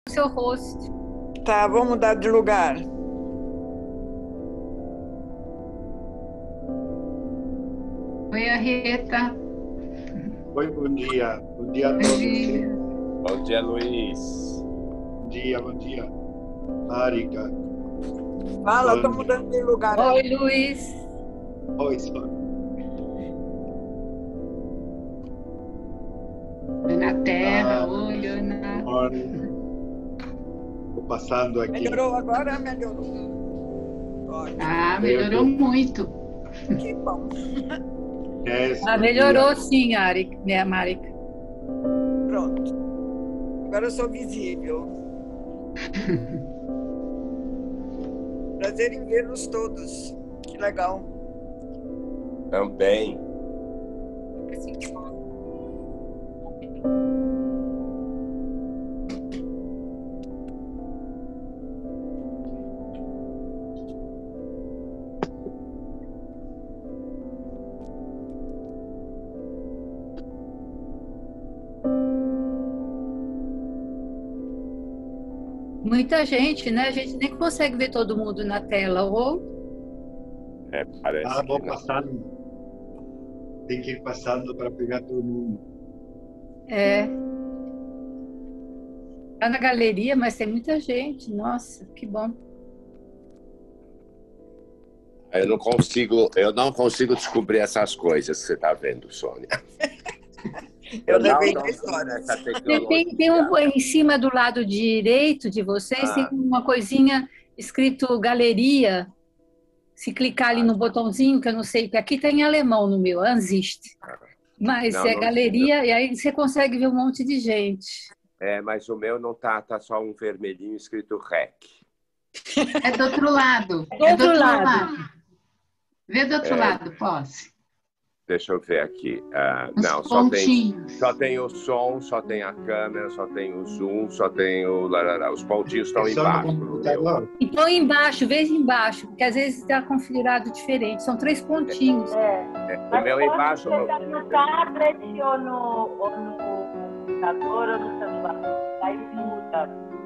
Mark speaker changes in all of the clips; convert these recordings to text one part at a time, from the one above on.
Speaker 1: seu rosto.
Speaker 2: Tá, vamos mudar de lugar.
Speaker 1: Oi, Arreta.
Speaker 3: Oi, bom dia. Bom dia a todos.
Speaker 4: Bom dia, Luiz.
Speaker 3: Bom dia. Marika.
Speaker 2: Fala, estou mudando de lugar.
Speaker 1: Oi, Luiz.
Speaker 3: Oi, Sônia.
Speaker 1: Ana Terra, oi, Ana.
Speaker 3: Estou passando aqui.
Speaker 2: Melhorou agora? Melhorou. Ótimo.
Speaker 1: Ah, melhorou muito.
Speaker 2: Que bom.
Speaker 1: Melhorou sim, minha Marika.
Speaker 2: Pronto. Agora eu sou visível. Prazer em vê-los todos. Que legal.
Speaker 4: Também.
Speaker 1: Muita gente, né? A gente nem consegue ver todo mundo na tela, ou?
Speaker 4: Parece
Speaker 3: vou
Speaker 4: que não.
Speaker 3: passando. Tem que ir passando para pegar todo mundo.
Speaker 1: É. Tá na galeria, mas tem muita gente. Nossa, que bom.
Speaker 4: Eu não consigo descobrir essas coisas que você está vendo, Sônia.
Speaker 2: Eu
Speaker 4: não
Speaker 2: levei
Speaker 4: domino
Speaker 2: 10 horas.
Speaker 4: essa tecnologia.
Speaker 1: Tem em cima do lado direito de vocês, tem uma coisinha escrito galeria. Se clicar ali no botãozinho, que eu não sei, porque aqui está em alemão no meu, Ansicht. Mas
Speaker 4: Não,
Speaker 1: é
Speaker 4: não
Speaker 1: galeria,
Speaker 4: tinha.
Speaker 1: e aí você consegue ver um monte de gente.
Speaker 4: Mas o meu não tá só um vermelhinho escrito REC.
Speaker 5: É do outro lado.
Speaker 1: Do outro lado.
Speaker 5: Vê do outro lado, posse.
Speaker 4: Deixa eu ver aqui.
Speaker 5: Os
Speaker 4: Não,
Speaker 5: pontinhos.
Speaker 4: só tem o som, só tem a câmera, só tem o zoom, só tem o... Os pontinhos estão
Speaker 3: É só no
Speaker 4: embaixo.
Speaker 3: computador.
Speaker 1: Então, embaixo, veja embaixo, porque às vezes está configurado diferente. São 3 pontinhos.
Speaker 4: O meu embaixo...
Speaker 6: No tablet ou no computador ou no celular. Aí muda.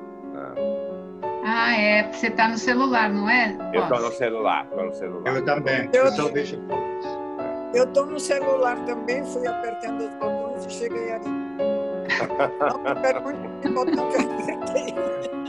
Speaker 5: Ah, é. Você está no celular, não é?
Speaker 4: Eu estou no
Speaker 5: Posse?
Speaker 4: celular,
Speaker 3: Eu também. Eu só vejo fotos.
Speaker 2: Eu estou no celular também, fui apertando os botões e cheguei aí. Não me pergunte que botão que eu apertei.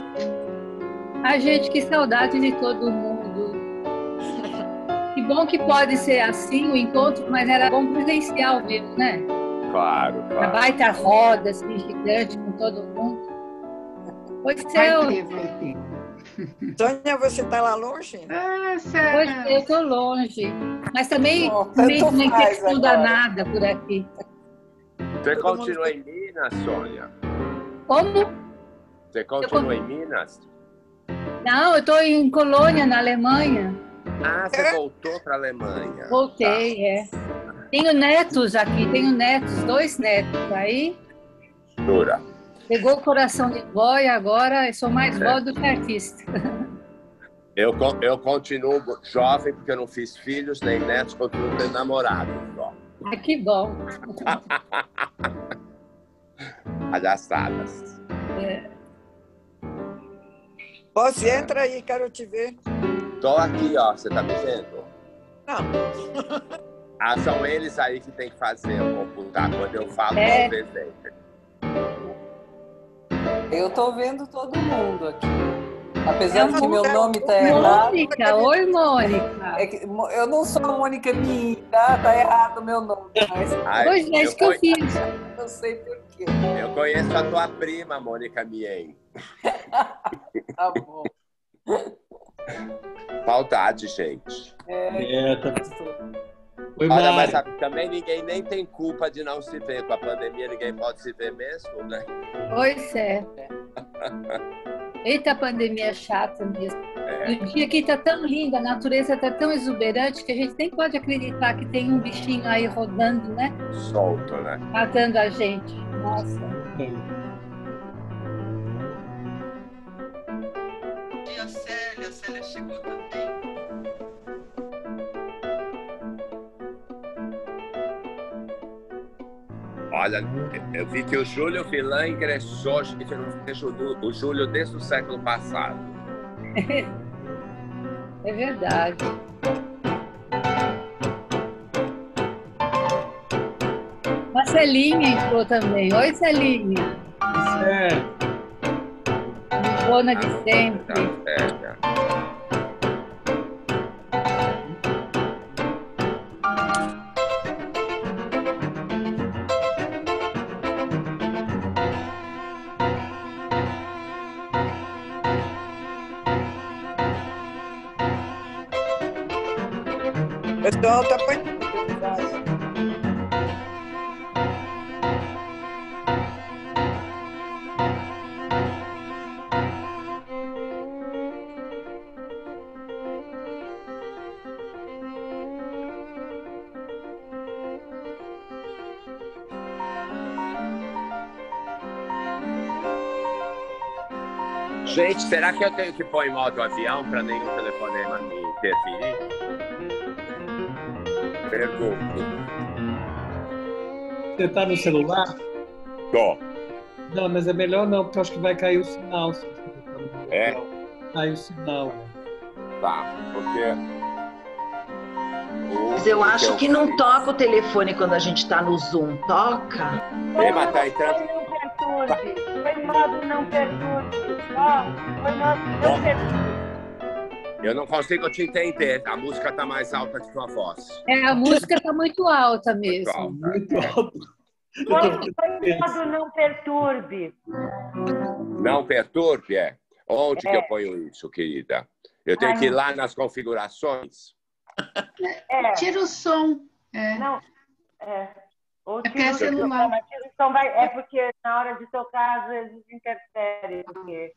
Speaker 1: A gente, que saudade de todo mundo. Que bom que pode ser assim o encontro, mas era bom presencial mesmo, né?
Speaker 4: Claro.
Speaker 1: A baita roda, assim, gigante, com todo mundo. Pois
Speaker 5: Vai
Speaker 1: eu,
Speaker 5: ter.
Speaker 2: Sônia, você está lá longe?
Speaker 1: Hoje eu estou longe, mas também
Speaker 2: Tanto
Speaker 1: meio uma
Speaker 2: faz
Speaker 1: infecção
Speaker 2: agora.
Speaker 1: danada por aqui.
Speaker 4: Você continua em Minas, Sônia?
Speaker 1: Como?
Speaker 4: Você continua em Minas?
Speaker 1: Não, eu estou em Colônia, na Alemanha.
Speaker 4: Você voltou para a Alemanha.
Speaker 1: Voltei, Tenho netos aqui, 2 netos. Aí
Speaker 4: Jura?
Speaker 1: pegou o coração de vó e agora eu sou mais vó do que artista.
Speaker 4: Eu continuo jovem porque eu não fiz filhos nem netos, continuo tendo namorado.
Speaker 1: Ah, que bom.
Speaker 4: Palhaçadas.
Speaker 2: Posso entra aí, quero te ver.
Speaker 4: Tô aqui, ó. Você tá me vendo?
Speaker 2: Não.
Speaker 4: São eles aí que tem que fazer o computar. Quando eu falo, talvez entre.
Speaker 7: Eu tô vendo todo mundo aqui. Apesar de que meu nome tá
Speaker 1: Mônica,
Speaker 7: errado.
Speaker 1: oi, Mônica.
Speaker 7: É que eu não sou a Mônica Minha, tá? Tá errado o meu nome. Mas
Speaker 1: Pois é, isso que eu fiz.
Speaker 7: eu sei por quê.
Speaker 4: Eu conheço a tua prima, Mônica Mien.
Speaker 7: Tá bom.
Speaker 4: Saudade, gente.
Speaker 3: Oi,
Speaker 4: Olha,
Speaker 3: Mari.
Speaker 4: mas também ninguém nem tem culpa de não se ver. Com a pandemia, ninguém pode se ver mesmo, né?
Speaker 1: Pois é. Eita, pandemia chata mesmo. E o dia aqui está tão lindo, a natureza está tão exuberante que a gente nem pode acreditar que tem um bichinho aí rodando, né?
Speaker 4: Solto, né?
Speaker 1: Matando a gente. Nossa.
Speaker 8: E a Célia chegou também.
Speaker 4: Olha, eu vi que o Júlio Vilan ingressou, gente, eu não vejo o Júlio desde o século passado.
Speaker 1: É verdade. A Celinha entrou também. Oi, Celinha. Dona de sempre.
Speaker 2: O pessoal está apanhando.
Speaker 4: Gente, será que eu tenho que pôr em modo avião para nenhum telefonema me interferir? Pergunto.
Speaker 9: Você está no celular?
Speaker 4: Tô.
Speaker 9: Não, mas é melhor não, porque eu acho que vai cair o sinal. Se você tá no modo
Speaker 4: É?
Speaker 9: avião. Cai o sinal.
Speaker 4: Tá, porque...
Speaker 10: Mas eu acho que não toca o telefone quando a gente está no Zoom. Toca?
Speaker 4: Ei, mas tá entrando...
Speaker 6: Não perturbe. Foi modo não perturbe. Ó, foi modo não perturbe.
Speaker 4: Eu não consigo te entender. A música tá mais alta que tua voz.
Speaker 1: A música está muito alta mesmo.
Speaker 9: Muito alto.
Speaker 6: Foi modo não perturbe.
Speaker 4: Não perturbe, é? Onde que eu ponho isso, querida? Eu tenho que ir lá nas configurações?
Speaker 5: Tira o som.
Speaker 6: Não, Ou
Speaker 5: porque é celular.
Speaker 6: Tira o som, é porque na hora de tocar, às vezes interfere. Porque,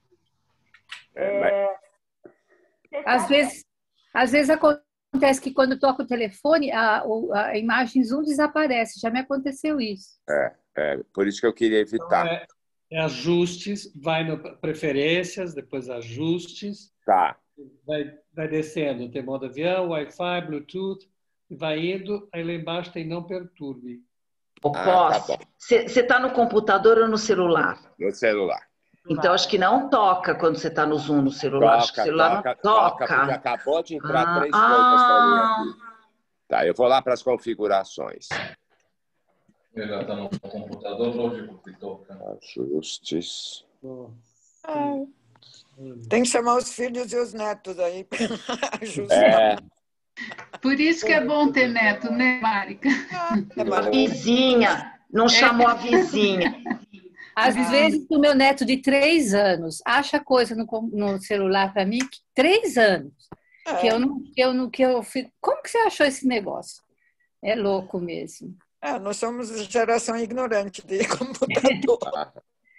Speaker 1: às vezes acontece que quando toca o telefone, a imagem Zoom desaparece. Já me aconteceu isso.
Speaker 4: Por isso que eu queria evitar.
Speaker 9: Então, ajustes, vai no preferências, depois ajustes.
Speaker 4: Tá.
Speaker 9: Vai descendo, tem modo avião, Wi-Fi, Bluetooth, e vai indo, aí lá embaixo tem não perturbe.
Speaker 10: Posso? Você está no computador ou no celular?
Speaker 4: No celular.
Speaker 10: Então, acho que não toca quando você está no Zoom no celular. Acho que o celular não toca.
Speaker 4: Porque acabou de entrar 3 coisas para mim aqui. Tá, eu vou lá para as configurações.
Speaker 11: Melhor estar no computador ou de toca?
Speaker 4: Ajustes.
Speaker 2: Tem que chamar os filhos e os netos aí para ajustar.
Speaker 5: Por isso que é bom ter neto, né, Márica?
Speaker 10: Vizinha, não chamou a vizinha.
Speaker 1: Às vezes o meu neto de 3 anos acha coisa no celular para mim, 3 anos, que eu fico, como que você achou esse negócio? É louco mesmo.
Speaker 2: Nós somos geração ignorante de computador.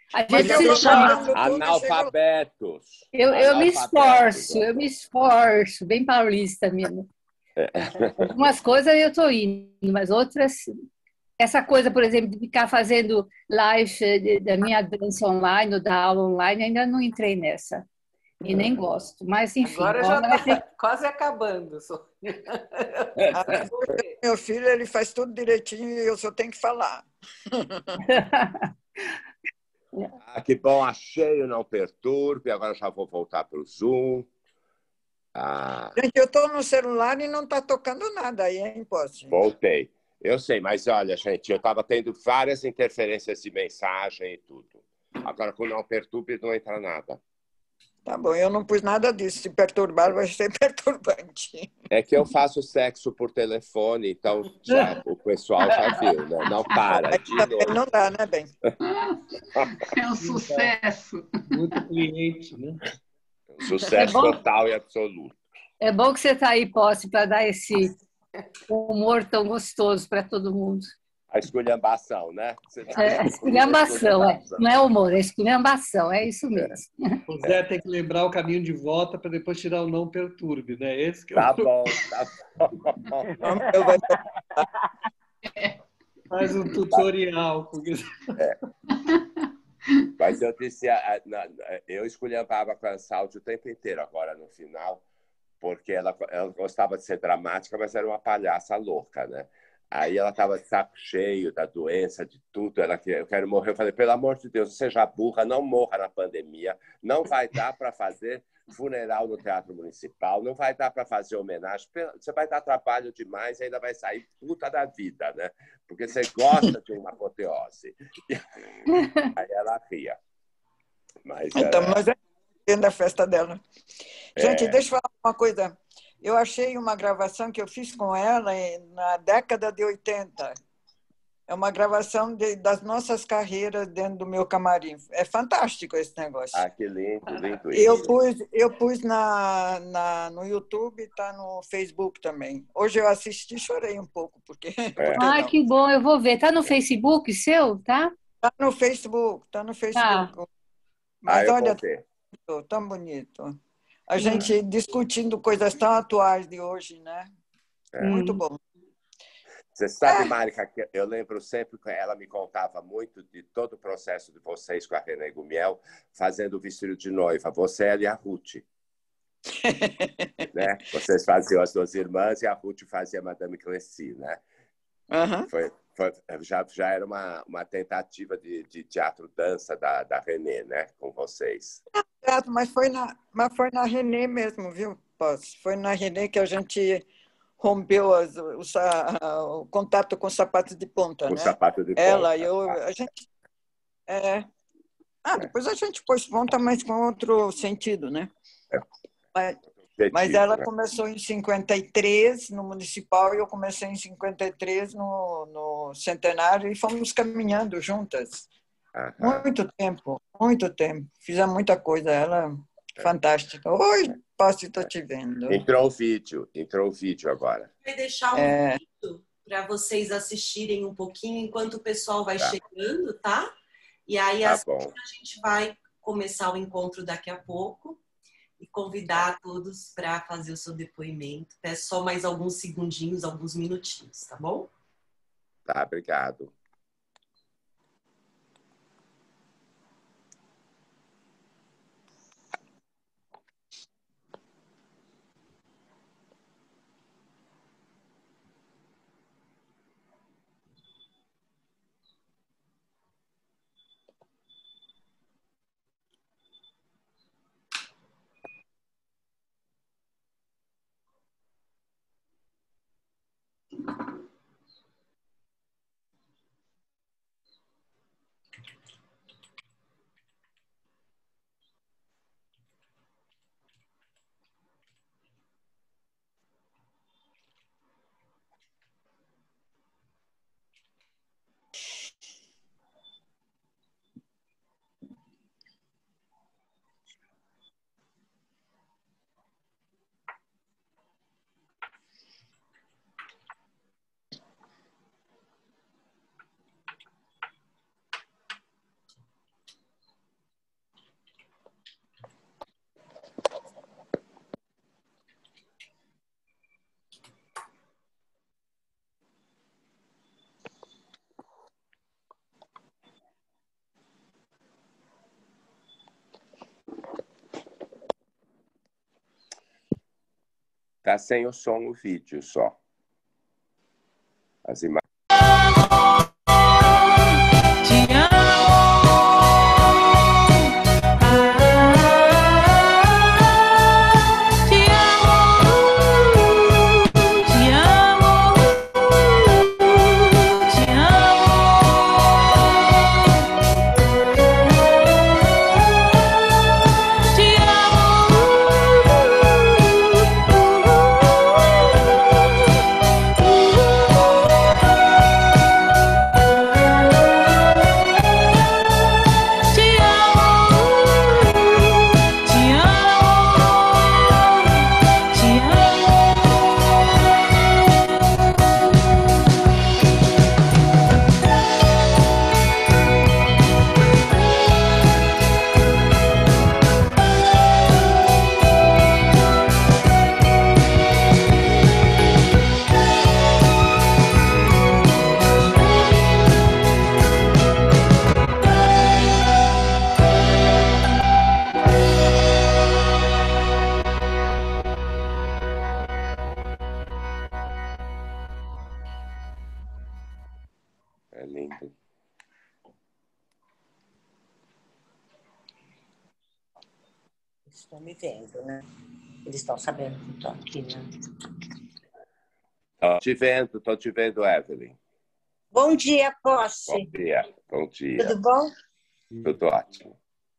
Speaker 4: Analfabetos.
Speaker 1: Eu me esforço, bem paulista mesmo. Algumas coisas eu estou indo, mas outras... Essa coisa, por exemplo, de ficar fazendo live da minha dança online ou da aula online, ainda não entrei nessa. E nem gosto. Mas, enfim.
Speaker 7: Agora já está quase acabando.
Speaker 2: Meu filho, ele faz tudo direitinho e eu só tenho que falar.
Speaker 4: Que bom, achei o não perturbe. Agora já vou voltar para o Zoom.
Speaker 2: Gente, eu estou no celular e não está tocando nada aí, hein, Posse?
Speaker 4: Voltei. Eu sei, mas olha, gente, eu estava tendo várias interferências de mensagem e tudo. Agora, com não perturbe, não entra nada.
Speaker 2: Tá bom, eu não pus nada disso. Se perturbar, vai ser perturbante.
Speaker 4: É que eu faço sexo por telefone, então o pessoal já viu, né? Não para.
Speaker 2: Não dá, né, bem?
Speaker 5: É um sucesso.
Speaker 9: Muito cliente, né?
Speaker 4: Um sucesso total e absoluto.
Speaker 1: É bom que você está aí, Posse, para dar esse humor tão gostoso para todo mundo.
Speaker 4: A esculhambação, né?
Speaker 1: Esculhambação, não é humor, é esculhambação, é isso mesmo.
Speaker 9: O Zé tem que lembrar o caminho de volta para depois tirar o não perturbe, né? Esse que
Speaker 4: tá bom.
Speaker 9: Faz um tutorial.
Speaker 4: Mas eu disse, eu esculhambava com a Sáudio o tempo inteiro, agora no final, porque ela gostava de ser dramática, mas era uma palhaça louca, né? Aí ela estava de saco cheio da doença, de tudo. Ela queria, eu quero morrer. Eu falei, pelo amor de Deus, seja burra, não morra na pandemia. Não vai dar para fazer funeral no Teatro Municipal, não vai dar para fazer homenagem. Você vai dar trabalho demais e ainda vai sair puta da vida, né? Porque você gosta de uma apoteose. Aí ela ria. Mas,
Speaker 2: então, nós é dentro da festa dela. Gente, deixa eu falar uma coisa. Eu achei uma gravação que eu fiz com ela na década de 80. É uma gravação das nossas carreiras dentro do meu camarim. É fantástico esse negócio.
Speaker 4: Ah, que lindo, lindo.
Speaker 2: Eu pus no YouTube e está no Facebook também. Hoje eu assisti e chorei um pouco. Porque
Speaker 1: Ai, que bom, eu vou ver. Está no Facebook seu, tá?
Speaker 2: Está no Facebook, está no Facebook.
Speaker 1: Tá.
Speaker 2: Mas olha, tão bonito. A gente discutindo coisas tão atuais de hoje, né? Muito bom.
Speaker 4: Você sabe, Marica, que eu lembro sempre que ela me contava muito de todo o processo de vocês com a René Gumiel, fazendo o vestido de noiva. Você, ela e a Ruth. Né? Vocês faziam as duas irmãs e a Ruth fazia a Madame Clessy, né? Já era uma tentativa de teatro-dança da René, né? Com vocês.
Speaker 2: Mas foi na René mesmo, viu? Foi na René que a gente rompeu o contato com sapato de ponta, né?
Speaker 4: Sapato de ponta.
Speaker 2: Ela e eu, a gente... depois a gente pôs ponta, mas com outro sentido, né? Mas ela começou em 53 no Municipal e eu comecei em 53 no Centenário e fomos caminhando juntas. Muito tempo. Fizemos muita coisa. Ela fantástica. Oi, posso estar te vendo.
Speaker 4: Entrou o vídeo agora.
Speaker 12: Vai deixar um vídeo para vocês assistirem um pouquinho enquanto o pessoal vai chegando, tá? E aí a gente vai começar o encontro daqui a pouco e convidar todos para fazer o seu depoimento. Peço só mais alguns segundinhos, alguns minutinhos, tá bom?
Speaker 4: Tá, obrigado. Tá sem o som, o vídeo só. As imagens.
Speaker 13: Estão me vendo, né? Eles estão sabendo que estou aqui, né?
Speaker 4: Estou te vendo, Evelyn.
Speaker 13: Bom dia, Posse.
Speaker 4: Bom dia, bom dia.
Speaker 13: Tudo bom?
Speaker 4: Tudo ótimo.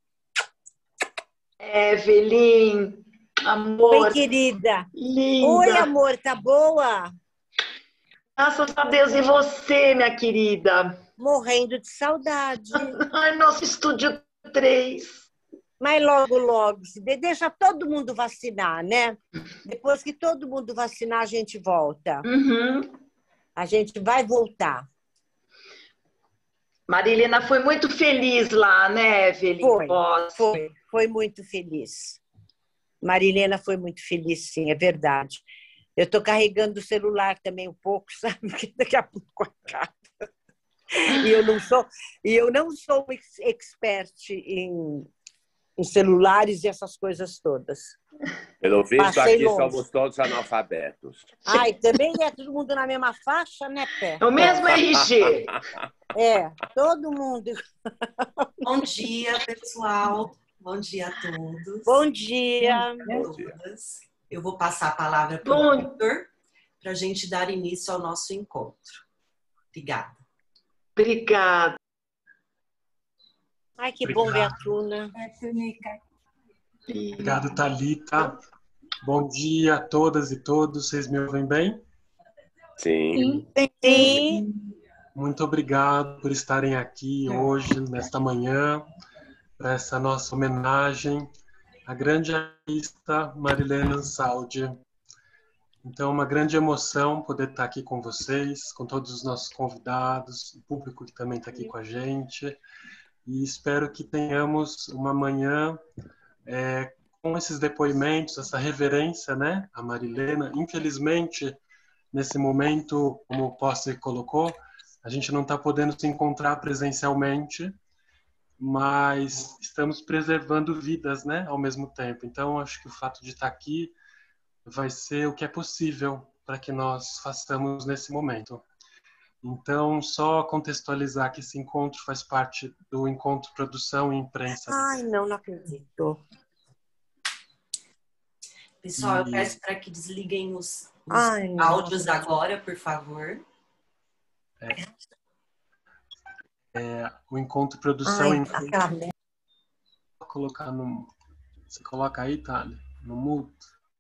Speaker 10: Evelyn, amor.
Speaker 13: Oi, querida.
Speaker 10: Linda.
Speaker 13: Oi, amor, tá boa?
Speaker 10: Graças a Deus, e você, minha querida?
Speaker 13: Morrendo de saudade.
Speaker 10: Ai, nosso estúdio 3.
Speaker 13: Mas logo, logo, deixa todo mundo vacinar, né? Depois que todo mundo vacinar, a gente volta.
Speaker 10: Uhum.
Speaker 13: A gente vai voltar.
Speaker 10: Marilena foi muito feliz lá, né, Evelyn?
Speaker 13: Foi muito feliz. Marilena foi muito feliz, sim, é verdade. Eu estou carregando o celular também um pouco, sabe? Porque daqui a pouco acaba. E eu não sou expert em celulares e essas coisas todas.
Speaker 4: Pelo visto,
Speaker 13: Passei
Speaker 4: aqui
Speaker 13: longe.
Speaker 4: somos todos analfabetos.
Speaker 13: Ai, também é todo mundo na mesma faixa, né, Pé?
Speaker 10: É o mesmo RG.
Speaker 13: Todo mundo.
Speaker 12: Bom dia, pessoal. Bom dia a todos.
Speaker 13: Bom dia.
Speaker 12: Bom dia. Eu vou passar a palavra para o Vitor para a gente dar início ao nosso encontro. Obrigada.
Speaker 10: Obrigada.
Speaker 13: Ai, que bom ver a Tuna.
Speaker 14: Obrigado, Thalita. Bom dia a todas e todos. Vocês me ouvem bem?
Speaker 4: Sim.
Speaker 13: Sim.
Speaker 14: Muito obrigado por estarem aqui hoje, nesta manhã, para essa nossa homenagem à grande artista Marilena Ansaldi. Então, uma grande emoção poder estar aqui com vocês, com todos os nossos convidados, o público que também está aqui com a gente. E espero que tenhamos uma manhã com esses depoimentos, essa reverência, né, a Marilena. Infelizmente, nesse momento, como o Posse colocou, a gente não está podendo se encontrar presencialmente, mas estamos preservando vidas, né, ao mesmo tempo. Então, acho que o fato de estar aqui vai ser o que é possível para que nós façamos nesse momento. Então, só contextualizar que esse encontro faz parte do encontro Produção e Imprensa.
Speaker 13: Ai, não acredito.
Speaker 12: Pessoal, eu peço para que desliguem os áudios agora, por favor.
Speaker 14: O encontro Produção e Imprensa. Vou colocar no... Você coloca aí, Thalia, no mudo.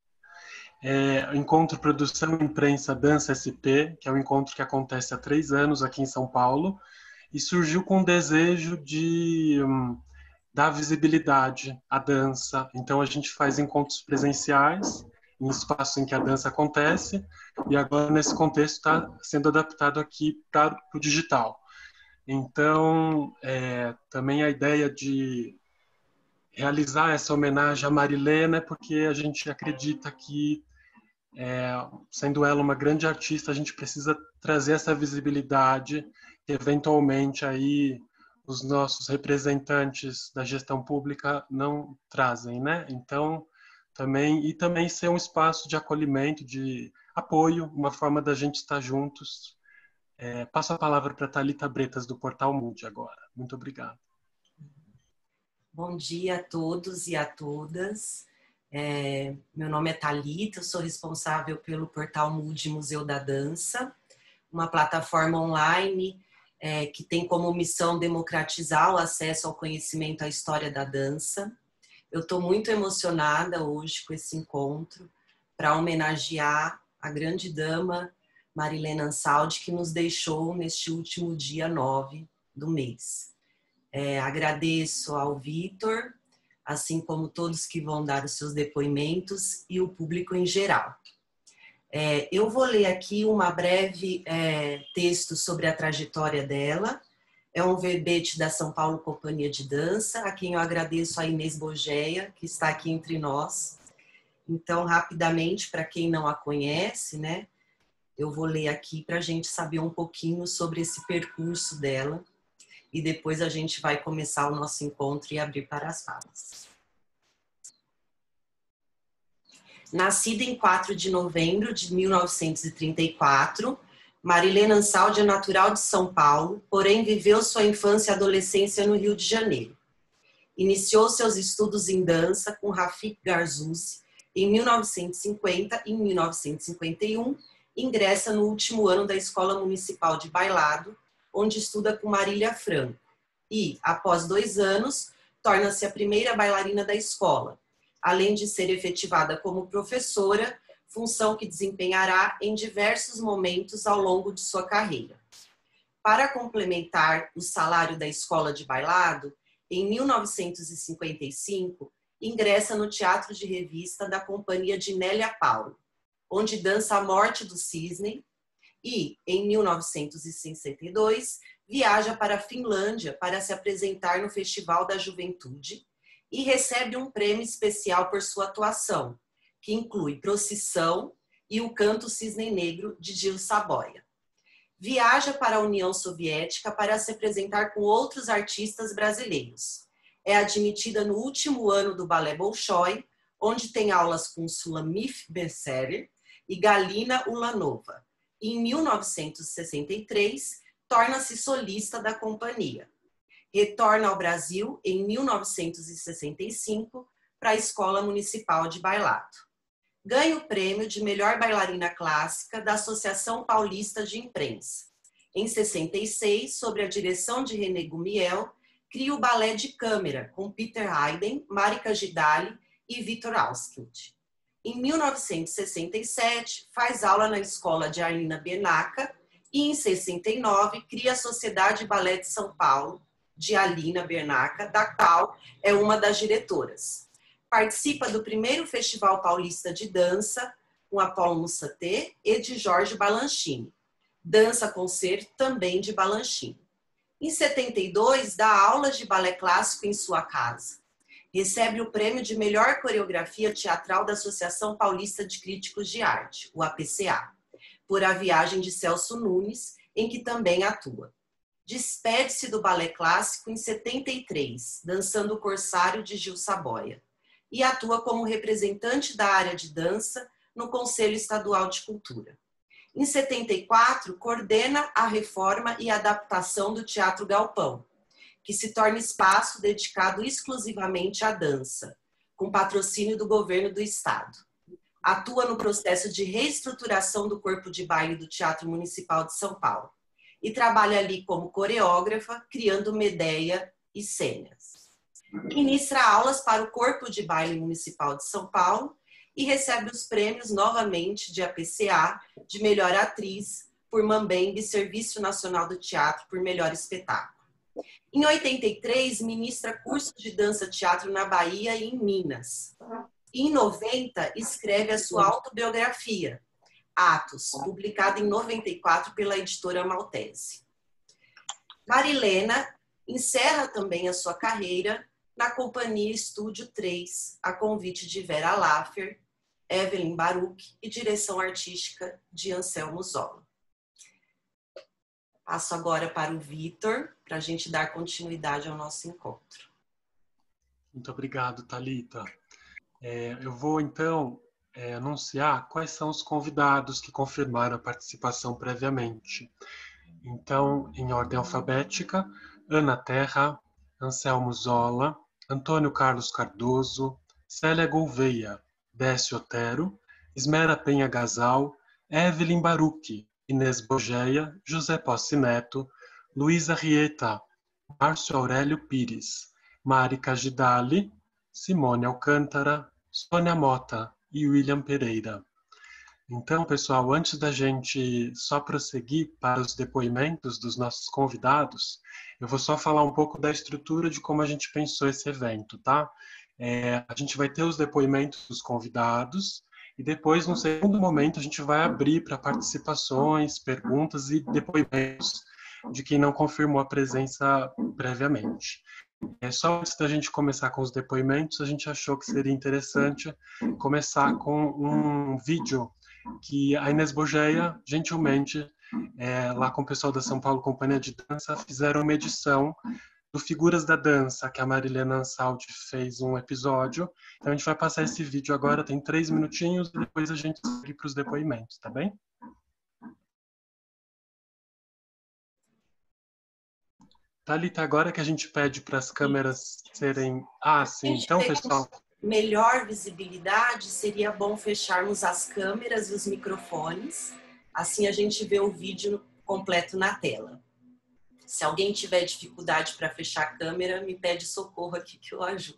Speaker 14: O Encontro Produção e Imprensa Dança SP, que é um encontro que acontece há 3 anos aqui em São Paulo, e surgiu com o desejo de dar visibilidade à dança. Então a gente faz encontros presenciais, em espaços em que a dança acontece, e agora nesse contexto está sendo adaptado aqui para o digital. Então, também a ideia de realizar essa homenagem à Marilena é porque a gente acredita que, sendo ela uma grande artista, a gente precisa trazer essa visibilidade que eventualmente aí os nossos representantes da gestão pública não trazem, né? Então, também ser um espaço de acolhimento, de apoio, uma forma da gente estar juntos. Passo a palavra para a Thalita Bretas, do Portal Mood agora. Muito obrigado.
Speaker 12: Bom dia a todos e a todas. Meu nome é Thalita, eu sou responsável pelo Portal Mood Museu da Dança, uma plataforma online que tem como missão democratizar o acesso ao conhecimento à história da dança. Eu estou muito emocionada hoje com esse encontro para homenagear a grande dama Marilena Ansaldi, que nos deixou neste último dia 9 do mês. Agradeço ao Vitor, assim como todos que vão dar os seus depoimentos e o público em geral. Eu vou ler aqui uma breve texto sobre a trajetória dela. É um verbete da São Paulo Companhia de Dança, a quem eu agradeço a Inês Bogeia, que está aqui entre nós. Então, rapidamente, para quem não a conhece, né, eu vou ler aqui para a gente saber um pouquinho sobre esse percurso dela e depois a gente vai começar o nosso encontro e abrir para as falas. Nascida em 4 de novembro de 1934, Marilena Ansaldi é natural de São Paulo, porém viveu sua infância e adolescência no Rio de Janeiro. Iniciou seus estudos em dança com Rafik Garzouz em 1950 e em 1951 ingressa no último ano da Escola Municipal de Bailado, onde estuda com Marília Franco e, após 2 anos, torna-se a primeira bailarina da escola, além de ser efetivada como professora, função que desempenhará em diversos momentos ao longo de sua carreira. Para complementar o salário da escola de bailado, em 1955, ingressa no Teatro de Revista da Companhia de Nélia Paulo, onde dança A Morte do Cisne, e, em 1962, viaja para a Finlândia para se apresentar no Festival da Juventude e recebe um prêmio especial por sua atuação, que inclui Procissão e o Canto Cisne Negro, de Gil Saboia. Viaja para a União Soviética para se apresentar com outros artistas brasileiros. É admitida no último ano do Balé Bolshoi, onde tem aulas com Sulamif Besserer e Galina Ulanova. Em 1963, torna-se solista da companhia. Retorna ao Brasil em 1965 para a Escola Municipal de Bailado. Ganha o prêmio de melhor bailarina clássica da Associação Paulista de Imprensa. Em 66, sob a direção de René Gumiel, cria o balé de câmera com Peter Haydn, Marika Gidali e Victor Auskind. Em 1967, faz aula na escola de Arlina Bernaca e, em 69, cria a Sociedade Balé de São Paulo, de Alina Bernaca, da qual é uma das diretoras. Participa do primeiro Festival Paulista de Dança, com Apolo Mussaté e de Jorge Balanchine. Dança concerto também de Balanchine. Em 72, dá aulas de balé clássico em sua casa. Recebe o prêmio de melhor coreografia teatral da Associação Paulista de Críticos de Arte, o APCA, por A Viagem de Celso Nunes, em que também atua. Despede-se do balé clássico em 73, dançando o Corsário de Gil Saboia, e atua como representante da área de dança no Conselho Estadual de Cultura. Em 74, coordena a reforma e adaptação do Teatro Galpão, que se torna espaço dedicado exclusivamente à dança, com patrocínio do governo do estado. Atua no processo de reestruturação do corpo de baile do Teatro Municipal de São Paulo e trabalha ali como coreógrafa, criando Medeia e cenas. Ministra aulas para o Corpo de Baile Municipal de São Paulo e recebe os prêmios novamente de APCA de melhor atriz por Mambembe, Serviço Nacional do Teatro por melhor espetáculo. Em 83, ministra cursos de dança-teatro na Bahia e em Minas. Em 90, escreve a sua autobiografia, Atos, publicada em 94 pela editora Maltese. Marilena encerra também a sua carreira na Companhia Estúdio 3, a convite de Vera Laffer, Evelyn Baruch e direção artística de Anselmo Zola. Passo agora para o Vitor, para a gente dar continuidade ao nosso encontro.
Speaker 14: Muito obrigado, Thalita. Eu vou, então, anunciar quais são os convidados que confirmaram a participação previamente. Então, em ordem alfabética, Ana Terra, Anselmo Zola, Antônio Carlos Cardoso, Célia Gouveia, Décio Otero, Ismera Penha Gasal, Evelyn Baruch, Inês Bogeia, José Possi Neto, Luísa Rieta, Márcio Aurélio Pires, Marika Gidali, Simone Alcântara, Sônia Mota e William Pereira. Então, pessoal, antes da gente só prosseguir para os depoimentos dos nossos convidados, eu vou só falar um pouco da estrutura de como a gente pensou esse evento, tá? A gente vai ter os depoimentos dos convidados e depois, no segundo momento, a gente vai abrir para participações, perguntas e depoimentos de quem não confirmou a presença previamente. Só antes da gente começar com os depoimentos, a gente achou que seria interessante começar com um vídeo que a Inês Bogeia, gentilmente, lá com o pessoal da São Paulo Companhia de Dança, fizeram uma edição do Figuras da Dança, que a Marilena Ansaldi fez um episódio. Então a gente vai passar esse vídeo agora, tem 3 minutinhos, e depois a gente segue para os depoimentos, tá bem? Thalita, agora que a gente pede para as câmeras serem... Ah, sim. Então, pessoal...
Speaker 12: Melhor visibilidade, seria bom fecharmos as câmeras e os microfones. Assim a gente vê o vídeo completo na tela. Se alguém tiver dificuldade para fechar a câmera, me pede socorro aqui que eu ajudo.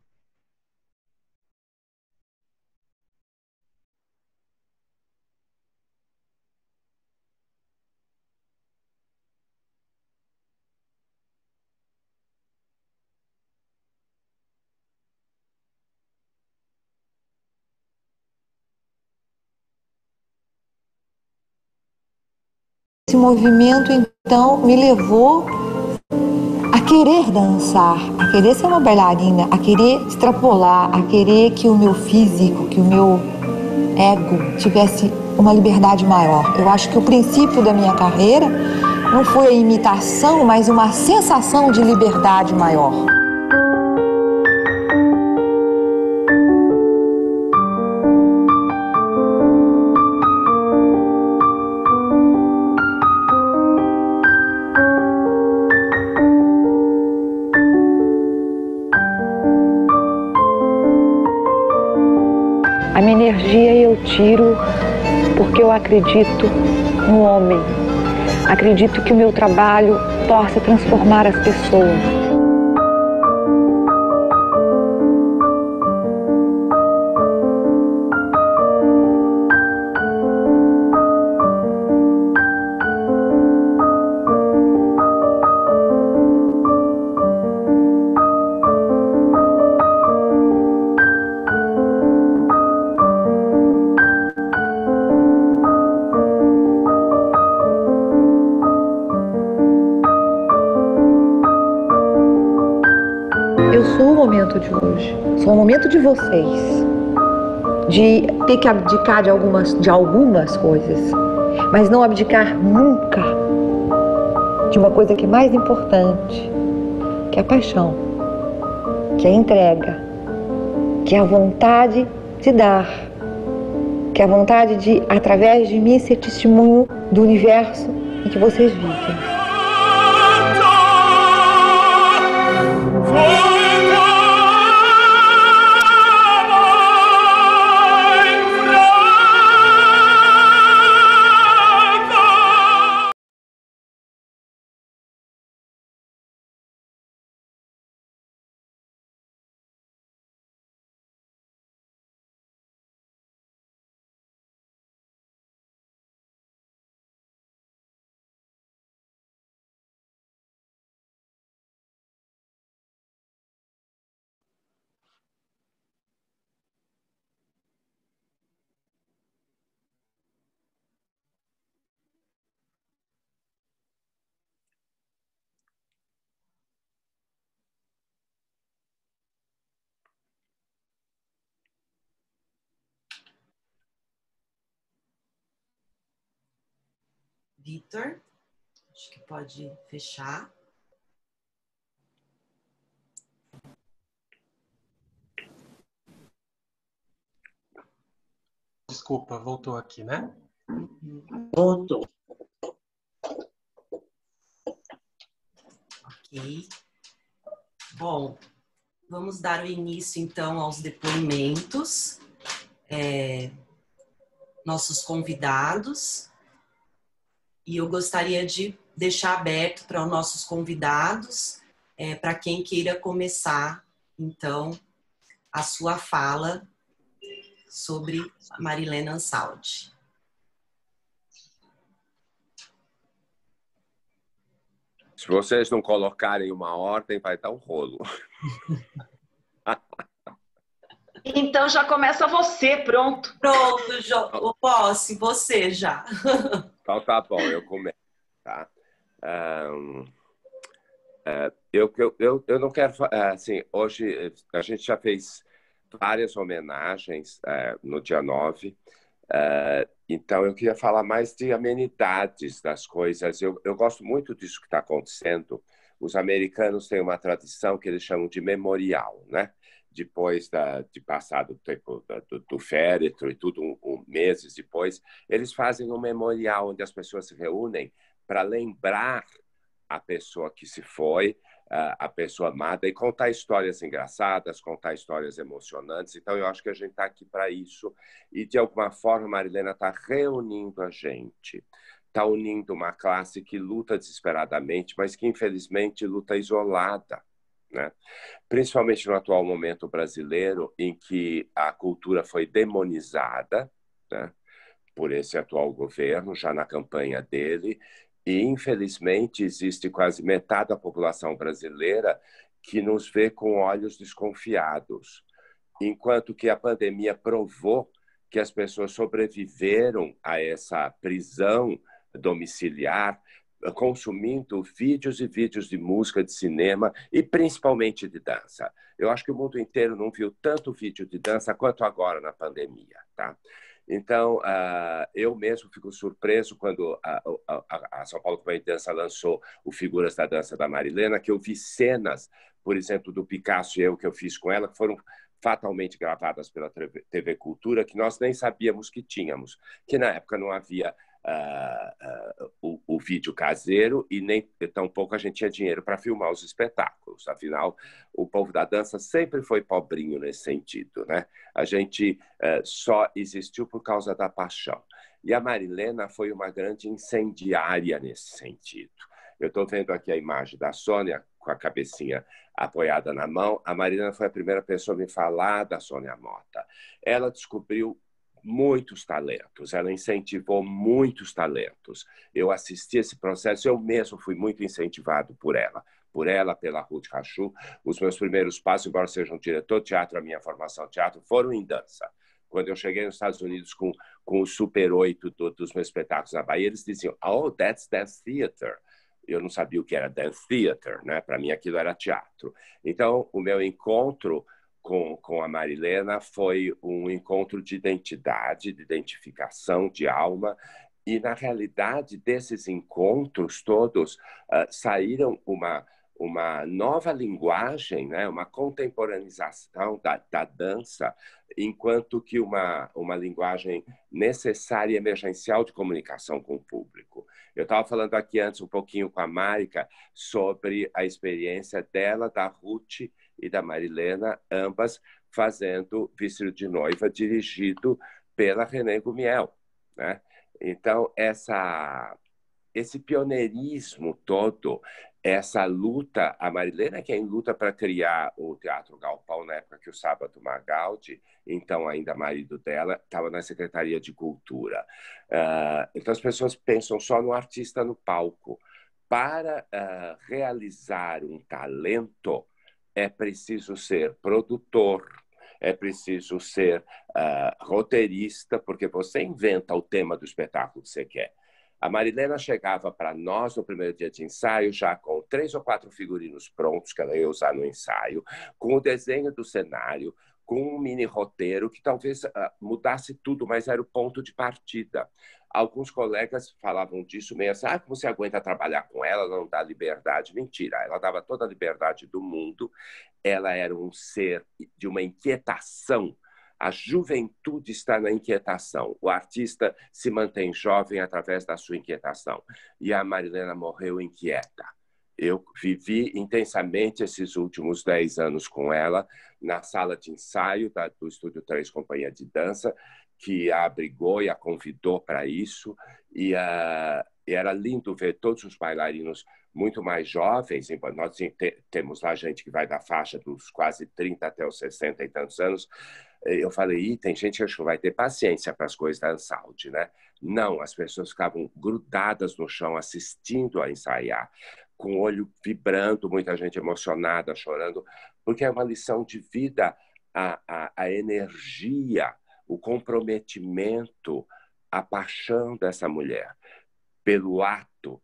Speaker 15: Esse movimento, então, me levou a querer dançar, a querer ser uma bailarina, a querer extrapolar, a querer que o meu físico, que o meu ego tivesse uma liberdade maior. Eu acho que o princípio da minha carreira não foi a imitação, mas uma sensação de liberdade maior. A minha energia eu tiro porque eu acredito no homem. Acredito que o meu trabalho possa transformar as pessoas. Sou o momento de hoje, sou o momento de vocês, de ter que abdicar de algumas coisas, mas não abdicar nunca de uma coisa que é mais importante, que é a paixão, que é a entrega, que é a vontade de dar, que é a vontade de, através de mim, ser testemunho do universo em que vocês vivem.
Speaker 12: Vitor, acho que pode fechar.
Speaker 14: Desculpa, voltou aqui, né?
Speaker 12: Voltou. Ok. Bom, vamos dar o início, então, aos depoimentos. Nossos convidados. E eu gostaria de deixar aberto para os nossos convidados, para quem queira começar, então, a sua fala sobre Marilena Ansaldi.
Speaker 4: Se vocês não colocarem uma ordem, vai dar um rolo.
Speaker 10: Então já começa você, pronto.
Speaker 12: Pronto, Jo. Posse, você já.
Speaker 4: Então tá bom, eu começo, tá? Eu não quero... Assim, hoje a gente já fez várias homenagens no dia 9, então eu queria falar mais de amenidades das coisas. Eu gosto muito disso que está acontecendo. Os americanos têm uma tradição que eles chamam de memorial, né? Depois de passar do tempo do féretro e tudo, meses depois, eles fazem um memorial onde as pessoas se reúnem para lembrar a pessoa que se foi, a pessoa amada, e contar histórias engraçadas, contar histórias emocionantes. Então, eu acho que a gente está aqui para isso. E, de alguma forma, a Marilena está reunindo a gente. Está unindo uma classe que luta desesperadamente, mas que, infelizmente, luta isolada, né? Principalmente no atual momento brasileiro, em que a cultura foi demonizada, né, por esse atual governo, já na campanha dele, e, infelizmente, existe quase metade da população brasileira que nos vê com olhos desconfiados, enquanto que a pandemia provou que as pessoas sobreviveram a essa prisão domiciliar, consumindo vídeos e vídeos de música, de cinema e principalmente de dança. Eu acho que o mundo inteiro não viu tanto vídeo de dança quanto agora na pandemia, tá? Então, eu mesmo fico surpreso quando a São Paulo Companhia de Dança lançou o Figuras da Dança da Marilena, que eu vi cenas, por exemplo, do Picasso e eu, que eu fiz com ela, que foram fatalmente gravadas pela TV Cultura, que nós nem sabíamos que tínhamos, que na época não havia o vídeo caseiro e nem tampouco a gente tinha dinheiro para filmar os espetáculos. Afinal, o povo da dança sempre foi pobrinho nesse sentido, né? A gente só existiu por causa da paixão. E a Marilena foi uma grande incendiária nesse sentido. Eu estou vendo aqui a imagem da Sônia com a cabecinha apoiada na mão. A Marilena foi a primeira pessoa a me falar da Sônia Mota. Ela descobriu muitos talentos, ela incentivou muitos talentos. Eu assisti esse processo, eu mesmo fui muito incentivado por ela, pela Ruth Rachou. Os meus primeiros passos, embora seja um diretor de teatro, a minha formação de teatro, foram em dança. Quando eu cheguei nos Estados Unidos com o Super 8 dos meus espetáculos na Bahia, eles diziam, oh, that's dance theater. Eu não sabia o que era dance theater, né? Para mim aquilo era teatro. Então, o meu encontro com a Marilena foi um encontro de identidade, de identificação, de alma, e, na realidade, desses encontros todos saíram uma nova linguagem, né? Uma contemporaneização da dança, enquanto que uma linguagem necessária e emergencial de comunicação com o público. Eu estava falando aqui antes um pouquinho com a Márika sobre a experiência dela, da Ruth e da Marilena, ambas fazendo Vestido de Noiva, dirigido pela René Gumiel, né? Então, esse pioneirismo todo, essa luta, a Marilena é quem luta para criar o Teatro Galpão, na época que o Sábato Magaldi, então ainda marido dela, estava na Secretaria de Cultura. Então, as pessoas pensam só no artista no palco. Para realizar um talento, é preciso ser produtor, é preciso ser roteirista, porque você inventa o tema do espetáculo que você quer. A Marilena chegava para nós no primeiro dia de ensaio já com 3 ou 4 figurinos prontos que ela ia usar no ensaio, com o desenho do cenário, com um mini roteiro que talvez mudasse tudo, mas era o ponto de partida. Alguns colegas falavam disso meio assim, como você aguenta trabalhar com ela, ela não dá liberdade. Mentira, ela dava toda a liberdade do mundo, ela era um ser de uma inquietação. A juventude está na inquietação. O artista se mantém jovem através da sua inquietação. E a Marilena morreu inquieta. Eu vivi intensamente esses últimos 10 anos com ela na sala de ensaio do Estúdio 3 Companhia de Dança, que a abrigou e a convidou para isso. E era lindo ver todos os bailarinos muito mais jovens. Nós temos lá gente que vai da faixa dos quase 30 até os 60 e tantos anos. Eu falei, tem gente que acho que vai ter paciência para as coisas da Ansaldi, né? Não, as pessoas ficavam grudadas no chão assistindo a ensaiar, com o olho vibrando, muita gente emocionada, chorando, porque é uma lição de vida, a energia, o comprometimento, a paixão dessa mulher pelo ato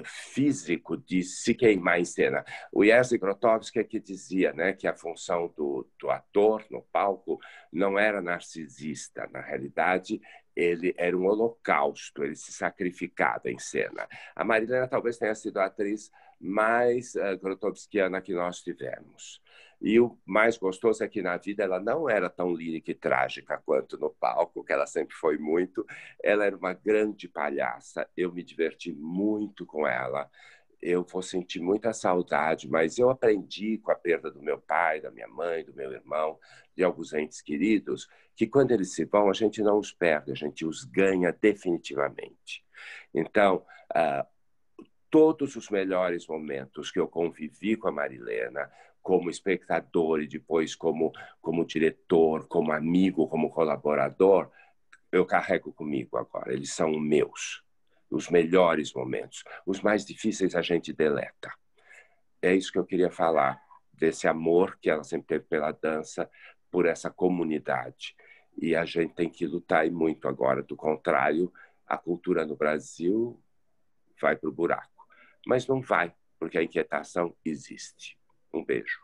Speaker 4: físico de se queimar em cena. O Jerzy Grotowski é que dizia, né, que a função do ator no palco não era narcisista. Na realidade, ele era um holocausto, ele se sacrificava em cena. A Marilena talvez tenha sido a atriz mais grotowskiana que nós tivemos. E o mais gostoso é que na vida ela não era tão lírica e trágica quanto no palco, que ela sempre foi muito. Ela era uma grande palhaça, eu me diverti muito com ela. eu vou sentir muita saudade, mas eu aprendi com a perda do meu pai, da minha mãe, do meu irmão, de alguns entes queridos, que quando eles se vão, a gente não os perde, a gente os ganha definitivamente. Então, todos os melhores momentos que eu convivi com a Marilena, como espectador e depois como diretor, como amigo, como colaborador, eu carrego comigo agora, eles são meus. Os melhores momentos. Os mais difíceis a gente deleta. É isso que eu queria falar, desse amor que ela sempre teve pela dança, por essa comunidade. E a gente tem que lutar e muito agora. Do contrário, a cultura no Brasil vai para o buraco. Mas não vai, porque a inquietação existe. Um beijo.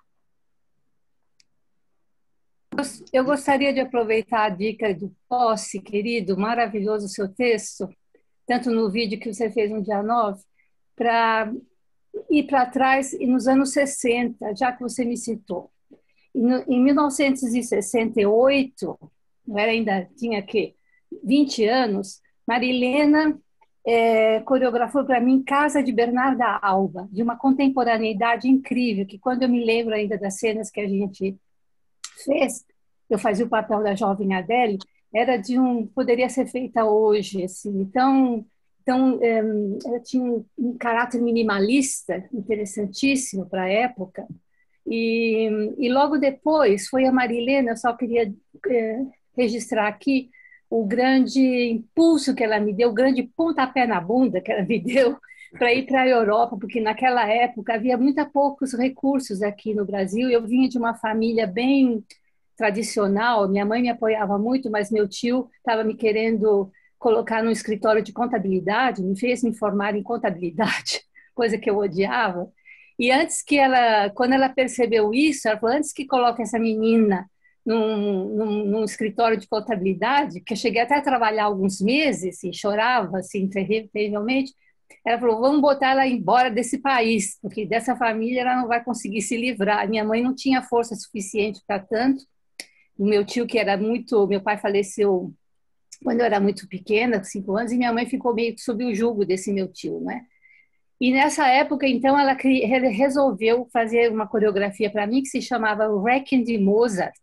Speaker 1: Eu gostaria de aproveitar a dica do Posse, querido, maravilhoso o seu texto, tanto no vídeo que você fez no dia 9, para ir para trás e nos anos 60, já que você me citou. Em 1968, eu ainda tinha 20 anos, Marilena coreografou para mim Casa de Bernarda Alba, de uma contemporaneidade incrível, que quando eu me lembro ainda das cenas que a gente fez, eu fazia o papel da jovem Adele, poderia ser feita hoje, assim. Então ela tinha um caráter minimalista interessantíssimo para a época. E logo depois foi a Marilena, eu só queria registrar aqui o grande impulso que ela me deu, o grande pontapé na bunda que ela me deu para ir para a Europa, porque naquela época havia muito poucos recursos aqui no Brasil. Eu vinha de uma família bem tradicional, minha mãe me apoiava muito, mas meu tio estava me querendo colocar no escritório de contabilidade, me fez me formar em contabilidade, coisa que eu odiava. E quando ela percebeu isso, ela falou, antes que coloque essa menina num escritório de contabilidade, que eu cheguei até a trabalhar alguns meses e chorava assim, terrivelmente, ela falou, vamos botar ela embora desse país, porque dessa família ela não vai conseguir se livrar. Minha mãe não tinha força suficiente para tanto. O meu tio, meu pai faleceu quando eu era muito pequena, 5 anos, e minha mãe ficou meio que sob o jugo desse meu tio, né? E nessa época, então, ela resolveu fazer uma coreografia para mim que se chamava Requiem de Mozart.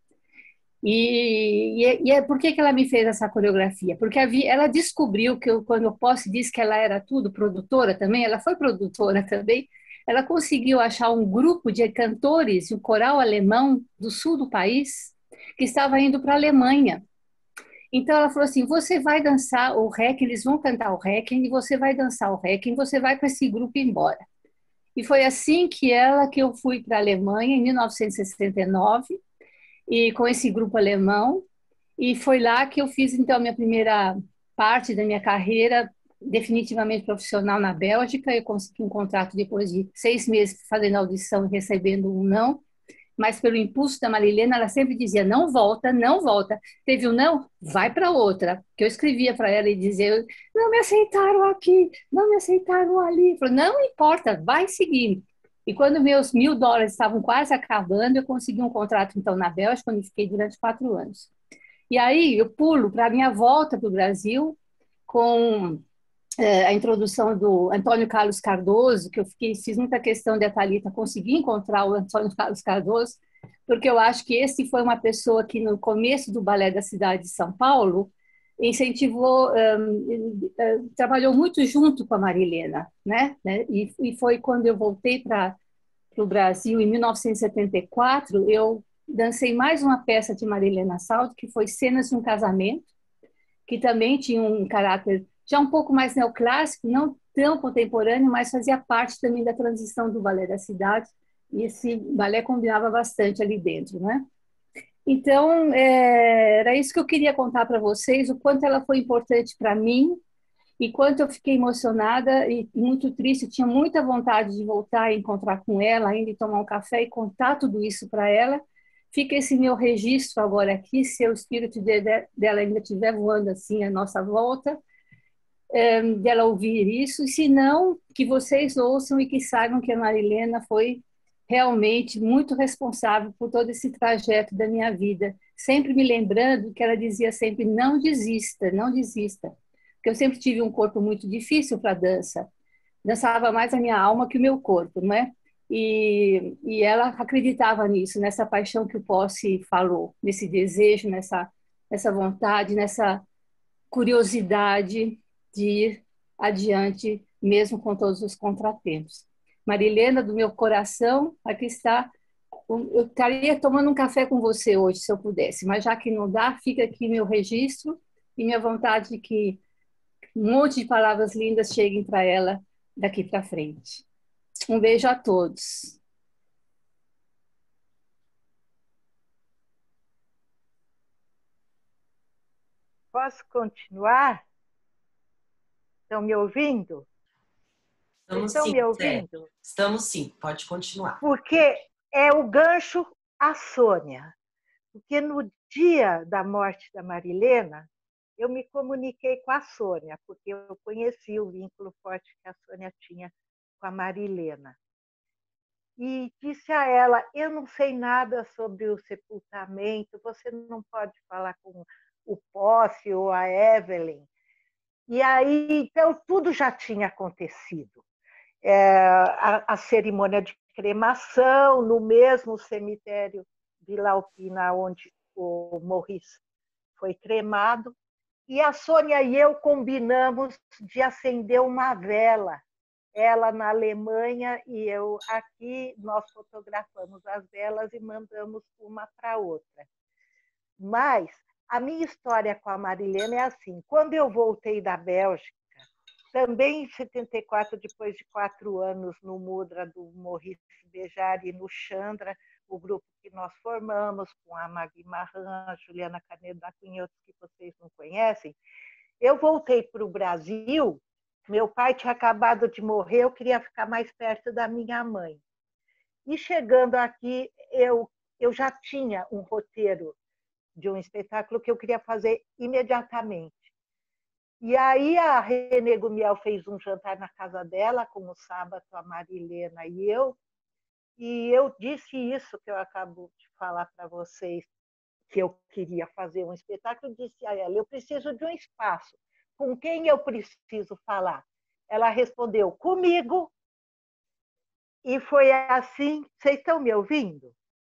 Speaker 1: Por que ela me fez essa coreografia? Porque ela descobriu que quando eu posso dizer que ela era tudo produtora também, ela foi produtora também, ela conseguiu achar um grupo de cantores, um coral alemão do sul do país, que estava indo para a Alemanha. Então ela falou assim, você vai dançar o Requiem, eles vão cantar o Requiem, e você vai dançar o Requiem, você vai com esse grupo embora. E foi assim que eu fui para a Alemanha, em 1969, e com esse grupo alemão, e foi lá que eu fiz, então, a minha primeira parte da minha carreira definitivamente profissional na Bélgica. Eu consegui um contrato depois de 6 meses fazendo audição e recebendo um não, mas pelo impulso da Marilena, ela sempre dizia, não volta, não volta. Teve um não, vai para outra. Que eu escrevia para ela e dizia, não me aceitaram aqui, não me aceitaram ali. Falei, não importa, vai seguir. E quando meus $1.000 estavam quase acabando, eu consegui um contrato, então, na Bélgica, onde fiquei durante 4 anos. E aí eu pulo para a minha volta para o Brasil, com a introdução do Antônio Carlos Cardoso, que eu fiz muita questão de a Thalita conseguir encontrar o Antônio Carlos Cardoso, porque eu acho que esse foi uma pessoa que, no começo do Balé da cidade de São Paulo, incentivou, trabalhou muito junto com a Marilena, né? E foi quando eu voltei para o Brasil, em 1974, eu dancei mais uma peça de Marilena Salto, que foi Cenas de um Casamento, que também tinha um caráter já um pouco mais neoclássico, não tão contemporâneo, mas fazia parte também da transição do balé da cidade, e esse balé combinava bastante ali dentro, né? Então, era isso que eu queria contar para vocês, o quanto ela foi importante para mim, e quanto eu fiquei emocionada e muito triste. Eu tinha muita vontade de voltar e encontrar com ela, ainda e tomar um café e contar tudo isso para ela. Fica esse meu registro agora aqui, se o espírito dela ainda estiver voando assim à nossa volta, dela ouvir isso, e se não, que vocês ouçam e que saibam que a Marilena foi realmente muito responsável por todo esse trajeto da minha vida, sempre me lembrando que ela dizia sempre, não desista, não desista, porque eu sempre tive um corpo muito difícil para dança, dançava mais a minha alma que o meu corpo, não é? E ela acreditava nisso, nessa paixão que o Posse falou, nesse desejo, nessa vontade, nessa curiosidade de ir adiante, mesmo com todos os contratempos. Marilena, do meu coração, aqui está. Eu estaria tomando um café com você hoje, se eu pudesse, mas já que não dá, fica aqui meu registro e minha vontade de que um monte de palavras lindas cheguem para ela daqui para frente. Um beijo a todos.
Speaker 13: Posso continuar? Estão me ouvindo?
Speaker 12: Estão
Speaker 13: me ouvindo?
Speaker 12: Estamos sim, pode continuar.
Speaker 13: Porque é o gancho à Sônia. Porque no dia da morte da Marilena, eu me comuniquei com a Sônia, porque eu conheci o vínculo forte que a Sônia tinha com a Marilena. E disse a ela, eu não sei nada sobre o sepultamento, você não pode falar com o Posse ou a Evelyn. E aí, então, tudo já tinha acontecido. A cerimônia de cremação no mesmo cemitério Vila Alpina, onde o Maurice foi cremado. E a Sônia e eu combinamos de acender uma vela. Ela na Alemanha e eu aqui, nós fotografamos as velas e mandamos uma para outra. Mas a minha história com a Marilena é assim, quando eu voltei da Bélgica, também em 74, depois de 4 anos no Mudra do Maurice Bejar e no Chandra, o grupo que nós formamos com a Magui Marran, Juliana Canedo da Cunha, outros que vocês não conhecem, eu voltei para o Brasil, meu pai tinha acabado de morrer, eu queria ficar mais perto da minha mãe. E chegando aqui, eu já tinha um roteiro de um espetáculo que eu queria fazer imediatamente. E aí a Renê Gumiel fez um jantar na casa dela, com o Sábato, a Marilena e eu disse isso que eu acabo de falar para vocês, que eu queria fazer um espetáculo, disse a ela, eu preciso de um espaço. Com quem eu preciso falar? Ela respondeu, comigo. E foi assim, vocês estão me ouvindo?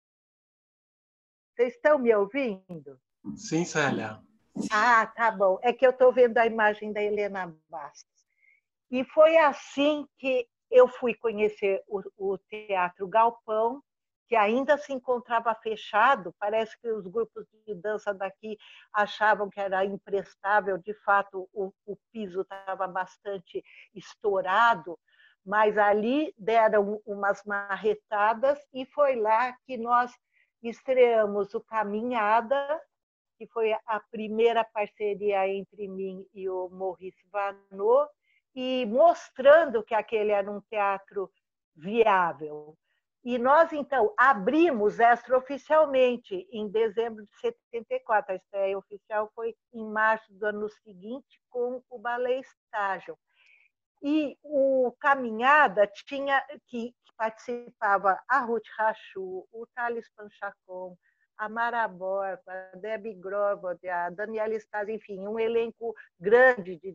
Speaker 13: Vocês estão me ouvindo?
Speaker 14: Sim, Célia.
Speaker 13: Ah, tá bom. É que eu estou vendo a imagem da Helena Bastos. E foi assim que eu fui conhecer o Teatro Galpão, que ainda se encontrava fechado. Parece que os grupos de dança daqui achavam que era imprestável. De fato, o piso estava bastante estourado, mas ali deram umas marretadas e foi lá que nós estreamos o Caminhada, que foi a primeira parceria entre mim e o Maurice Vanot, e mostrando que aquele era um teatro viável. E nós, então, abrimos extraoficialmente em dezembro de 74. A estreia oficial foi em março do ano seguinte, com o Ballet Estágio. E o Caminhada tinha que participava a Ruth Rachu, o Thales Panchacon, a Mara Borba, a Debbie Grobod, a Daniela Stasi, enfim, um elenco grande de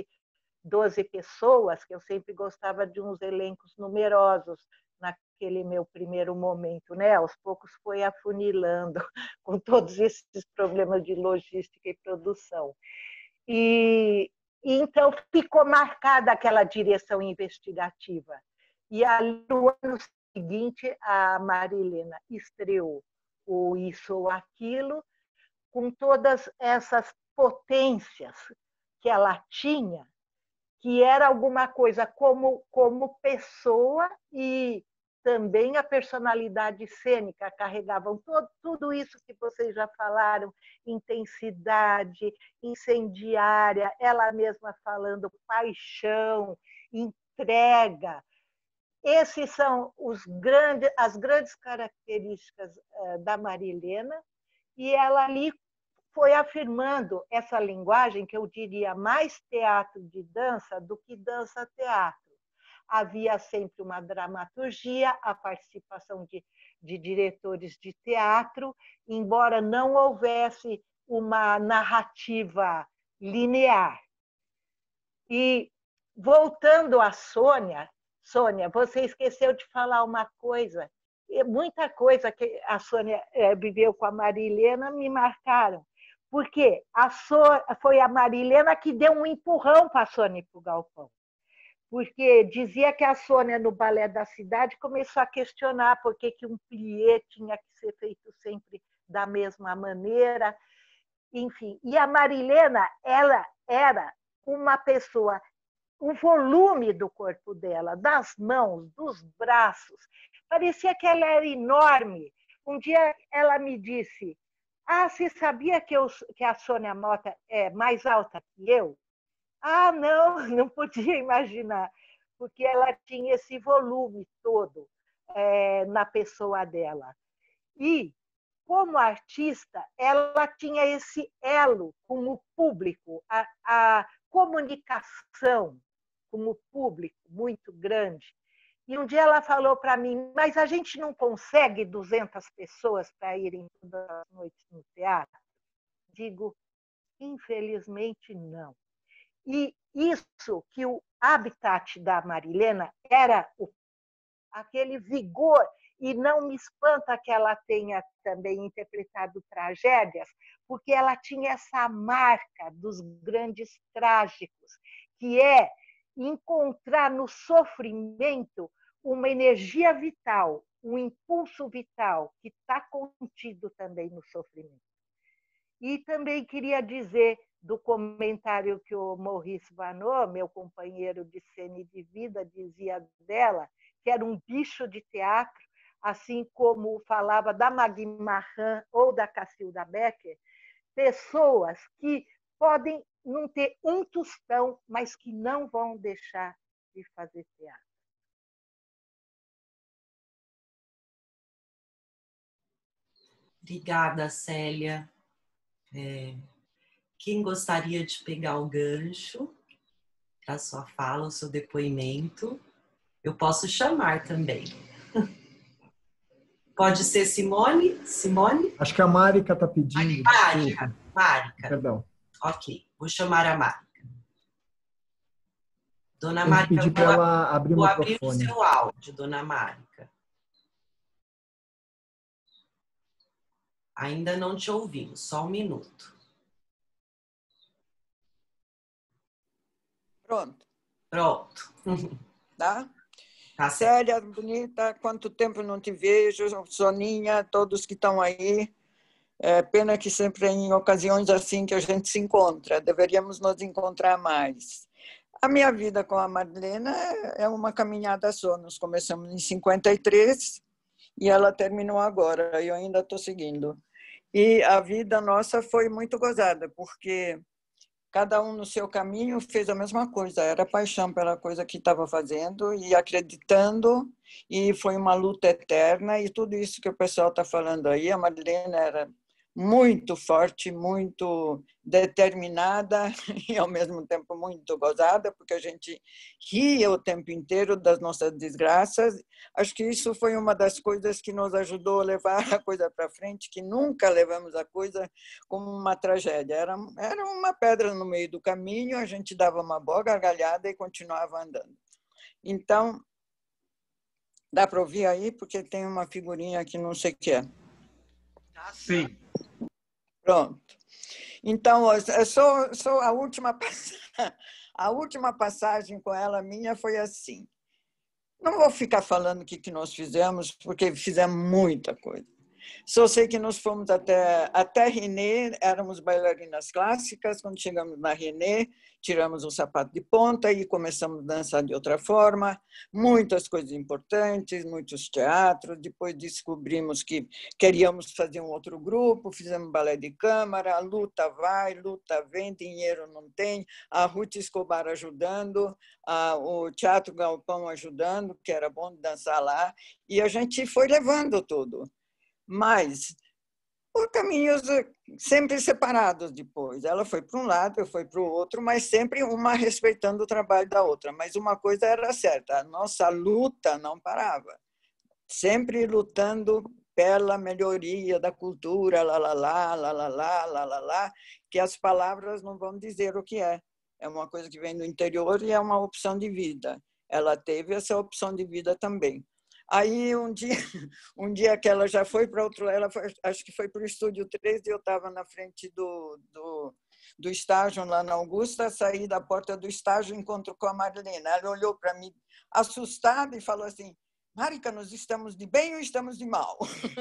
Speaker 13: 12 pessoas, que eu sempre gostava de uns elencos numerosos naquele meu primeiro momento, né? Aos poucos foi afunilando com todos esses problemas de logística e produção. E então ficou marcada aquela direção investigativa. E ali, no ano seguinte, a Marilena estreou o Isso ou Aquilo, com todas essas potências que ela tinha, que era alguma coisa como pessoa e também a personalidade cênica carregavam tudo isso que vocês já falaram, intensidade, incendiária, ela mesma falando paixão, entrega. Esses são as grandes características da Marilena, e ela ali foi afirmando essa linguagem que eu diria mais teatro de dança do que dança-teatro. Havia sempre uma dramaturgia, a participação de diretores de teatro, embora não houvesse uma narrativa linear. E voltando à Sônia, Sônia, você esqueceu de falar uma coisa. Muita coisa que a Sônia viveu com a Marilena me marcaram. Porque foi a Marilena que deu um empurrão para a Sônia para o galpão. Porque dizia que a Sônia, no Balé da Cidade, começou a questionar por que um plié tinha que ser feito sempre da mesma maneira. Enfim, e a Marilena, ela era uma pessoa, o volume do corpo dela, das mãos, dos braços, parecia que ela era enorme. Um dia ela me disse: você sabia que a Sônia Mota é mais alta que eu? Não podia imaginar, porque ela tinha esse volume todo na pessoa dela. E, como artista, ela tinha esse elo com o público, a comunicação com o público muito grande. E um dia ela falou para mim: mas a gente não consegue 200 pessoas para irem todas as noites no teatro? Digo, infelizmente não. E isso que o habitat da Marilena era aquele vigor, e não me espanta que ela tenha também interpretado tragédias, porque ela tinha essa marca dos grandes trágicos, que é encontrar no sofrimento uma energia vital, um impulso vital que está contido também no sofrimento. E também queria dizer do comentário que o Maurice Vanot, meu companheiro de cena e de vida, dizia dela, que era um bicho de teatro, assim como falava da Magui Marran ou da Cacilda Becker, pessoas que podem não ter um tostão, mas que não vão deixar de fazer teatro.
Speaker 12: Obrigada, Célia. Quem gostaria de pegar o gancho para a sua fala, o seu depoimento? Eu posso chamar também. Pode ser Simone? Simone?
Speaker 16: Acho que a Márica está pedindo.
Speaker 12: Márica.
Speaker 16: Perdão.
Speaker 12: Ok, vou chamar a Márica. Dona
Speaker 16: Tem
Speaker 12: Márica,
Speaker 16: que pedir para ela abrir o
Speaker 12: vou
Speaker 16: microfone.
Speaker 12: abrir o seu áudio, Dona Márica. Ainda não te ouvimos, só um minuto.
Speaker 2: Pronto.
Speaker 12: Pronto.
Speaker 2: Tá?
Speaker 12: Tá
Speaker 2: Célia, bonita, quanto tempo não te vejo, Soninha, todos que estão aí. Pena que sempre em ocasiões assim que a gente se encontra, deveríamos nos encontrar mais. A minha vida com a Marilena é uma caminhada só, nós começamos em 53 e ela terminou agora, eu ainda estou seguindo. E a vida nossa foi muito gozada, porque cada um no seu caminho fez a mesma coisa, era paixão pela coisa que estava fazendo e acreditando, e foi uma luta eterna, e tudo isso que o pessoal está falando aí, a Marilena era muito forte, muito determinada e, ao mesmo tempo, muito gozada, porque a gente ria o tempo inteiro das nossas desgraças. Acho que isso foi uma das coisas que nos ajudou a levar a coisa para frente, que nunca levamos a coisa como uma tragédia. Era uma pedra no meio do caminho, a gente dava uma boa gargalhada e continuava andando. Então, dá para ouvir aí? Porque tem uma figurinha que não sei o que é.
Speaker 14: Sim.
Speaker 2: Pronto. Então, eu sou a última passagem com ela minha foi assim. Não vou ficar falando o que nós fizemos, porque fizemos muita coisa. Só sei que nós fomos até René, éramos bailarinas clássicas. Quando chegamos na René, tiramos o sapato de ponta e começamos a dançar de outra forma. Muitas coisas importantes, muitos teatros. Depois descobrimos que queríamos fazer um outro grupo, fizemos balé de câmara, luta vai, luta vem, dinheiro não tem. A Ruth Escobar ajudando, o Teatro Galpão ajudando, que era bom dançar lá. E a gente foi levando tudo. Mas por caminhos sempre separados depois. Ela foi para um lado, eu fui para o outro, mas sempre uma respeitando o trabalho da outra. Mas uma coisa era certa, a nossa luta não parava. Sempre lutando pela melhoria da cultura, que as palavras não vão dizer o que é. É uma coisa que vem do interior e é uma opção de vida. Ela teve essa opção de vida também. Aí, um dia que ela já foi para outro... acho que foi para o Estúdio 3 e eu estava na frente do estágio lá na Augusta, saí da porta do estágio e encontro com a Marilena. Ela olhou para mim assustada e falou assim: Marica, nós estamos de bem ou estamos de mal?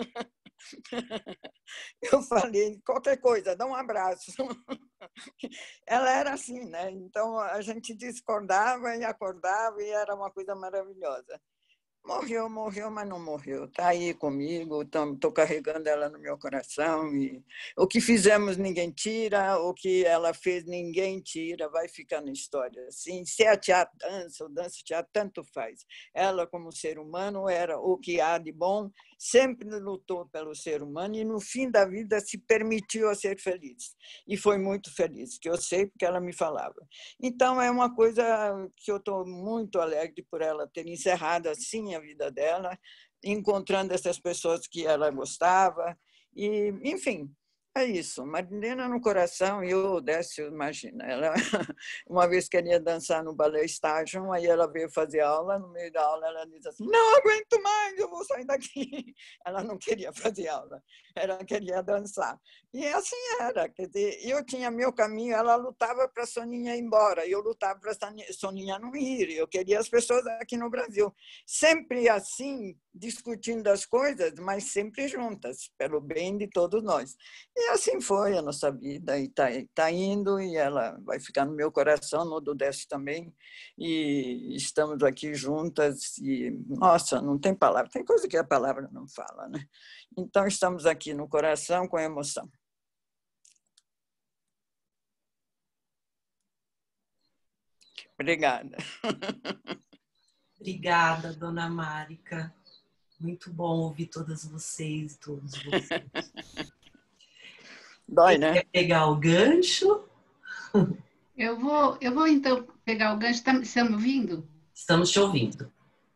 Speaker 2: Eu falei: qualquer coisa, dá um abraço. Ela era assim, né? Então a gente discordava e acordava e era uma coisa maravilhosa. Morreu, mas não morreu. Está aí comigo, estou carregando ela no meu coração. E o que fizemos, ninguém tira. O que ela fez, ninguém tira. Vai ficar na história. Assim, se é teatro, dança, ou dança, teatro, tanto faz. Ela, como ser humano, era o que há de bom, sempre lutou pelo ser humano e, no fim da vida, se permitiu a ser feliz. E foi muito feliz, que eu sei porque ela me falava. Então, é uma coisa que eu estou muito alegre por ela ter encerrado assim a vida dela, encontrando essas pessoas que ela gostava. E, enfim, é isso. Marilena no coração, e o Décio, imagina. Ela uma vez queria dançar no balé estágio, aí ela veio fazer aula, no meio da aula ela disse assim: não aguento mais, eu vou sair daqui. Ela não queria fazer aula, ela queria dançar. E assim era, quer dizer, eu tinha meu caminho, ela lutava para a Soninha ir embora, eu lutava para a Soninha não ir, eu queria as pessoas aqui no Brasil. Sempre assim, discutindo as coisas, mas sempre juntas, pelo bem de todos nós. E assim foi a nossa vida, e está indo, e ela vai ficar no meu coração, no do Décio também, e estamos aqui juntas, e, nossa, não tem palavra, tem coisa que a palavra não fala, né? Então, estamos aqui no coração com emoção. Obrigada.
Speaker 12: Obrigada, dona Marica. Muito bom ouvir todas vocês e todos vocês.
Speaker 2: Dói, né?
Speaker 12: Quer pegar o gancho?
Speaker 5: Eu vou então pegar o gancho. Estão me ouvindo?
Speaker 12: Estamos te ouvindo.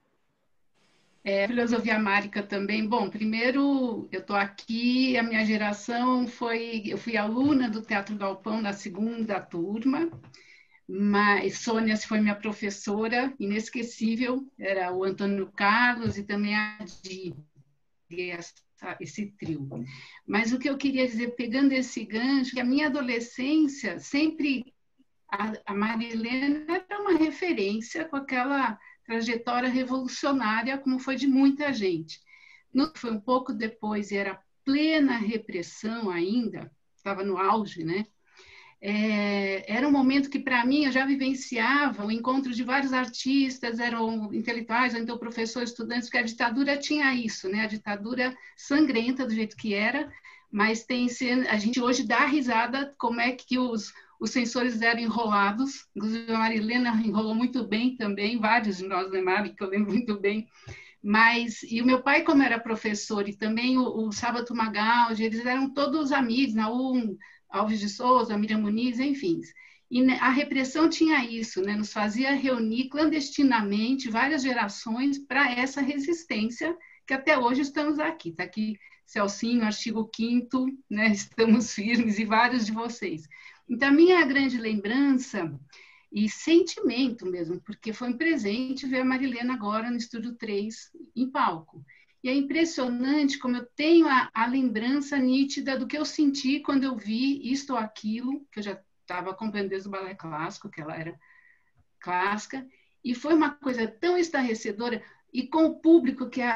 Speaker 5: Filosofia Marica também. Bom, primeiro eu estou aqui, a minha geração eu fui aluna do Teatro Galpão na segunda turma, mas Sônia foi minha professora inesquecível, era o Antônio Carlos e também a Di, esse trio. Mas o que eu queria dizer, pegando esse gancho, que a minha adolescência sempre, a Marilena era uma referência com aquela trajetória revolucionária, como foi de muita gente. Foi um pouco depois, e era plena repressão ainda, estava no auge, né? Era um momento que, para mim, eu já vivenciava o encontro de vários artistas, eram intelectuais, ou então professores, estudantes, porque a ditadura tinha isso, né? A ditadura sangrenta do jeito que era, mas a gente hoje dá risada como é que os censores eram enrolados, inclusive a Marilena enrolou muito bem também, vários de nós lembraram, que eu lembro muito bem, e o meu pai, como era professor, e também o Sábato Magaldi, eles eram todos amigos, Naum, Alves de Souza, Miriam Muniz, enfim. E a repressão tinha isso, né? Nos fazia reunir clandestinamente várias gerações para essa resistência, que até hoje estamos aqui. Está aqui Celcinho, artigo 5º, né? Estamos firmes, e vários de vocês. Então, a minha grande lembrança e sentimento mesmo, porque foi um presente ver a Marilena agora no Estúdio 3 em palco. E é impressionante como eu tenho a lembrança nítida do que eu senti quando eu vi isto ou aquilo, que eu já estava acompanhando desde o balé clássico, que ela era clássica, e foi uma coisa tão estarrecedora, e com o público, que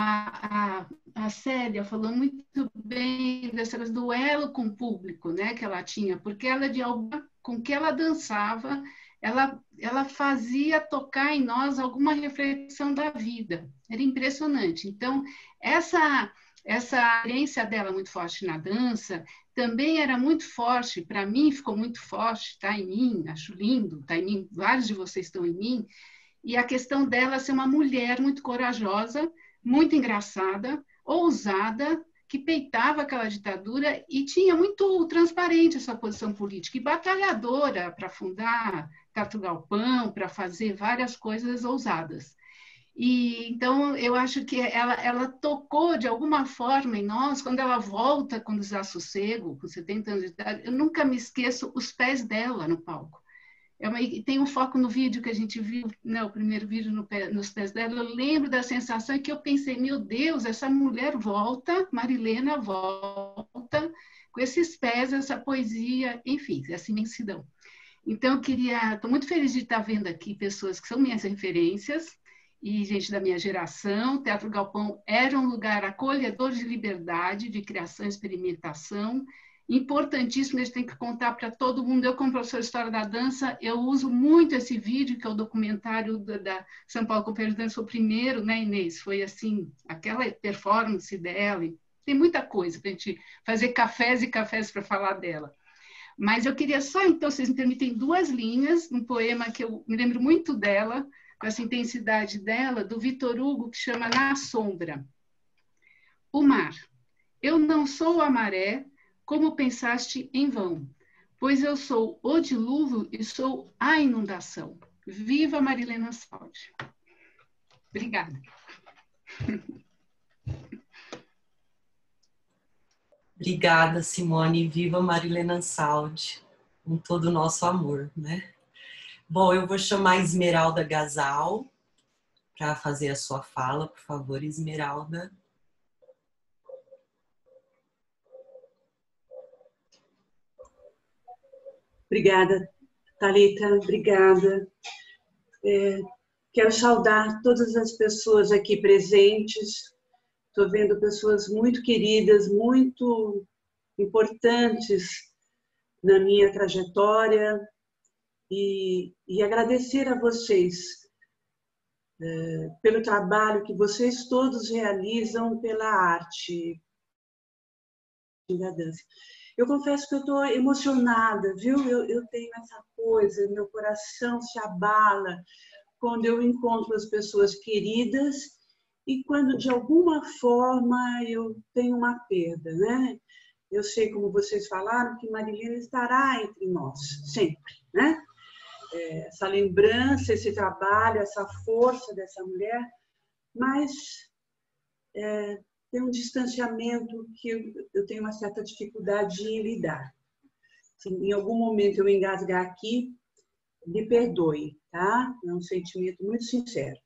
Speaker 5: a Célia falou muito bem dessa coisa do elo com o público, né, que ela tinha, porque ela, com que ela dançava, ela fazia tocar em nós alguma reflexão da vida. Era impressionante. Então, essa experiência dela muito forte na dança também era muito forte, para mim ficou muito forte, está em mim, acho lindo, está em mim, vários de vocês estão em mim, e a questão dela ser uma mulher muito corajosa, muito engraçada, ousada, que peitava aquela ditadura e tinha muito transparente a sua posição política, e batalhadora para fundar Teatro Galpão, para fazer várias coisas ousadas. E então eu acho que ela tocou de alguma forma em nós, quando ela volta com Desassossego, com 70 anos de idade. Eu nunca me esqueço os pés dela no palco. Tem um foco no vídeo que a gente viu, né, o primeiro vídeo nos pés dela. Eu lembro da sensação que eu pensei, meu Deus, essa mulher volta, Marilena volta, com esses pés, essa poesia, enfim, essa imensidão. Então, estou muito feliz de estar vendo aqui pessoas que são minhas referências e gente da minha geração. O Teatro Galpão era um lugar acolhedor de liberdade, de criação e experimentação, importantíssimo, a gente tem que contar para todo mundo. Eu, como professora de História da Dança, eu uso muito esse vídeo, que é o documentário da São Paulo Companhia de Dança, foi o primeiro, né, Inês? Foi assim, aquela performance dela. Tem muita coisa para a gente fazer cafés e cafés para falar dela. Mas eu queria só, então, vocês me permitem 2 linhas, um poema que eu me lembro muito dela, com essa intensidade dela, do Vitor Hugo, que chama Na Sombra. O mar. Eu não sou a maré, como pensaste em vão, pois eu sou o dilúvio e sou a inundação. Viva Marilena Ansaldi. Obrigada.
Speaker 12: Obrigada, Simone. Viva Marilena Ansaldi, com todo o nosso amor, né? Bom, eu vou chamar a Esmeralda Gasal para fazer a sua fala. Por favor, Esmeralda.
Speaker 17: Obrigada, Thalita, obrigada. Quero saudar todas as pessoas aqui presentes. Estou vendo pessoas muito queridas, muito importantes na minha trajetória e agradecer a vocês pelo trabalho que vocês todos realizam pela arte da dança. Eu confesso que eu estou emocionada, viu? Eu tenho essa coisa, meu coração se abala quando eu encontro as pessoas queridas e quando, de alguma forma, eu tenho uma perda, né? Eu sei, como vocês falaram, que Marilena estará entre nós, sempre, né? Essa lembrança, esse trabalho, essa força dessa mulher, mas tem um distanciamento que eu tenho uma certa dificuldade em lidar. Se em algum momento eu engasgar aqui, me perdoe, tá? É um sentimento muito sincero.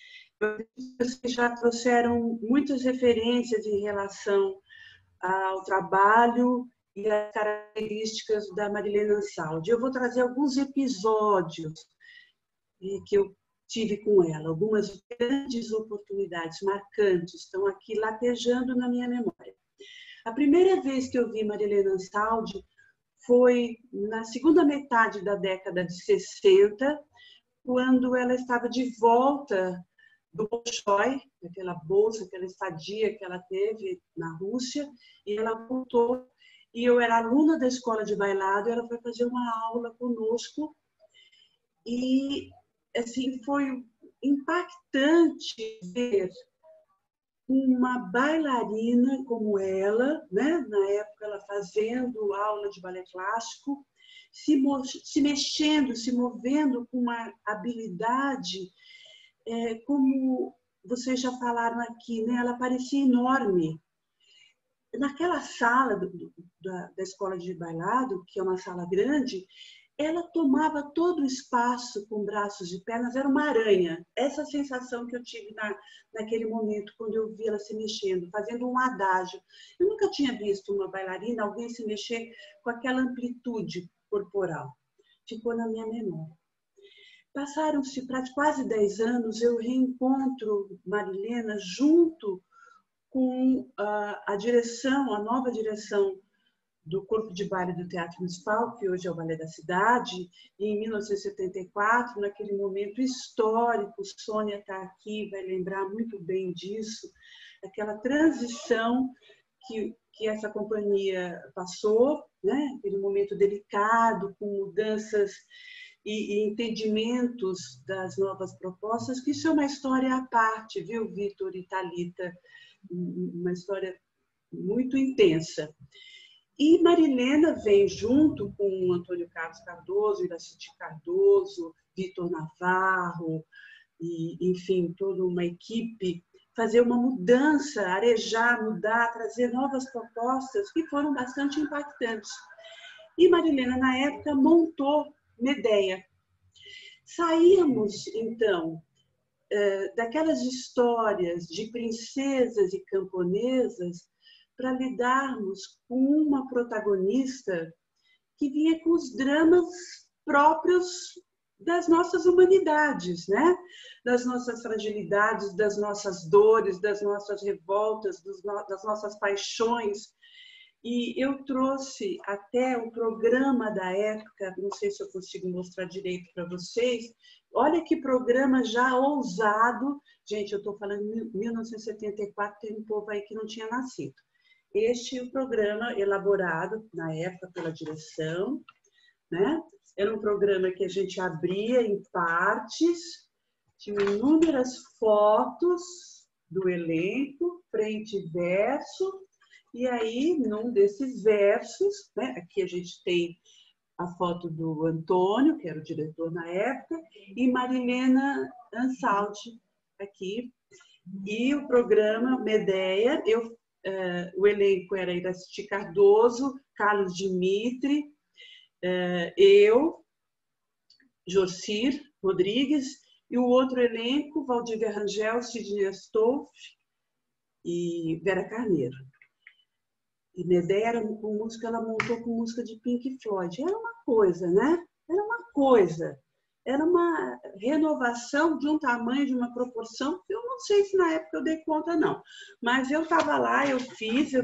Speaker 17: Vocês já trouxeram muitas referências em relação ao trabalho e às características da Marilena Ansaldi. Eu vou trazer alguns episódios que eu tive com ela, algumas grandes oportunidades marcantes estão aqui latejando na minha memória. A primeira vez que eu vi Marilena Ansaldi foi na segunda metade da década de 60, quando ela estava de volta do Bolshoi, aquela bolsa, aquela estadia que ela teve na Rússia, e ela voltou, e eu era aluna da escola de bailado, e ela foi fazer uma aula conosco, e assim, foi impactante ver uma bailarina como ela, né? Na época ela fazendo aula de balé clássico, se mexendo, se movendo com uma habilidade, como vocês já falaram aqui, né? Ela parecia enorme. Naquela sala da escola de bailado, que é uma sala grande, ela tomava todo o espaço com braços e pernas, era uma aranha. Essa sensação que eu tive naquele momento, quando eu vi ela se mexendo, fazendo um adágio. Eu nunca tinha visto uma bailarina, alguém se mexer com aquela amplitude corporal. Ficou na minha memória. Passaram-se quase 10 anos, eu reencontro Marilena junto com a direção, a nova direção do Corpo de Baile do Teatro Municipal, que hoje é o Balé da Cidade, e em 1974, naquele momento histórico, Sônia está aqui, vai lembrar muito bem disso, aquela transição que essa companhia passou, né? Aquele momento delicado, com mudanças e entendimentos das novas propostas, que isso é uma história à parte, viu, Vitor e Thalita? Uma história muito intensa. E Marilena vem junto com Antônio Carlos Cardoso, Iracide Cardoso, Vitor Navarro, e, enfim, toda uma equipe, fazer uma mudança, arejar, mudar, trazer novas propostas que foram bastante impactantes. E Marilena, na época, montou Medeia, saímos, então, daquelas histórias de princesas e camponesas para lidarmos com uma protagonista que vinha com os dramas próprios das nossas humanidades, né? Das nossas fragilidades, das nossas dores, das nossas revoltas, das nossas paixões. E eu trouxe até o programa da época, não sei se eu consigo mostrar direito para vocês. Olha que programa já ousado. Gente, eu estou falando em 1974, tem um povo aí que não tinha nascido. Este é o programa elaborado na época pela direção, né? Era um programa que a gente abria em partes, tinha inúmeras fotos do elenco, frente e verso, e aí, num desses versos, né? Aqui a gente tem a foto do Antônio, que era o diretor na época, e Marilena Ansaldi, aqui. E o programa Medeia, o elenco era Iraci Cardoso, Carlos Dimitri, eu, Jorcir Rodrigues, e o outro elenco, Valdívia Rangel, Sidney Astolfi e Vera Carneiro. E Medeia era com música, ela montou com música de Pink Floyd. Era uma coisa, né? Era uma coisa. Era uma renovação de um tamanho, de uma proporção, que eu não sei se na época eu dei conta, não. Mas eu estava lá, eu fiz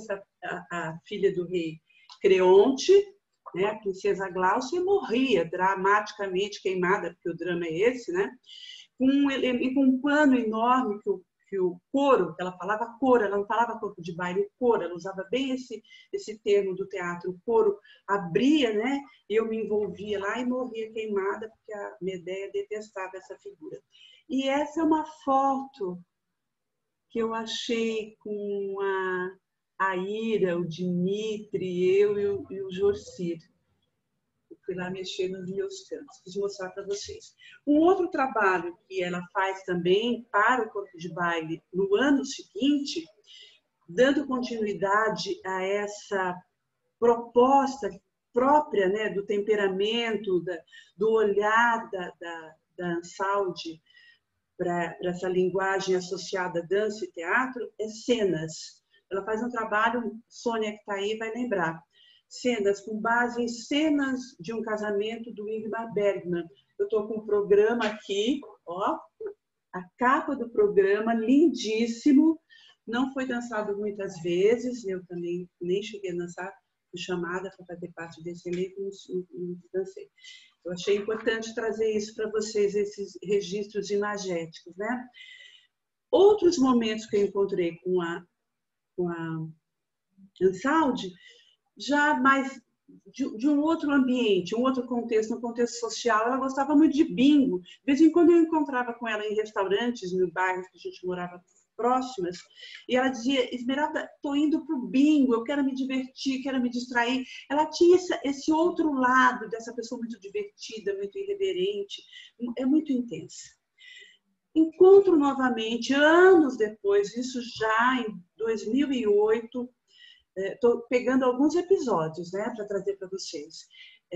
Speaker 17: a filha do rei Creonte, né, a princesa Gláucia, e morria dramaticamente queimada, porque o drama é esse, né? Com um pano enorme que o coro, ela falava coro, ela não falava corpo de baile, o coro, ela usava bem esse termo do teatro, o coro abria, né? Eu me envolvia lá e morria queimada, porque a Medeia detestava essa figura. E essa é uma foto que eu achei com a Ira, o Dimitri, eu e o Jorcir. Eu fui lá mexer nos meus cantos, quis mostrar para vocês. Um outro trabalho que ela faz também para o corpo de baile no ano seguinte, dando continuidade a essa proposta própria, né, do temperamento, do olhar da Ansaldi para essa linguagem associada a dança e teatro, é cenas. Ela faz um trabalho, Sônia que está aí vai lembrar, cenas com base em cenas de um casamento do Ingmar Bergman. Eu estou com o programa aqui, ó, a capa do programa, lindíssimo, não foi dançado muitas vezes, eu também nem cheguei a dançar, fui chamada para fazer parte desse elenco, não dancei. Eu achei importante trazer isso para vocês, esses registros imagéticos, né? Outros momentos que eu encontrei com a Ansaldi, já mais de um outro ambiente, um outro contexto, um contexto social. Ela gostava muito de bingo. De vez em quando eu encontrava com ela em restaurantes, no bairro que a gente morava próximas, e ela dizia: Esmeralda, estou indo para o bingo, eu quero me divertir, quero me distrair. Ela tinha esse outro lado dessa pessoa muito divertida, muito irreverente, é muito intensa. Encontro novamente, anos depois, isso já em 2008, estou pegando alguns episódios, né, para trazer para vocês.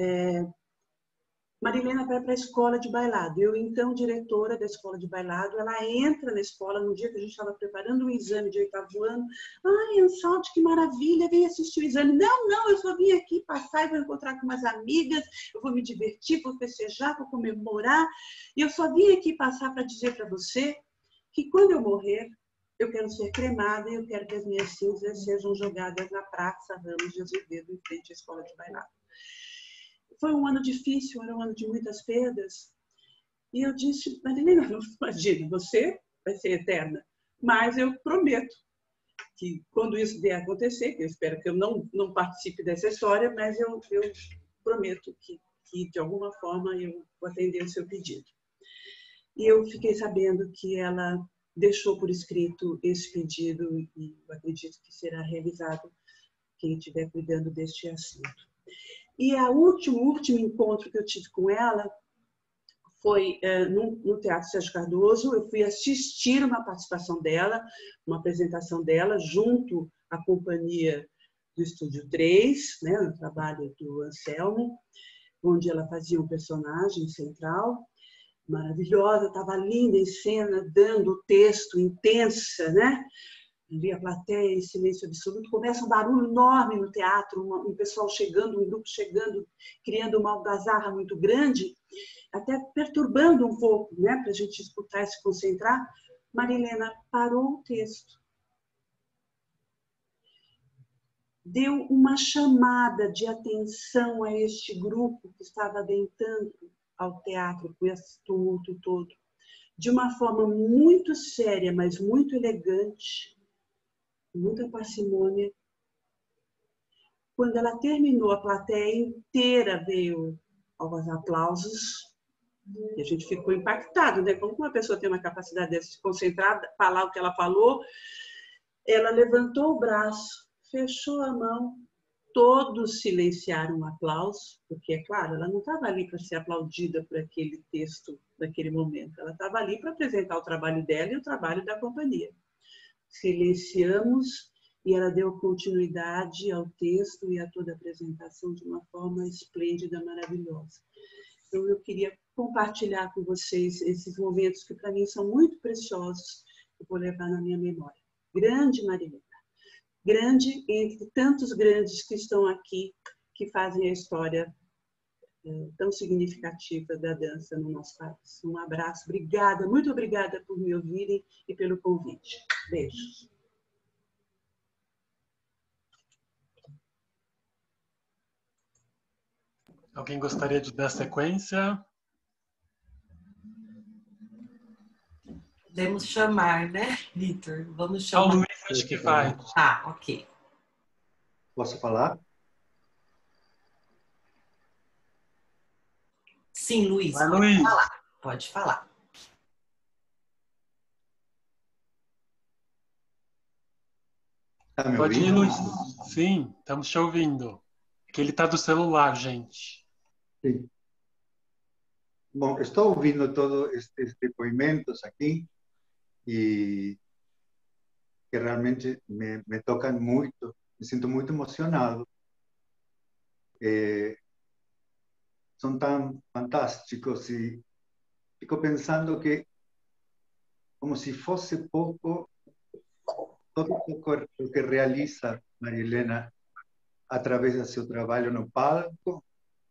Speaker 17: Marilena vai para a escola de bailado. Eu, então, diretora da escola de bailado, ela entra na escola no dia que a gente estava preparando um exame de 8º ano. Ai, Ansaldi, que maravilha, vem assistir o exame. Não, eu só vim aqui passar e vou encontrar com umas amigas, eu vou me divertir, vou festejar, vou comemorar. E eu só vim aqui passar para dizer para você que quando eu morrer, eu quero ser cremada e eu quero que as minhas cinzas sejam jogadas na Praça Ramos de Azevedo, em frente à escola de bailado. Foi um ano difícil, era um ano de muitas perdas. E eu disse: Marilena, não imagina, você vai ser eterna, mas eu prometo que quando isso vier a acontecer, eu espero que eu não participe dessa história, mas eu prometo que de alguma forma eu vou atender o seu pedido. E eu fiquei sabendo que ela deixou por escrito esse pedido e eu acredito que será realizado quem estiver cuidando deste assunto. E o último encontro que eu tive com ela foi no Teatro Sérgio Cardoso. Eu fui assistir uma participação dela, uma apresentação dela, junto à companhia do Estúdio 3, né, no trabalho do Anselmo, onde ela fazia um personagem central. maravilhosa, estava linda em cena, dando o texto, intensa, né? Ali a plateia em silêncio absoluto, começa um barulho enorme no teatro, um pessoal chegando, um grupo chegando, criando uma algazarra muito grande, até perturbando um pouco, né? Para a gente escutar e se concentrar. Marilena parou o texto. Deu uma chamada de atenção a este grupo que estava adentrando ao teatro com esse tumulto todo, de uma forma muito séria, mas muito elegante, muita parcimônia. Quando ela terminou, a plateia inteira veio aos aplausos e a gente ficou impactado, né? Como uma pessoa tem uma capacidade de se concentrar, falar o que ela falou. Ela levantou o braço, fechou a mão, todos silenciaram o aplauso, porque, é claro, ela não estava ali para ser aplaudida por aquele texto, naquele momento. Ela estava ali para apresentar o trabalho dela e o trabalho da companhia. Silenciamos e ela deu continuidade ao texto e a toda a apresentação de uma forma esplêndida, maravilhosa. Então, eu queria compartilhar com vocês esses momentos que, para mim, são muito preciosos e vou levar na minha memória. Grande Marilena. Grande entre tantos grandes que estão aqui, que fazem a história tão significativa da dança no nosso país. Um abraço, obrigada, muito obrigada por me ouvirem e pelo convite. Beijos.
Speaker 14: Alguém gostaria de dar sequência?
Speaker 12: Podemos chamar, né, Vitor? Vamos chamar.
Speaker 14: O Luiz acho que vai.
Speaker 12: Ah, ok.
Speaker 3: Posso falar?
Speaker 12: Sim, Luiz.
Speaker 14: Vai,
Speaker 12: pode
Speaker 14: Luiz.
Speaker 12: falar. Pode falar.
Speaker 3: Tá me
Speaker 14: Pode ir,
Speaker 3: ouvindo?
Speaker 14: Luiz. Sim, estamos te ouvindo. Que ele está do celular, gente.
Speaker 3: Sim. Bom, estou ouvindo todos estes depoimentos aqui e que realmente me tocam muito, me sinto muito emocionado. São tão fantásticos e fico pensando que, como se fosse pouco, todo o que realiza Marilena através do seu trabalho no palco,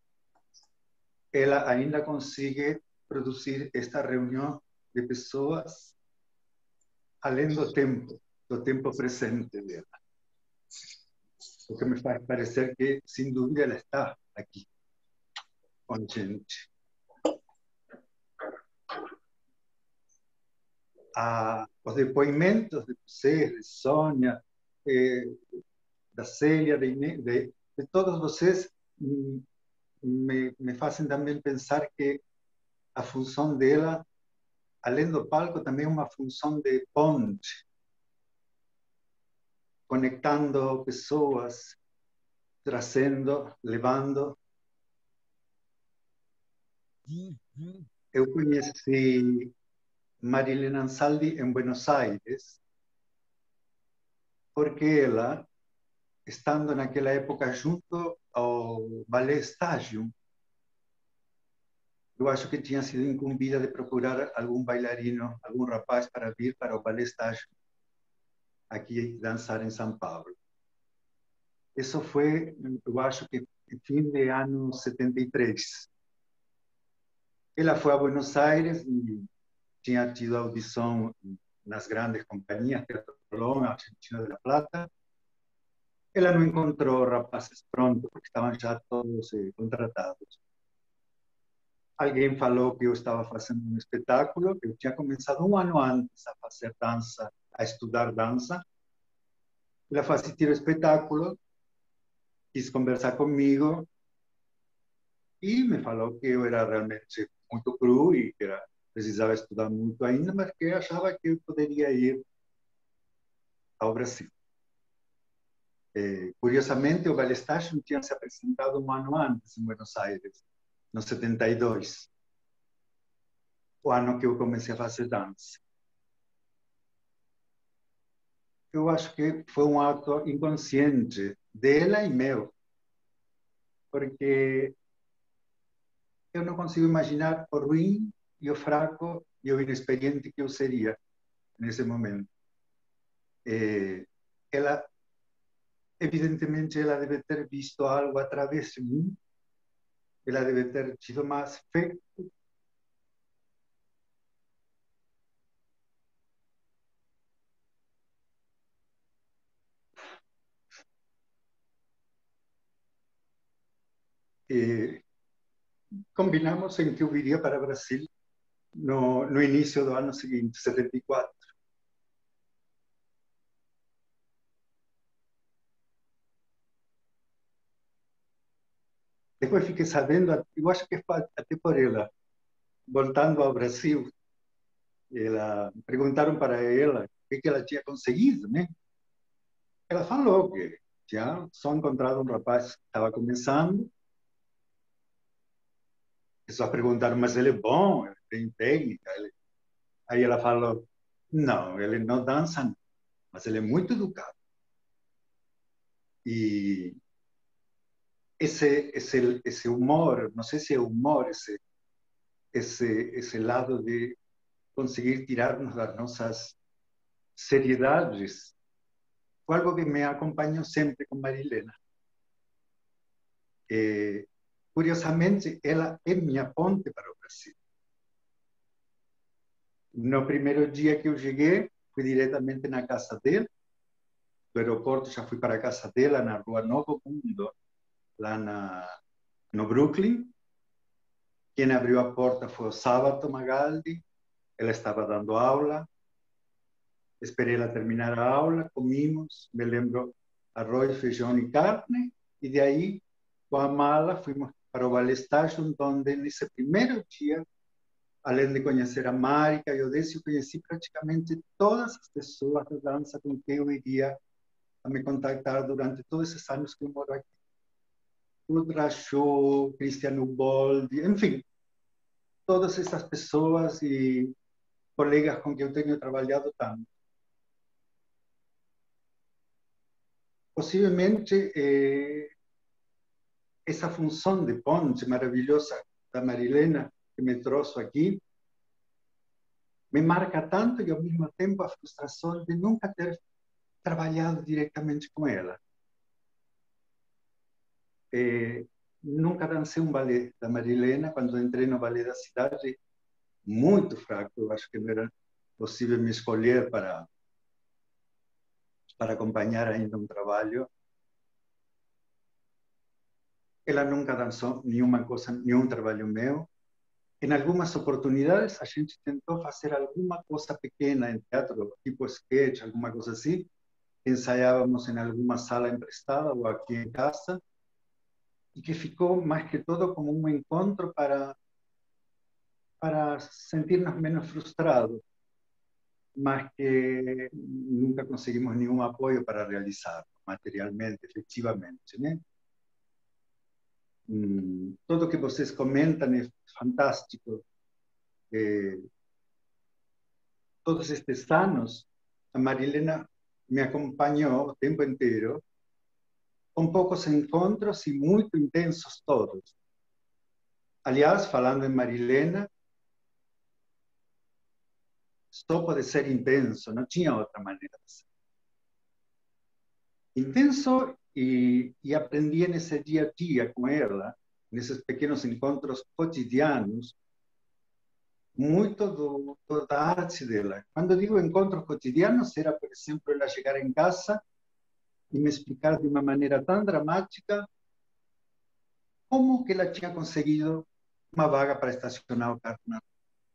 Speaker 3: ela ainda consegue produzir esta reunião de pessoas além do tempo presente dela. O que me faz parecer que, sem dúvida, ela está aqui com a gente. Os depoimentos de você, de Sônia, da Célia, de todos vocês, me fazem também pensar que a função dela, além do palco, também é uma função de ponte, conectando pessoas, trazendo, levando. Eu conheci Marilena Ansaldi em Buenos Aires, porque ela, estando naquela época junto ao Ballet Stadium, eu acho que tinha sido incumbida de procurar algum bailarino, algum rapaz para vir para o Ballet Stadium aqui dançar em São Paulo. Isso foi, eu acho que fim de ano 73. Ela foi a Buenos Aires e tinha tido audição nas grandes companhias, Teatro Colón, Argentina de la Plata. Ela não encontrou rapazes prontos, porque estavam já todos contratados. Alguém falou que eu estava fazendo um espetáculo. Eu tinha começado um ano antes a fazer dança, a estudar dança. Ela foi assistir o espetáculo, quis conversar comigo e me falou que eu era realmente muito cru e que precisava estudar muito ainda, mas que achava que eu poderia ir ao Brasil. Curiosamente, o Ballet Stadium tinha se apresentado um ano antes em Buenos Aires, no 72, o ano que eu comecei a fazer dança. Eu acho que foi um ato inconsciente dela e meu, porque eu não consigo imaginar o ruim e o fraco e o inexperiente que eu seria nesse momento. Ela, evidentemente, ela deve ter visto algo através de mim, ela deve ter tido mais afeto. Combinamos em que eu viria para o Brasil no início do ano seguinte, 74. Depois fiquei sabendo, eu acho que foi até por ela, voltando ao Brasil, perguntaram para ela o que ela tinha conseguido, né? Ela falou que tinha só encontrado um rapaz que estava começando. Só perguntaram, mas ele é bom, ele tem técnica. Aí ela falou, não, ele não dança, não, mas ele é muito educado. E esse humor, não sei se é humor, esse lado de conseguir tirar-nos das nossas seriedades, foi algo que me acompanhou sempre com Marilena. Curiosamente, ela é minha ponte para o Brasil. No primeiro dia que eu cheguei, fui diretamente na casa dela. Do aeroporto já fui para a casa dela, na rua Novo Mundo, lá no Brooklyn. Quem abriu a porta foi o Sábato Magaldi. Ela estava dando aula. Esperei ela terminar a aula, comimos, me lembro, arroz, feijão e carne. E de aí, com a mala, fomos para o Ballet Station, onde nesse primeiro dia, além de conhecer a Marika e o Odécio, conheci praticamente todas as pessoas da dança com quem eu iria a me contactar durante todos esses anos que eu moro aqui. Udra Show, Cristiano Boldi, enfim, todas essas pessoas e colegas com quem eu tenho trabalhado tanto. Possivelmente, essa função de ponte maravilhosa da Marilena, que me trouxe aqui, me marca tanto e, ao mesmo tempo, a frustração de nunca ter trabalhado diretamente com ela. Nunca dancei um balé da Marilena. Quando entrei no balé da cidade, muito fraco, eu acho que não era possível me escolher para acompanhar ainda um trabalho. Ela nunca dançou nenhuma coisa, nenhum trabalho meu. Em algumas oportunidades, a gente tentou fazer alguma coisa pequena em teatro, tipo sketch, alguma coisa assim. Ensaiávamos em alguma sala emprestada ou aqui em casa, e que ficou, mais que todo, como um encontro para sentir-nos menos frustrados, mas que nunca conseguimos nenhum apoio para realizar materialmente, efetivamente, né? Tudo o que vocês comentam é fantástico. Todos estes anos, a Marilena me acompanhou o tempo inteiro, com poucos encontros e muito intensos todos. Aliás, falando em Marilena, só pode ser intenso, não tinha outra maneira de ser. Intenso e aprendi nesse dia a dia com ela, nesses pequenos encontros cotidianos, muito da arte dela. Quando digo encontros cotidianos, era, por exemplo, ela chegar em casa e me explicar de uma maneira tão dramática como que ela tinha conseguido uma vaga para estacionar o carro na rua.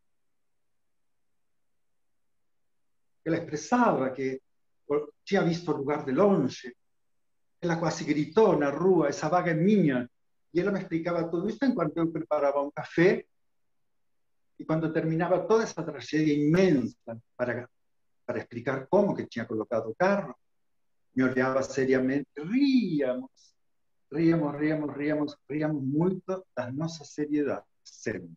Speaker 3: Ela expressava que tinha visto o lugar de longe. Ela quase gritou na rua, essa vaga é minha. E ela me explicava tudo isso enquanto eu preparava um café. E quando terminava toda essa tragédia imensa para explicar como que tinha colocado o carro, me olhava seriamente, ríamos muito das nossas seriedades, sempre.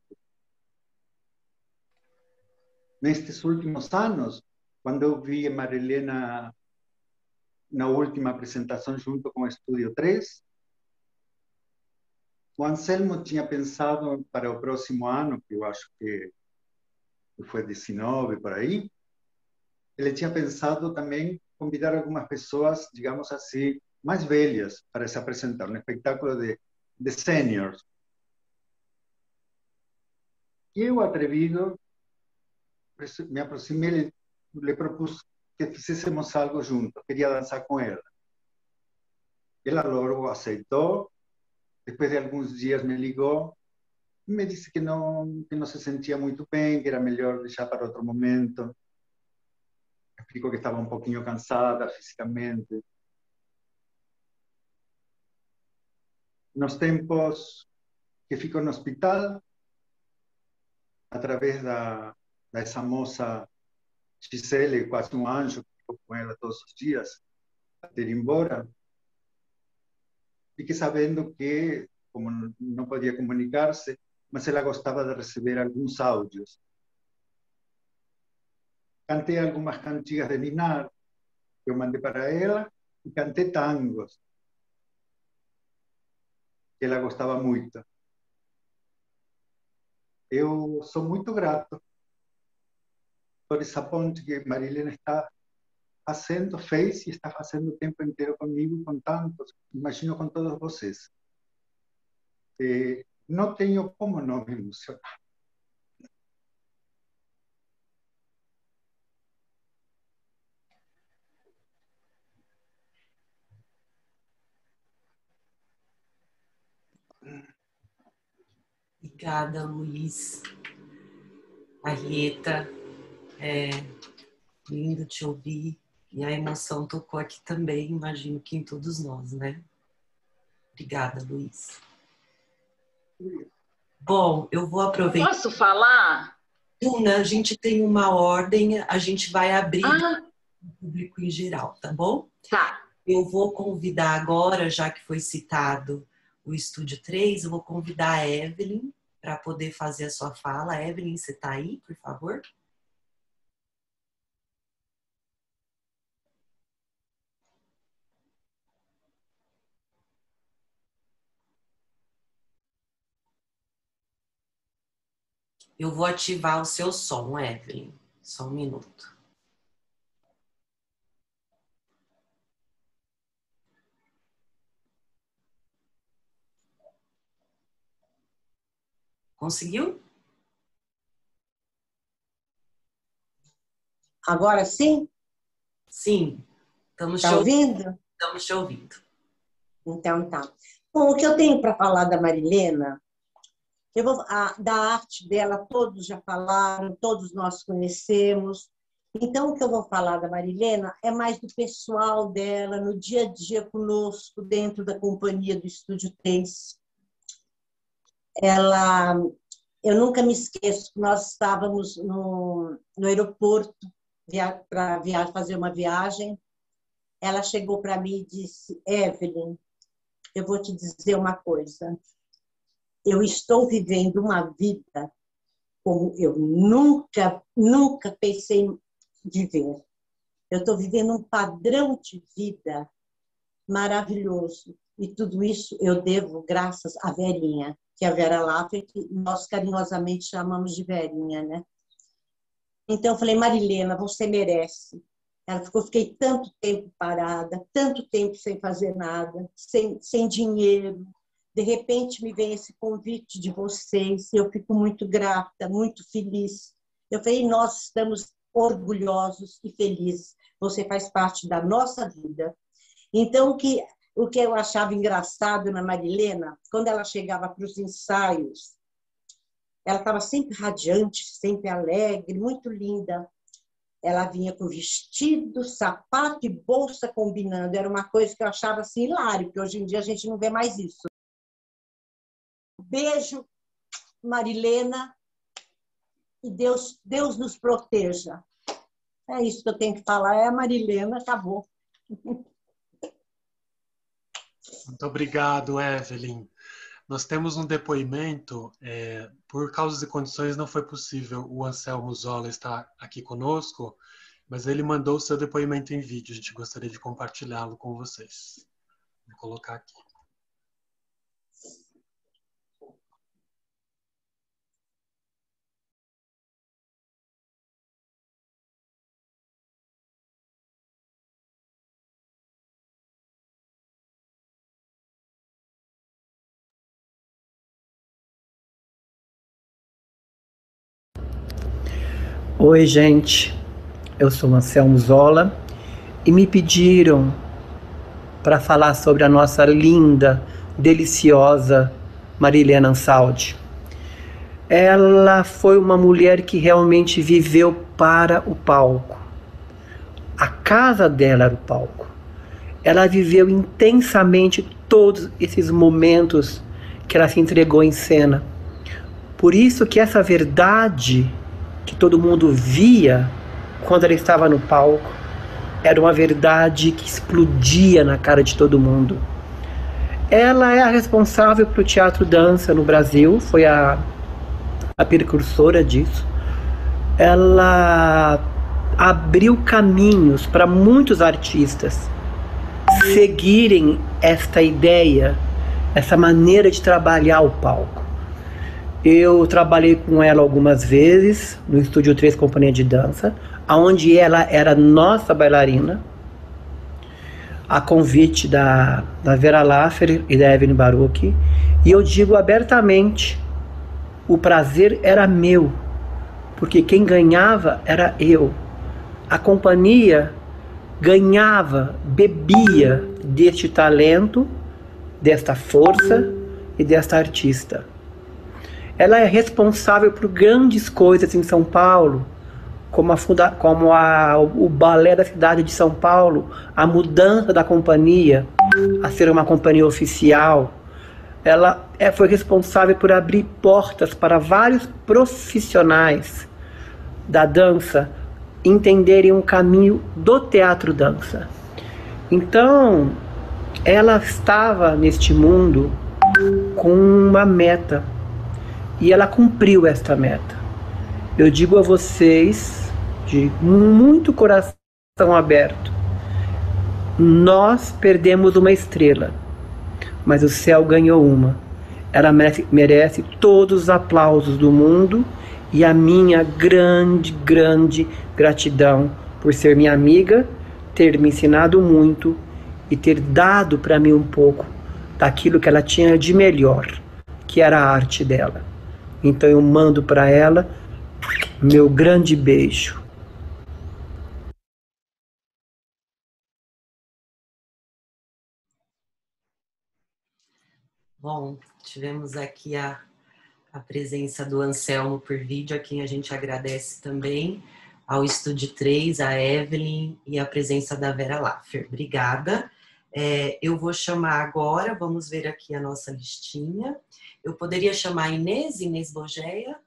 Speaker 3: Nestes últimos anos, quando eu vi a Marilena na última apresentação junto com o Estúdio 3, o Anselmo tinha pensado para o próximo ano, que eu acho que foi 19, por aí, ele tinha pensado também convidar algumas pessoas, digamos assim, mais velhas para se apresentar, um espetáculo de seniors. E eu, atrevido, me aproximei, lhe propus que fizéssemos algo juntos, queria dançar com ela. Ela logo aceitou, depois de alguns dias me ligou, e me disse que não se sentia muito bem, que era melhor deixar para outro momento. Explicou que estava um pouquinho cansada fisicamente. Nos tempos que ficou no hospital, através dessa moça Gisele, quase um anjo, que ficou com ela todos os dias, até ir embora, fiquei sabendo que, como não podia comunicar-se, mas ela gostava de receber alguns áudios. Cantei algumas cantigas de Ninar, que eu mandei para ela, e cantei tangos, que ela gostava muito. Eu sou muito grato por essa ponte que Marilena fez e está fazendo o tempo inteiro comigo, com tantos, imagino com todos vocês. Não tenho como não me emocionar.
Speaker 12: Obrigada, Luiz. Arrieta, lindo te ouvir. E a emoção tocou aqui também, imagino que em todos nós, né? Obrigada, Luiz. Bom, eu vou aproveitar.
Speaker 10: Posso falar?
Speaker 12: Duna, a gente tem uma ordem, a gente vai abrir o público em geral, tá bom?
Speaker 10: Tá.
Speaker 12: Eu vou convidar agora, já que foi citado o Estúdio 3, eu vou convidar a Evelyn para poder fazer a sua fala. Evelyn, você está aí, por favor? Eu vou ativar o seu som, Evelyn. Só um minuto. Conseguiu?
Speaker 18: Agora sim?
Speaker 12: Sim. Estamos
Speaker 18: te ouvindo?
Speaker 12: Estamos te ouvindo.
Speaker 18: Então tá. Bom, o que eu tenho para falar da Marilena, da arte dela, todos já falaram, todos nós conhecemos. Então, o que eu vou falar da Marilena é mais do pessoal dela, no dia a dia conosco, dentro da companhia do Estúdio 3. Eu nunca me esqueço, nós estávamos no aeroporto para fazer uma viagem. Ela chegou para mim e disse: Evelyn, eu vou te dizer uma coisa. Eu estou vivendo uma vida como eu nunca pensei viver. Eu estou vivendo um padrão de vida maravilhoso. E tudo isso eu devo graças à Verinha, que é a Vera Laffer, que nós carinhosamente chamamos de Verinha, né? Então eu falei: Marilena, você merece. Ela fiquei tanto tempo parada, tanto tempo sem fazer nada, sem dinheiro. De repente me vem esse convite de vocês, eu fico muito grata, muito feliz. Eu falei: nós estamos orgulhosos e felizes. Você faz parte da nossa vida. Então, o que eu achava engraçado na Marilena, quando ela chegava para os ensaios, ela estava sempre radiante, sempre alegre, muito linda. Ela vinha com vestido, sapato e bolsa combinando. Era uma coisa que eu achava assim hilário, porque hoje em dia a gente não vê mais isso. Beijo, Marilena, e Deus nos proteja. É isso que eu tenho que falar. É a Marilena, acabou.
Speaker 14: Muito obrigado, Evelyn. Nós temos um depoimento, por causa de condições não foi possível o Anselmo Zola estar aqui conosco, mas ele mandou o seu depoimento em vídeo, a gente gostaria de compartilhá-lo com vocês. Vou colocar aqui.
Speaker 19: Oi, gente. Eu sou Anselmo Zola e me pediram para falar sobre a nossa linda, deliciosa Marilena Ansaldi. Ela foi uma mulher que realmente viveu para o palco. A casa dela era o palco. Ela viveu intensamente todos esses momentos que ela se entregou em cena. Por isso que essa verdade que todo mundo via quando ela estava no palco era uma verdade que explodia na cara de todo mundo. Ela é a responsável pelo teatro dança no Brasil, foi a precursora disso. Ela abriu caminhos para muitos artistas seguirem esta ideia, essa maneira de trabalhar o palco. Eu trabalhei com ela algumas vezes no Estúdio 3 Companhia de Dança, onde ela era nossa bailarina, a convite da Vera Laffer e da Evelyn Baruch, e eu digo abertamente, o prazer era meu, porque quem ganhava era eu. A companhia ganhava, bebia deste talento, desta força e desta artista. Ela é responsável por grandes coisas em São Paulo, como o balé da cidade de São Paulo, a mudança da companhia a ser uma companhia oficial. Ela foi responsável por abrir portas para vários profissionais da dança entenderem um caminho do teatro dança. Então, ela estava neste mundo com uma meta e ela cumpriu esta meta. Eu digo a vocês, de muito coração aberto, nós perdemos uma estrela, mas o céu ganhou uma. Ela merece todos os aplausos do mundo e a minha grande, grande gratidão por ser minha amiga, ter me ensinado muito e ter dado para mim um pouco daquilo que ela tinha de melhor, que era a arte dela. Então eu mando para ela meu grande beijo.
Speaker 12: Bom, tivemos aqui a presença do Anselmo por vídeo, a quem a gente agradece também, ao Estúdio 3, a Evelyn e a presença da Vera Laffer. Obrigada. Eu vou chamar agora, vamos ver aqui a nossa listinha. Eu poderia chamar a Inês Bogeia?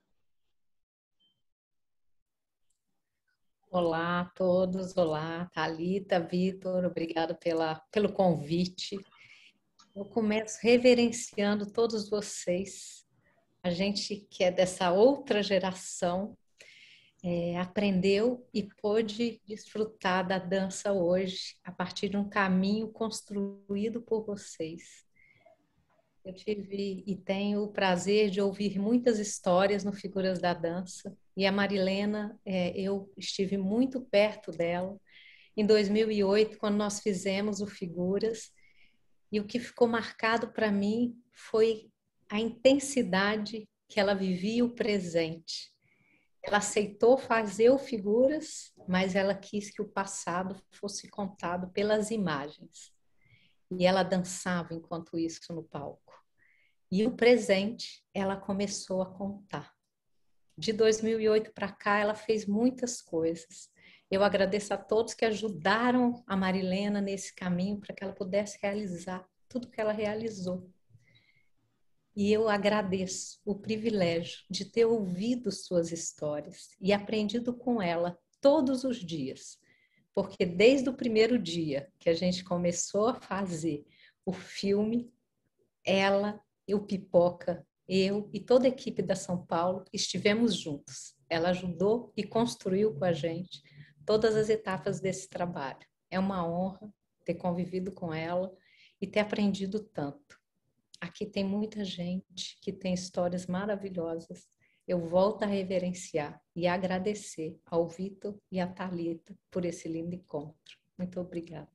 Speaker 20: Olá a todos, olá, Thalita, Vitor, obrigado pelo convite. Eu começo reverenciando todos vocês. A gente que é dessa outra geração aprendeu e pôde desfrutar da dança hoje a partir de um caminho construído por vocês. Eu tive e tenho o prazer de ouvir muitas histórias no Figuras da Dança e a Marilena, eu estive muito perto dela em 2008, quando nós fizemos o Figuras, e o que ficou marcado para mim foi a intensidade que ela vivia o presente. Ela aceitou fazer o Figuras, mas ela quis que o passado fosse contado pelas imagens. E ela dançava enquanto isso no palco. E o presente ela começou a contar. De 2008 para cá, ela fez muitas coisas. Eu agradeço a todos que ajudaram a Marilena nesse caminho para que ela pudesse realizar tudo que ela realizou. E eu agradeço o privilégio de ter ouvido suas histórias e aprendido com ela todos os dias. Porque desde o primeiro dia que a gente começou a fazer o filme, ela, o Pipoca, eu e toda a equipe da São Paulo estivemos juntos. Ela ajudou e construiu com a gente todas as etapas desse trabalho. É uma honra ter convivido com ela e ter aprendido tanto. Aqui tem muita gente que tem histórias maravilhosas. Eu volto a reverenciar e agradecer ao Vitor e à Thalita por esse lindo encontro. Muito obrigada.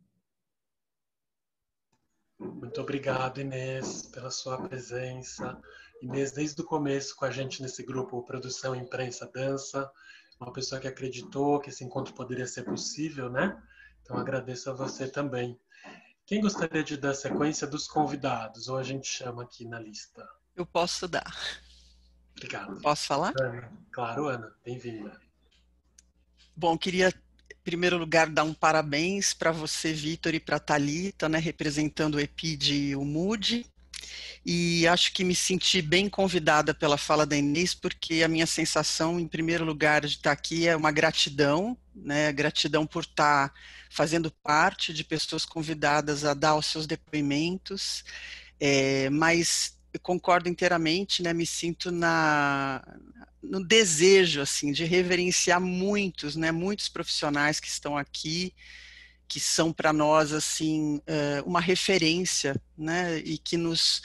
Speaker 14: Muito obrigado, Inês, pela sua presença. Inês, desde o começo com a gente nesse grupo Produção Imprensa Dança, uma pessoa que acreditou que esse encontro poderia ser possível, né? Então, agradeço a você também. Quem gostaria de dar sequência dos convidados? Ou a gente chama aqui na lista?
Speaker 21: Eu posso dar.
Speaker 14: Obrigado.
Speaker 21: Posso falar?
Speaker 14: Ana. Claro, Ana. Bem-vinda.
Speaker 21: Bom, queria, em primeiro lugar, dar um parabéns para você, Vitor, e para a Thalita, né, representando o EPID UMUD. E acho que me senti bem convidada pela fala da Inês, porque a minha sensação, em primeiro lugar, de estar aqui é uma gratidão, né? Gratidão por estar fazendo parte de pessoas convidadas a dar os seus depoimentos, mas eu concordo inteiramente, né? Me sinto no desejo assim, de reverenciar muitos, né? Muitos profissionais que estão aqui, que são para nós assim uma referência, né? E que nos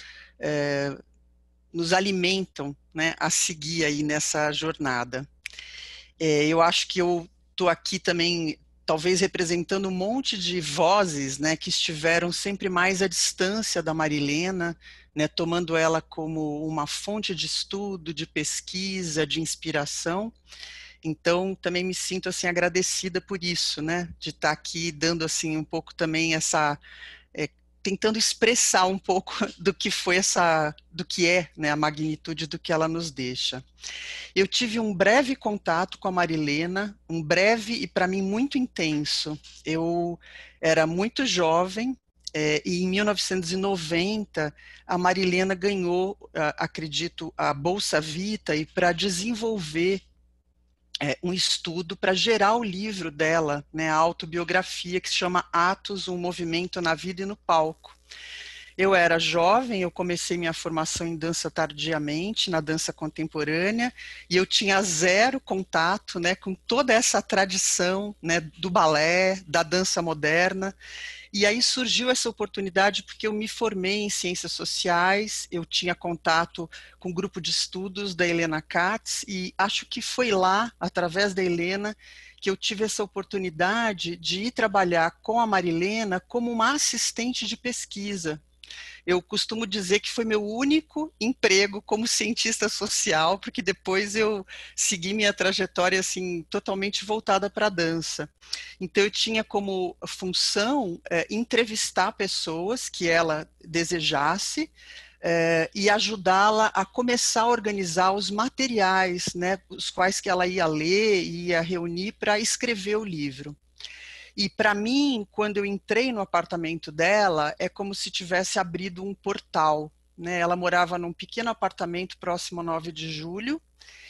Speaker 21: alimentam, né, a seguir aí nessa jornada. Eu acho que eu estou aqui também, talvez representando um monte de vozes, né, que estiveram sempre mais à distância da Marilena, né, tomando ela como uma fonte de estudo, de pesquisa, de inspiração. Então, também me sinto assim agradecida por isso, né, de estar aqui dando assim um pouco também essa tentando expressar um pouco do que foi do que é, né, a magnitude do que ela nos deixa. Eu tive um breve contato com a Marilena, um breve e para mim muito intenso. Eu era muito jovem e em 1990 a Marilena ganhou, acredito, a Bolsa Vita e para desenvolver um estudo para gerar o livro dela, né, a autobiografia que se chama Atos, um movimento na vida e no palco. Eu era jovem, eu comecei minha formação em dança tardiamente, na dança contemporânea, e eu tinha zero contato, né, com toda essa tradição, né, do balé, da dança moderna. E aí surgiu essa oportunidade porque eu me formei em ciências sociais, eu tinha contato com o grupo de estudos da Helena Katz e acho que foi lá, através da Helena, que eu tive essa oportunidade de ir trabalhar com a Marilena como uma assistente de pesquisa. Eu costumo dizer que foi meu único emprego como cientista social, porque depois eu segui minha trajetória assim totalmente voltada para a dança. Então eu tinha como função entrevistar pessoas que ela desejasse e ajudá-la a começar a organizar os materiais, né, os quais que ela ia ler e ia reunir para escrever o livro. E para mim, quando eu entrei no apartamento dela, é como se tivesse abrido um portal, né? Ela morava num pequeno apartamento próximo a 9 de julho,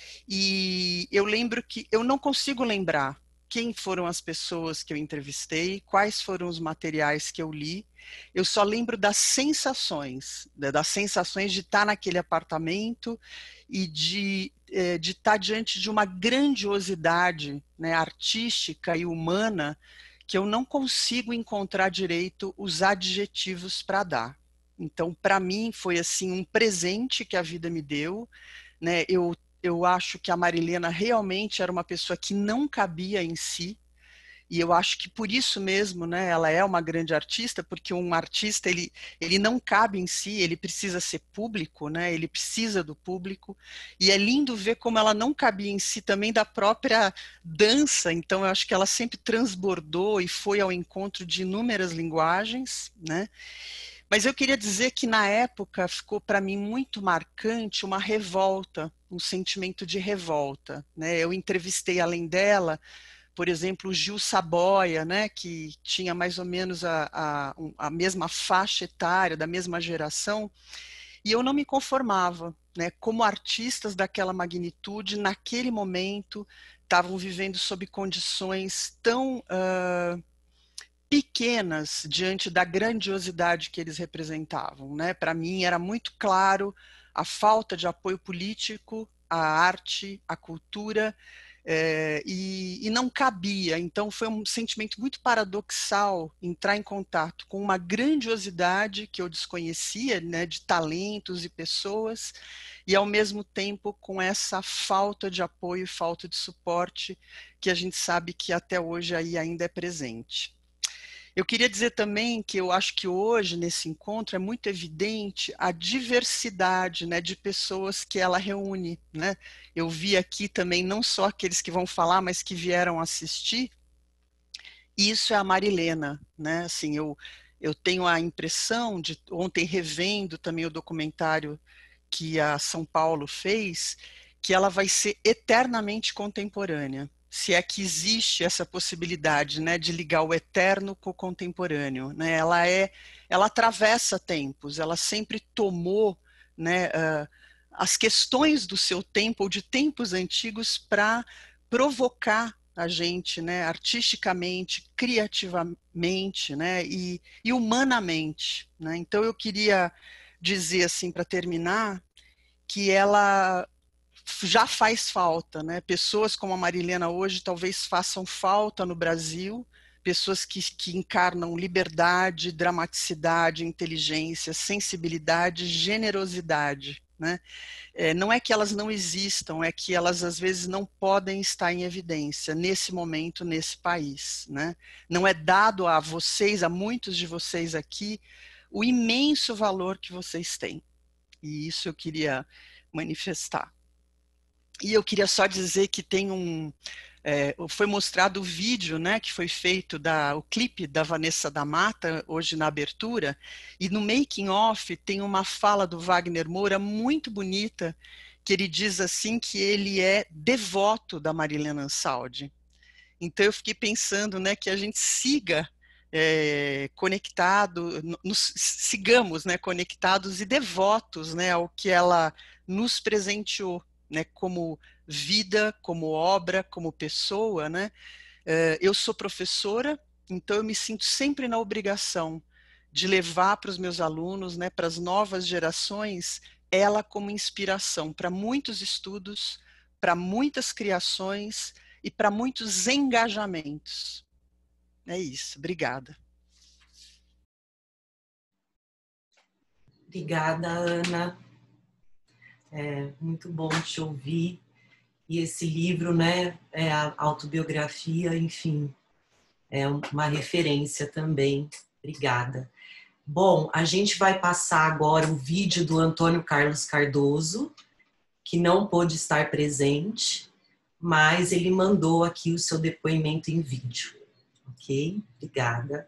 Speaker 21: e eu lembro que, eu não consigo lembrar quem foram as pessoas que eu entrevistei, quais foram os materiais que eu li, eu só lembro das sensações de estar naquele apartamento e de estar diante de uma grandiosidade, né, artística e humana, que eu não consigo encontrar direito os adjetivos para dar. Então, para mim, foi assim um presente que a vida me deu, né? Eu acho que a Marilena realmente era uma pessoa que não cabia em si, e eu acho que por isso mesmo, né, ela é uma grande artista, porque um artista, ele não cabe em si, ele precisa ser público, né, ele precisa do público, e é lindo ver como ela não cabia em si também da própria dança, então eu acho que ela sempre transbordou e foi ao encontro de inúmeras linguagens, né. Mas eu queria dizer que na época ficou para mim muito marcante uma revolta, um sentimento de revolta, né. Eu entrevistei além dela, por exemplo, o Gil Saboia, né, que tinha mais ou menos a mesma faixa etária, da mesma geração, e eu não me conformava, né, como artistas daquela magnitude, naquele momento, estavam vivendo sob condições tão pequenas diante da grandiosidade que eles representavam, né? Para mim era muito claro a falta de apoio político, à arte, à cultura, e não cabia. Então foi um sentimento muito paradoxal entrar em contato com uma grandiosidade que eu desconhecia, né, de talentos e pessoas, e ao mesmo tempo com essa falta de apoio e falta de suporte que a gente sabe que até hoje aí ainda é presente. Eu queria dizer também que eu acho que hoje, nesse encontro, é muito evidente a diversidade, né, de pessoas que ela reúne, né? Eu vi aqui também não só aqueles que vão falar, mas que vieram assistir. E isso é a Marilena, né? Assim, eu tenho a impressão de, ontem revendo também o documentário que a São Paulo fez, que ela vai ser eternamente contemporânea. Se é que existe essa possibilidade, né, de ligar o eterno com o contemporâneo, né? Ela atravessa tempos, ela sempre tomou, né, as questões do seu tempo ou de tempos antigos para provocar a gente, né, artisticamente, criativamente, né, e humanamente, né? Então eu queria dizer assim, para terminar, que ela já faz falta, né? Pessoas como a Marilena hoje talvez façam falta no Brasil, pessoas que encarnam liberdade, dramaticidade, inteligência, sensibilidade, generosidade, né? Não é que elas não existam, é que elas às vezes não podem estar em evidência nesse momento, nesse país, né? Não é dado a vocês, a muitos de vocês aqui, o imenso valor que vocês têm. E isso eu queria manifestar. E eu queria só dizer que tem foi mostrado o vídeo, né, que foi feito, o clipe da Vanessa da Mata, hoje na abertura, e no making of tem uma fala do Wagner Moura muito bonita, que ele diz assim que ele é devoto da Marilena Ansaldi. Então eu fiquei pensando, né, que a gente siga sigamos, né, conectados e devotos, né, ao que ela nos presenteou, né, como vida, como obra, como pessoa, né? Eu sou professora, então eu me sinto sempre na obrigação de levar para os meus alunos, né, para as novas gerações, ela como inspiração para muitos estudos, para muitas criações e para muitos engajamentos. É isso, obrigada.
Speaker 12: Obrigada, Ana. É muito bom te ouvir. E esse livro, né, é a autobiografia, enfim, é uma referência também. Obrigada. Bom, a gente vai passar agora o vídeo do Antônio Carlos Cardoso, que não pôde estar presente, mas ele mandou aqui o seu depoimento em vídeo. Ok? Obrigada.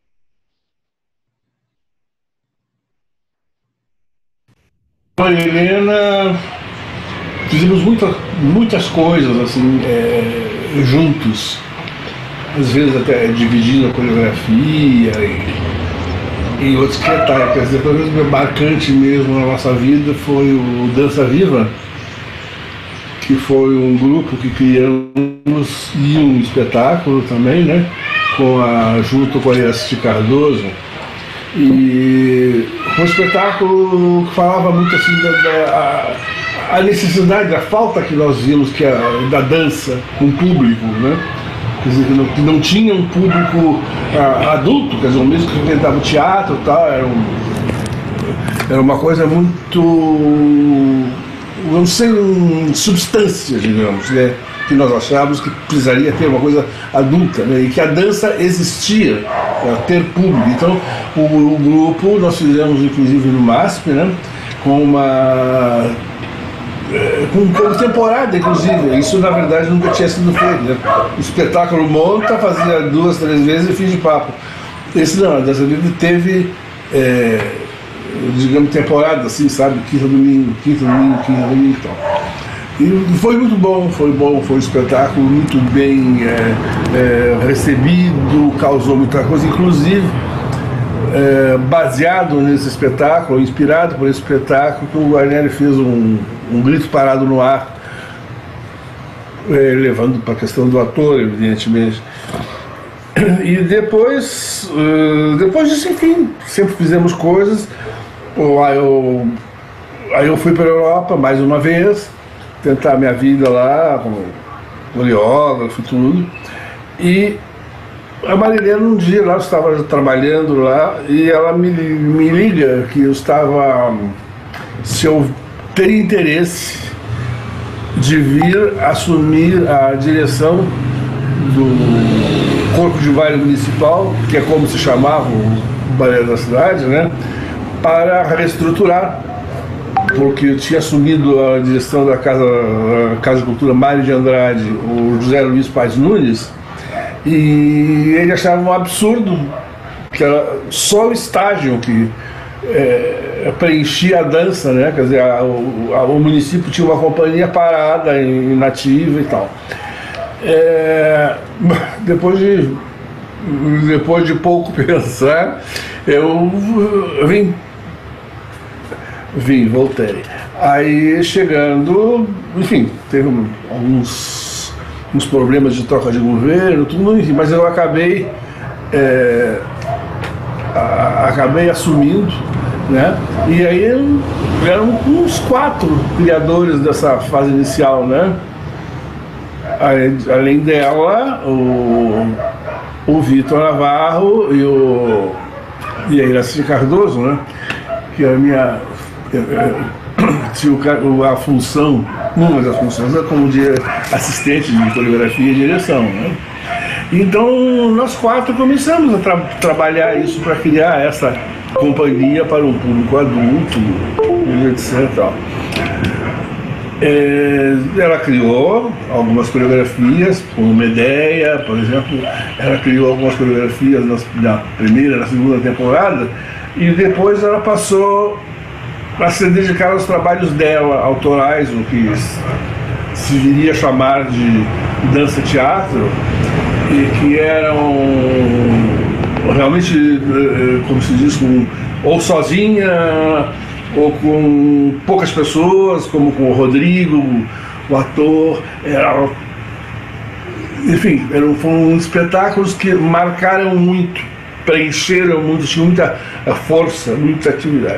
Speaker 8: Helena, fizemos muitas coisas assim, juntos, às vezes até dividindo a coreografia e outros detalhes. Quer dizer, pelo menos marcante mesmo na nossa vida foi o Dança Viva, que foi um grupo que criamos e um espetáculo também, né, junto com a Iraci Cardoso. E um espetáculo que falava muito assim a necessidade, a falta que nós vimos da dança com o público, né? Quer dizer, que não tinha um público adulto, quer dizer, mesmo que frequentava o teatro e tal, era uma coisa muito, não sei, substância, digamos, né? Que nós achávamos que precisaria ter uma coisa adulta, né? E que a dança existia, ter público. Então, o grupo nós fizemos, inclusive, no MASP, né? Com temporada, inclusive. Isso, na verdade, nunca tinha sido feito, né? O espetáculo monta, fazia 2, 3 vezes e fim de papo. Esse não, a Dança Viva teve, digamos, temporada, assim, sabe? Quinta, domingo, então. E foi muito bom, foi um espetáculo muito bem recebido, causou muita coisa, inclusive baseado nesse espetáculo, inspirado por esse espetáculo, que o Guarnieri fez um grito parado no ar, levando para a questão do ator, evidentemente. E depois disso, enfim, sempre fizemos coisas. Aí eu fui para a Europa mais uma vez, tentar minha vida lá, como coreógrafo e tudo. E a Marilena, um dia lá, eu estava trabalhando lá, e ela me liga que eu estava, se eu teria interesse de vir assumir a direção corpo de baile municipal, que é como se chamava o balé da cidade, né, para reestruturar, porque eu tinha assumido a direção da Casa de Cultura Mário de Andrade, o José Luiz Paes Nunes, e ele achava um absurdo que era só o estágio que preenchia a dança, né? Quer dizer, o município tinha uma companhia parada, inativa e tal. Depois de pouco pensar, eu voltei. Aí chegando, enfim, teve uns problemas de troca de governo, tudo, enfim, mas eu acabei assumindo, né? E aí eram uns 4 criadores dessa fase inicial, né? Além dela, o Vitor Navarro e a Iraci Cardoso, né? Que a minha tinha a função, uma das funções é como de assistente de coreografia e direção, né? Então nós 4 começamos a trabalhar isso para criar essa companhia para um público adulto, etc. Ela criou algumas coreografias, como Medeia, por exemplo. Ela criou algumas coreografias na primeira, na segunda temporada, e depois ela passou a se dedicar aos trabalhos dela, autorais, o que se viria a chamar de dança-teatro, e que eram realmente, como se diz, ou sozinha, ou com poucas pessoas, como com o Rodrigo, o ator. Enfim, foram espetáculos que marcaram muito, preencheram muito, tinham muita força, muita atividade.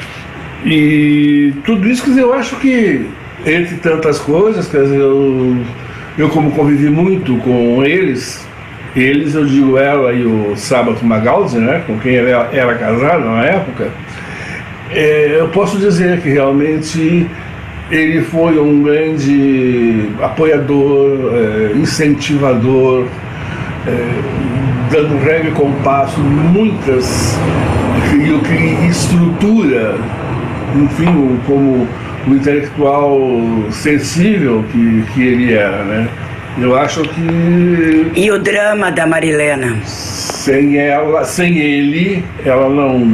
Speaker 8: E tudo isso, quer dizer, eu acho que, entre tantas coisas, quer dizer, eu como convivi muito com eles, eu digo ela e o Sábato Magaldi, né, com quem ela era casada na época, eu posso dizer que realmente ele foi um grande apoiador, incentivador, dando regra e compasso, muitas, e o que estrutura, enfim, como o intelectual sensível que ele era, né? Eu acho que...
Speaker 6: E o drama da Marilena?
Speaker 8: Sem ele, ela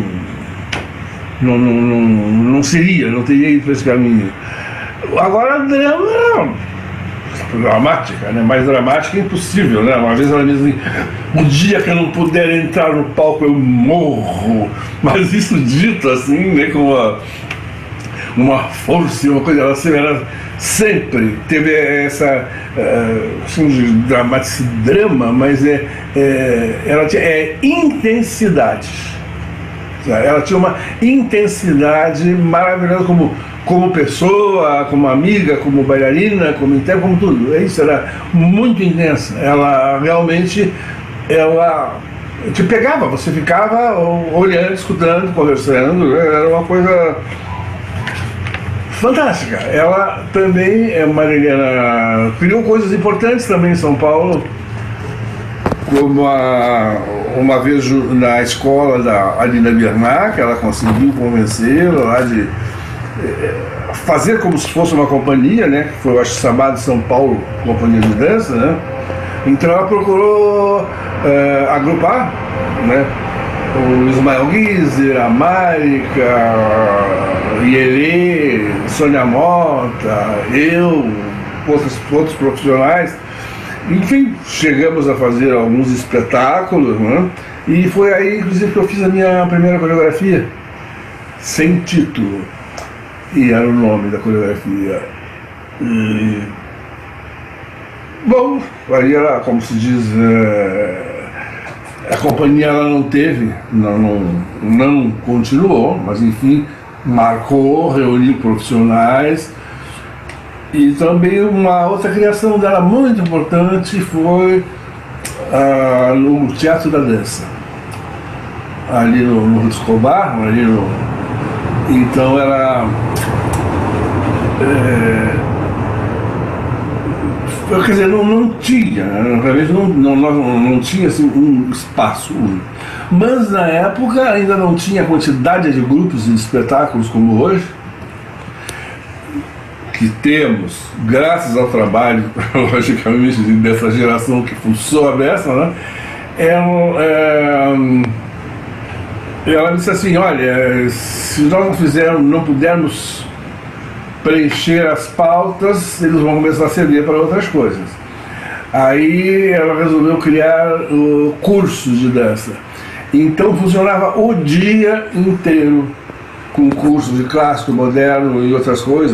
Speaker 8: não seria, não teria ido para esse caminho. Agora, drama dramática, né? Mais dramática é impossível, né? Uma vez ela me disse assim, o dia que eu não puder entrar no palco eu morro. Mas isso dito assim, né, com uma força e uma coisa, ela sempre teve essa drama, mas ela tinha intensidade. Ela tinha uma intensidade maravilhosa como pessoa, como amiga, como bailarina, como intérprete, como tudo. Isso era muito intensa. Ela realmente, te pegava, você ficava olhando, escutando, conversando, era uma coisa fantástica. Ela também, Marilena, criou coisas importantes também em São Paulo, como uma vez na escola da Alina Biernack, ela conseguiu convencê-la lá de fazer como se fosse uma companhia, né, que foi, eu acho, chamada de São Paulo Companhia de Dança, né? Então ela procurou agrupar, né, o Ismael Guizer, a Márika, Ielê, Sônia Mota, eu, outros profissionais. Enfim, chegamos a fazer alguns espetáculos, né? E foi aí, inclusive, que eu fiz a minha primeira coreografia, Sem Título, e era o nome da coreografia. E, bom, aí ela, como se diz, a companhia ela não teve, não continuou, mas enfim, marcou, reuniu profissionais. E também uma outra criação dela muito importante foi no Teatro da Dança, ali no Escobar, então ela Quer dizer, não tinha, realmente não tinha assim, um espaço único. Mas na época ainda não tinha a quantidade de grupos e espetáculos como hoje, que temos, graças ao trabalho, logicamente, dessa geração que fuçou a beça, né? Ela disse assim, olha, se nós não pudermos preencher as pautas, eles vão começar a ceder para outras coisas. Aí ela resolveu criar cursos de dança. Então funcionava o dia inteiro, com cursos de clássico, moderno e outras coisas.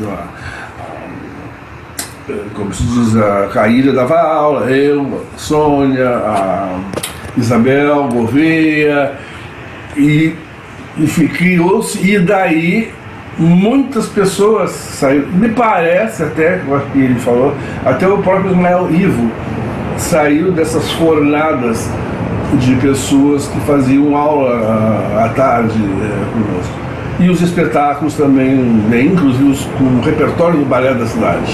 Speaker 8: Como se diz, a Caíra dava aula, eu, a Sônia, a Isabel Gouveia, e criou-se, e daí muitas pessoas saíram, me parece até, que ele falou, até o próprio Ismael Ivo saiu dessas fornadas de pessoas que faziam aula à tarde conosco. E os espetáculos também, inclusive com o repertório do Balé da Cidade.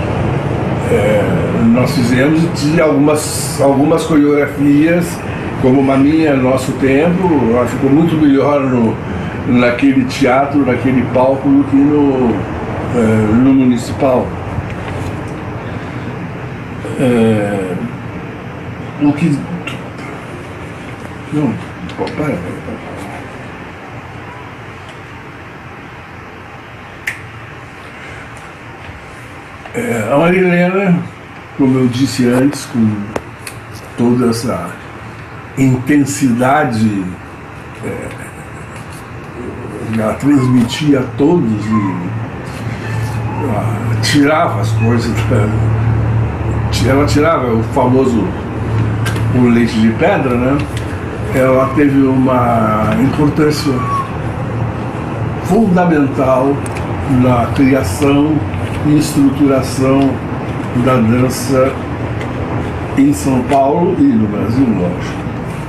Speaker 8: Nós fizemos algumas coreografias, como Maminha Nosso Tempo, ela ficou muito melhor naquele teatro, naquele palco, do que no municipal. O que... Não, para. A Marilena, como eu disse antes, com toda essa intensidade, ela transmitia a todos e tirava as coisas, ela tirava o famoso o leite de pedra, né? Ela teve uma importância fundamental na criação e estruturação da dança em São Paulo e no Brasil, lógico.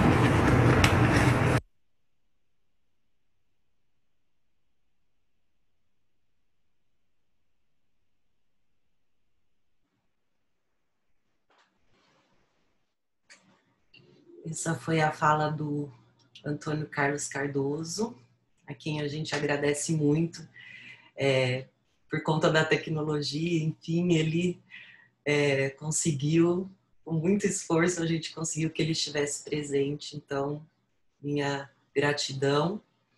Speaker 12: Essa foi a fala do Antônio Carlos Cardoso, a quem a gente agradece muito. Por conta da tecnologia, enfim, ele conseguiu, com muito esforço, a gente conseguiu que ele estivesse presente. Então, minha gratidão.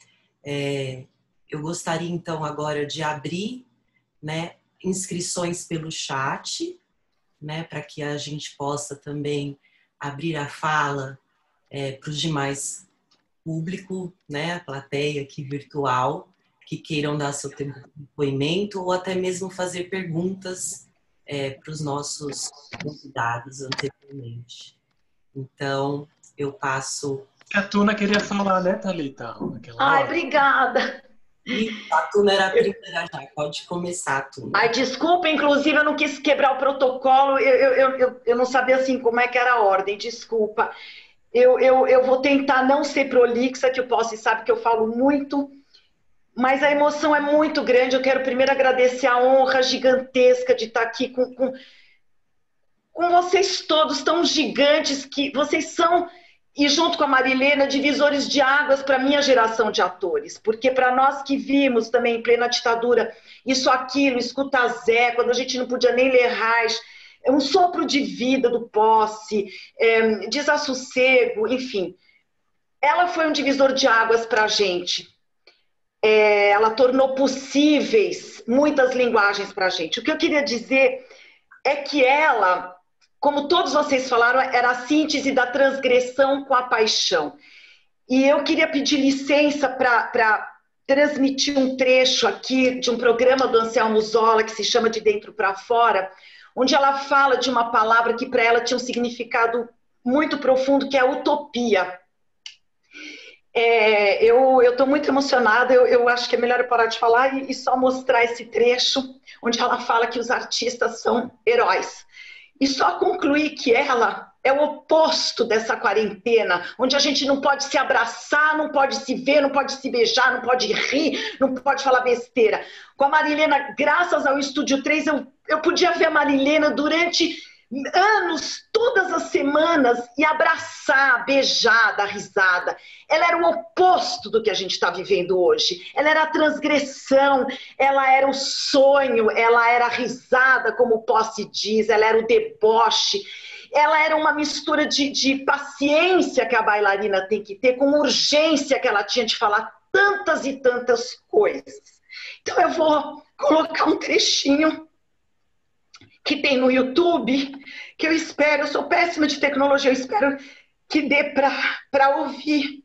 Speaker 12: Eu gostaria, então, agora de abrir, né, inscrições pelo chat, né, para que a gente possa também abrir a fala para os demais público, né, a plateia aqui virtual, que queiram dar seu depoimento ou até mesmo fazer perguntas para os nossos convidados anteriormente. Então, eu passo...
Speaker 14: A Tuna queria falar, né, Thalita?
Speaker 10: Obrigada.
Speaker 12: A Tuna era a primeira já, pode começar, Tuna.
Speaker 10: Desculpa, inclusive eu não quis quebrar o protocolo, eu não sabia assim como é que era a ordem, desculpa. Eu vou tentar não ser prolixa, que o Posse sabe que eu falo muito, mas a emoção é muito grande. Eu quero primeiro agradecer a honra gigantesca de estar aqui com vocês todos, tão gigantes que vocês são, e junto com a Marilena, divisores de águas para a minha geração de atores, porque para nós que vimos também em plena ditadura, isso, aquilo, escuta Zé, quando a gente não podia nem ler Reich, um sopro de vida do Posse, desassossego, enfim. Ela foi um divisor de águas para a gente. Ela tornou possíveis muitas linguagens para a gente. O que eu queria dizer é que ela, como todos vocês falaram, era a síntese da transgressão com a paixão. E eu queria pedir licença para transmitir um trecho aqui de um programa do Anselmo Zola, que se chama De Dentro para Fora, onde ela fala de uma palavra que para ela tinha um significado muito profundo, que é utopia. Eu estou muito emocionada, eu acho que é melhor eu parar de falar e só mostrar esse trecho, onde ela fala que os artistas são heróis. E só concluir que ela é o oposto dessa quarentena, onde a gente não pode se abraçar, não pode se ver, não pode se beijar, não pode rir, não pode falar besteira. Com a Marilena, graças ao Estúdio 3, eu podia ver a Marilena durante anos, todas as semanas, e abraçar, beijar, dar risada. Ela era o oposto do que a gente está vivendo hoje. Ela era a transgressão, ela era o sonho, ela era a risada, como o Posse diz, ela era o deboche. Ela era uma mistura de paciência que a bailarina tem que ter, com urgência que ela tinha de falar tantas e tantas coisas. Então eu vou colocar um trechinho que tem no YouTube, que eu sou péssima de tecnologia, eu espero que dê para ouvir.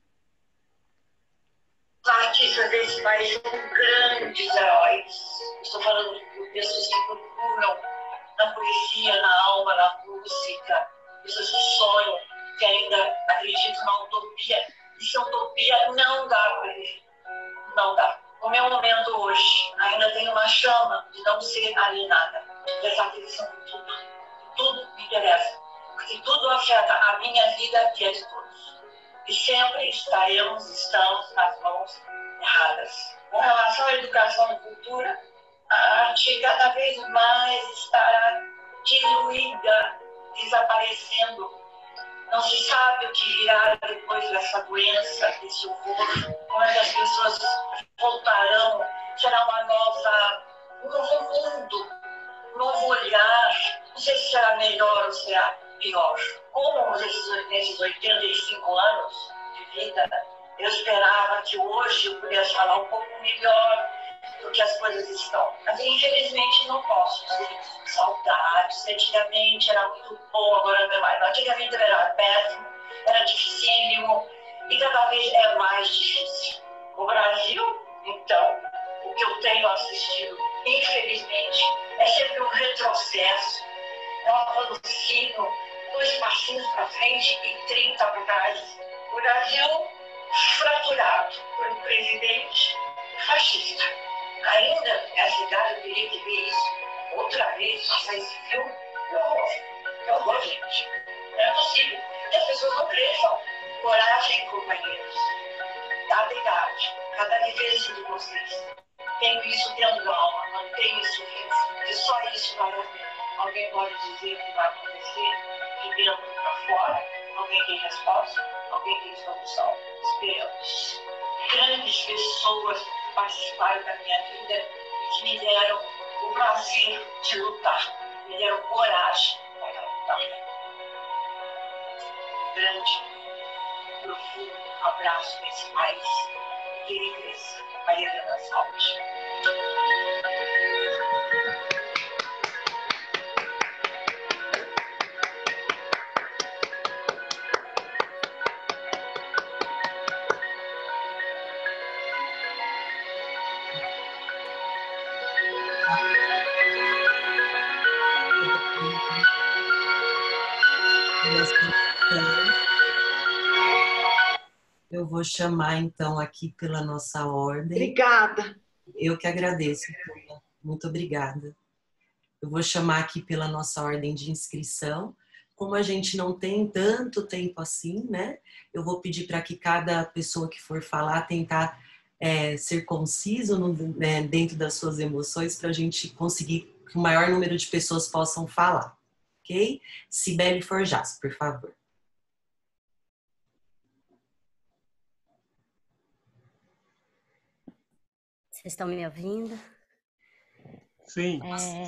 Speaker 11: Os artistas desse país são grandes heróis. Estou falando de pessoas que procuram na poesia, na alma, na música, pessoas que sonham, que ainda acreditam na utopia. E se a utopia não dá para ele, não dá. No meu momento hoje, ainda tenho uma chama de não ser alienada dessa aquisição de tudo. Tudo me interessa, porque tudo afeta a minha vida e a de todos. E sempre estamos nas mãos erradas. Com relação à educação e cultura, a arte cada vez mais estará diluída, desaparecendo. Não se sabe o que virá depois dessa doença, desse horror. Quando as pessoas voltarão, será um novo mundo, um novo olhar. Não sei se será melhor ou será pior. Como nesses 85 anos de vida, eu esperava que hoje eu pudesse falar um pouco melhor do que as coisas estão. Mas infelizmente não posso dizer saudades. Antigamente era muito bom, agora não é mais. Antigamente era péssimo, era dificílimo e cada vez é mais difícil. O Brasil, então, o que eu tenho assistido, infelizmente, é sempre um retrocesso, é um avancinho, 2 passinhos para frente e 30 para trás. O Brasil fraturado por um presidente fascista. Ainda essa idade eu teria que ver isso outra vez, passar esse filme. Que horror, gente. Não é possível que as pessoas não cresçam. Coragem, companheiros. Dada idade, cada diferença de vocês. Tenho isso dentro da alma, mantenho isso vivo, porque só isso vale a pena. Alguém pode dizer o que vai acontecer de dentro para fora? Alguém tem resposta? Alguém tem solução? Esperamos. Grandes pessoas que participaram da minha vida e que me deram o prazer de lutar, me deram coragem para lutar. Grande, profundo abraço nesse país. Que ele cresça. Maria Helena Saúde.
Speaker 12: Eu vou chamar, então, aqui pela nossa ordem.
Speaker 10: Obrigada.
Speaker 12: Eu que agradeço, Tuna. Muito obrigada. Eu vou chamar aqui pela nossa ordem de inscrição. Como a gente não tem tanto tempo assim, né? Eu vou pedir para que cada pessoa que for falar tentar ser conciso dentro das suas emoções para a gente conseguir que o maior número de pessoas possam falar. Ok? Cibele Forjas, por favor.
Speaker 22: Vocês estão me ouvindo?
Speaker 14: Sim.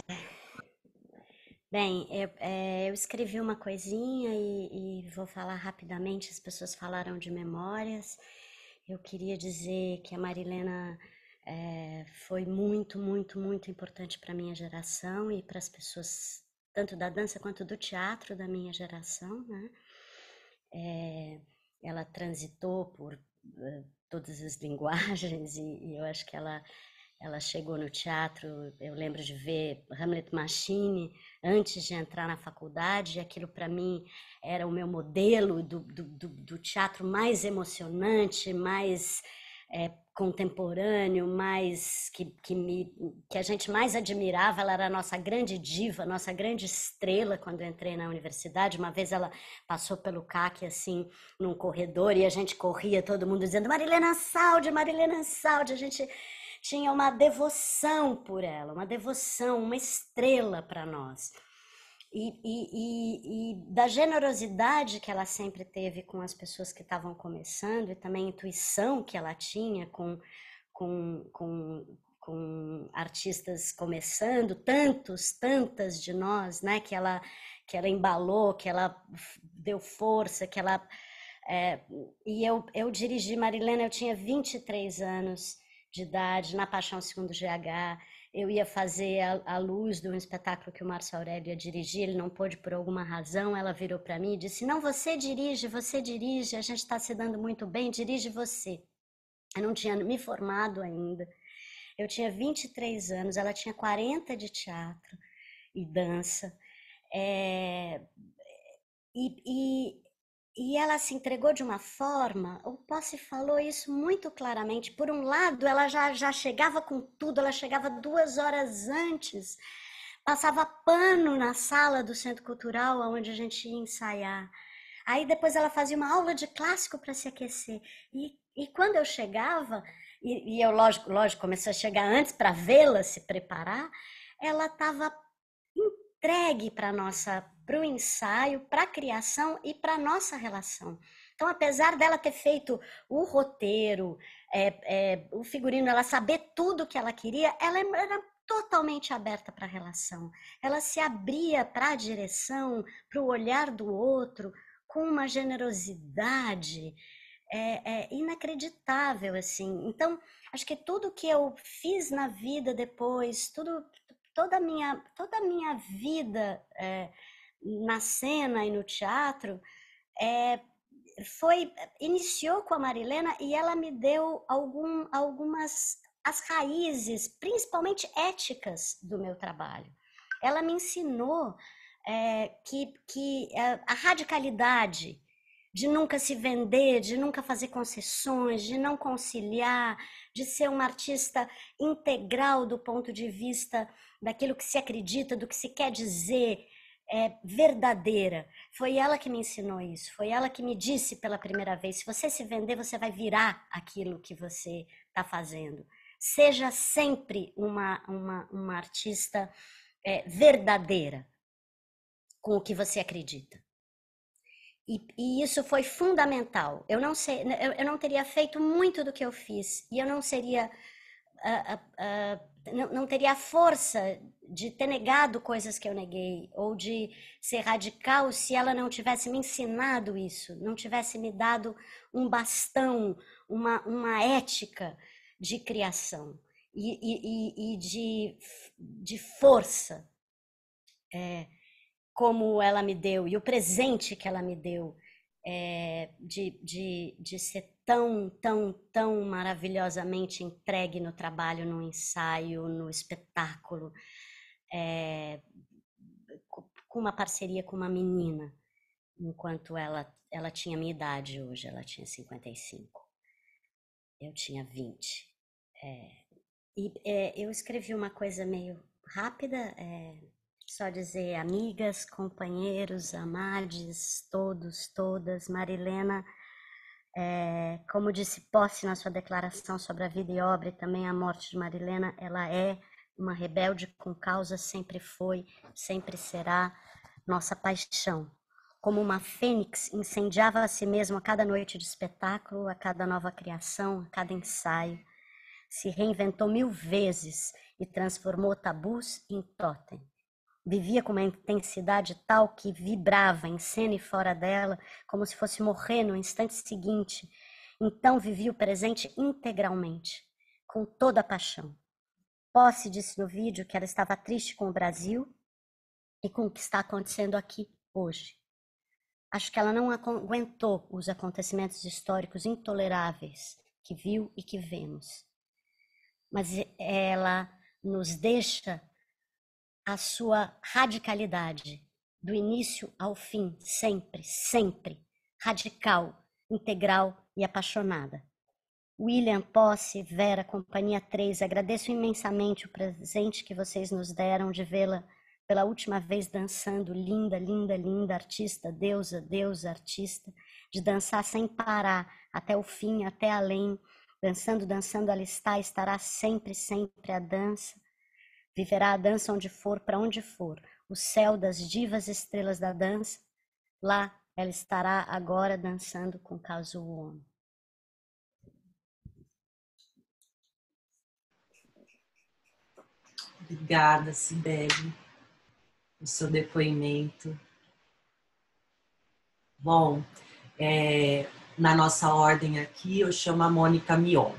Speaker 22: Bem, eu escrevi uma coisinha e vou falar rapidamente. As pessoas falaram de memórias. Eu queria dizer que a Marilena foi muito, muito, muito importante para a minha geração e para as pessoas, tanto da dança quanto do teatro da minha geração, né? Ela transitou por todas as linguagens e eu acho que ela chegou no teatro. Eu lembro de ver Hamlet Machine antes de entrar na faculdade, e aquilo para mim era o meu modelo do teatro mais emocionante, mais contemporâneo, mais que a gente mais admirava. Ela era a nossa grande diva, nossa grande estrela quando eu entrei na universidade. Uma vez ela passou pelo CAC, assim, num corredor, e a gente corria, todo mundo dizendo Marilena Ansaldi, Marilena Ansaldi. A gente tinha uma devoção por ela, uma devoção, uma estrela para nós. E da generosidade que ela sempre teve com as pessoas que estavam começando, e também a intuição que ela tinha com artistas começando, tantas de nós, né, que ela embalou, que ela deu força, que ela... e eu dirigi Marilena, eu tinha 23 anos de idade, na Paixão Segundo GH. Eu ia fazer a luz de um espetáculo que o Márcio Aurélio ia dirigir, ele não pôde por alguma razão. Ela virou para mim e disse, não, você dirige, a gente está se dando muito bem, dirige você. Eu não tinha me formado ainda, eu tinha 23 anos, ela tinha 40 de teatro e dança, e ela se entregou de uma forma, o Possi falou isso muito claramente. Por um lado, ela já chegava com tudo, ela chegava 2 horas antes, passava pano na sala do Centro Cultural, onde a gente ia ensaiar. Aí depois ela fazia uma aula de clássico para se aquecer. E quando eu chegava, e eu, lógico, comecei a chegar antes para vê-la se preparar, ela estava entregue para o ensaio, para a criação e para a nossa relação. Então, apesar dela ter feito o roteiro, o figurino, ela saber tudo o que ela queria, ela era totalmente aberta para a relação. Ela se abria para a direção, para o olhar do outro, com uma generosidade inacreditável, assim. Então, acho que tudo que eu fiz na vida depois, toda a minha vida na cena e no teatro iniciou com a Marilena, e ela me deu algumas as raízes, principalmente éticas, do meu trabalho. Ela me ensinou que a radicalidade de nunca se vender, de nunca fazer concessões, de não conciliar, de ser uma artista integral do ponto de vista daquilo que se acredita, do que se quer dizer, verdadeira. Foi ela que me ensinou isso, foi ela que me disse pela primeira vez, se você se vender, você vai virar aquilo que você está fazendo. Seja sempre uma artista verdadeira com o que você acredita. E isso foi fundamental. Eu não teria feito muito do que eu fiz, e eu não seria... não teria a força de ter negado coisas que eu neguei, ou de ser radical, se ela não tivesse me ensinado isso, não tivesse me dado um bastão, uma ética de criação e de força, como ela me deu, e o presente que ela me deu, de ser tão maravilhosamente entregue no trabalho, no ensaio, no espetáculo, com uma parceria com uma menina, enquanto ela tinha minha idade hoje, ela tinha 55, eu tinha 20. Eu escrevi uma coisa meio rápida, só dizer amigas, companheiros, amades, todos, todas. Marilena, como disse Possi na sua declaração sobre a vida e obra e também a morte de Marilena, ela é uma rebelde com causa, sempre foi, sempre será nossa paixão. Como uma fênix, incendiava a si mesma a cada noite de espetáculo, a cada nova criação, a cada ensaio. Se reinventou 1000 vezes e transformou tabus em totem. Vivia com uma intensidade tal que vibrava em cena e fora dela, como se fosse morrer no instante seguinte. Então vivia o presente integralmente, com toda a paixão. Possi disse no vídeo que ela estava triste com o Brasil e com o que está acontecendo aqui hoje. Acho que ela não aguentou os acontecimentos históricos intoleráveis que viu e que vemos. Mas ela nos deixa a sua radicalidade, do início ao fim, sempre, sempre, radical, integral e apaixonada. William, Posse, Vera, Companhia 3, agradeço imensamente o presente que vocês nos deram de vê-la pela última vez dançando, linda, linda, linda, artista, deusa, deusa, artista, de dançar sem parar, até o fim, até além, dançando, dançando, ela está, estará sempre, sempre a dança, viverá a dança onde for, para onde for, o céu das divas estrelas da dança, lá ela estará agora dançando com Kazuo Ono.
Speaker 12: Obrigada, Cibele, pelo seu depoimento. Bom, na nossa ordem aqui, eu chamo a Mônica Mion.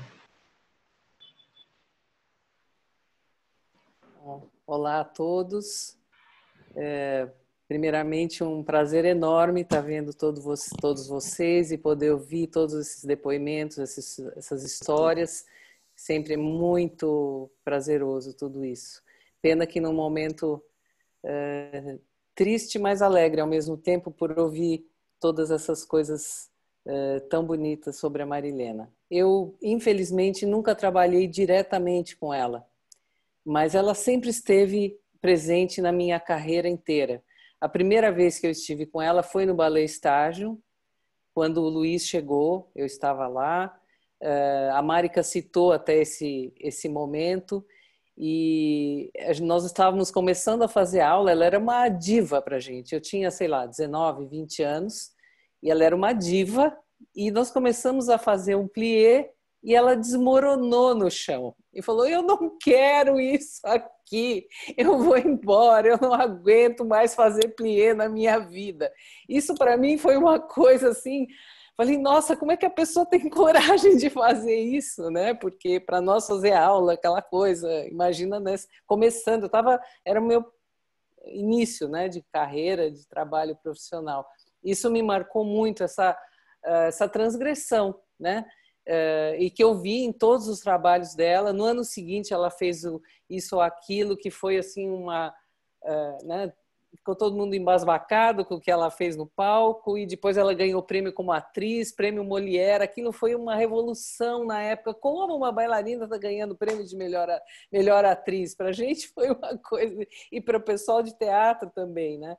Speaker 7: Olá a todos. Primeiramente, um prazer enorme estar vendo todos vocês e poder ouvir todos esses depoimentos, essas histórias. Sempre é muito prazeroso tudo isso. Pena que num momento triste, mas alegre ao mesmo tempo, por ouvir todas essas coisas tão bonitas sobre a Marilena. Eu, infelizmente, nunca trabalhei diretamente com ela, mas ela sempre esteve presente na minha carreira inteira. A primeira vez que eu estive com ela foi no Ballet Estágio, quando o Luiz chegou, eu estava lá. A Marica citou até esse momento e nós estávamos começando a fazer aula. Ela era uma diva para a gente. Eu tinha, sei lá, 19, 20 anos e ela era uma diva e nós começamos a fazer um plié e ela desmoronou no chão e falou: eu não quero isso aqui, eu vou embora, eu não aguento mais fazer plié na minha vida. Isso para mim foi uma coisa assim. Falei, nossa, como é que a pessoa tem coragem de fazer isso, né? Porque para nós fazer aula, aquela coisa, imagina, né? Começando, era o meu início, né, de carreira, de trabalho profissional. Isso me marcou muito, essa transgressão, né? E que eu vi em todos os trabalhos dela. No ano seguinte, ela fez isso ou aquilo, que foi assim né? Ficou todo mundo embasbacado com o que ela fez no palco e depois ela ganhou prêmio como atriz, prêmio Molière. Aquilo foi uma revolução na época. Como uma bailarina está ganhando prêmio de melhor atriz? Para a gente foi uma coisa, e para o pessoal de teatro também, né?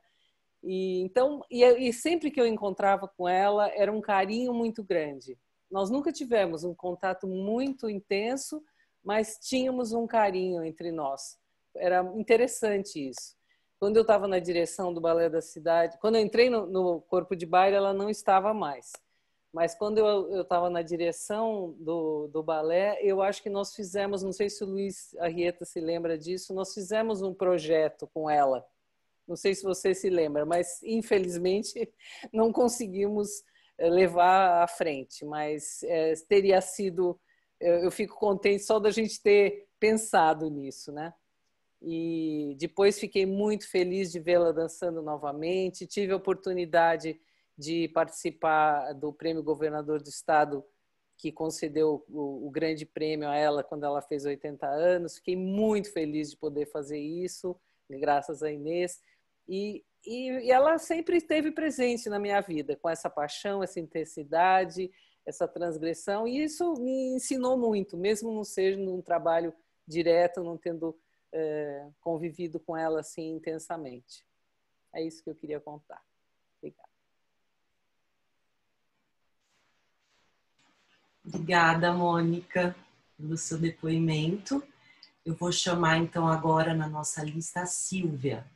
Speaker 7: E sempre que eu encontrava com ela, era um carinho muito grande. Nós nunca tivemos um contato muito intenso, mas tínhamos um carinho entre nós. Era interessante isso. Quando eu estava na direção do Balé da Cidade, quando eu entrei no corpo de baile, ela não estava mais. Mas quando eu estava na direção do balé, eu acho que nós fizemos, não sei se o Luiz Arrieta se lembra disso, nós fizemos um projeto com ela. Não sei se você se lembra, mas infelizmente não conseguimos levar à frente. Mas teria sido, eu fico contente só da gente ter pensado nisso, né? E depois fiquei muito feliz de vê-la dançando novamente. Tive a oportunidade de participar do Prêmio Governador do Estado, que concedeu o grande prêmio a ela quando ela fez 80 anos. Fiquei muito feliz de poder fazer isso, graças a Inês. E ela sempre esteve presente na minha vida, com essa paixão, essa intensidade, essa transgressão. E isso me ensinou muito, mesmo não seja num trabalho direto, não tendo convivido com ela assim intensamente. É isso que eu queria contar. Obrigada.
Speaker 12: Obrigada, Mônica, pelo seu depoimento. Eu vou chamar então agora na nossa lista a Silvia.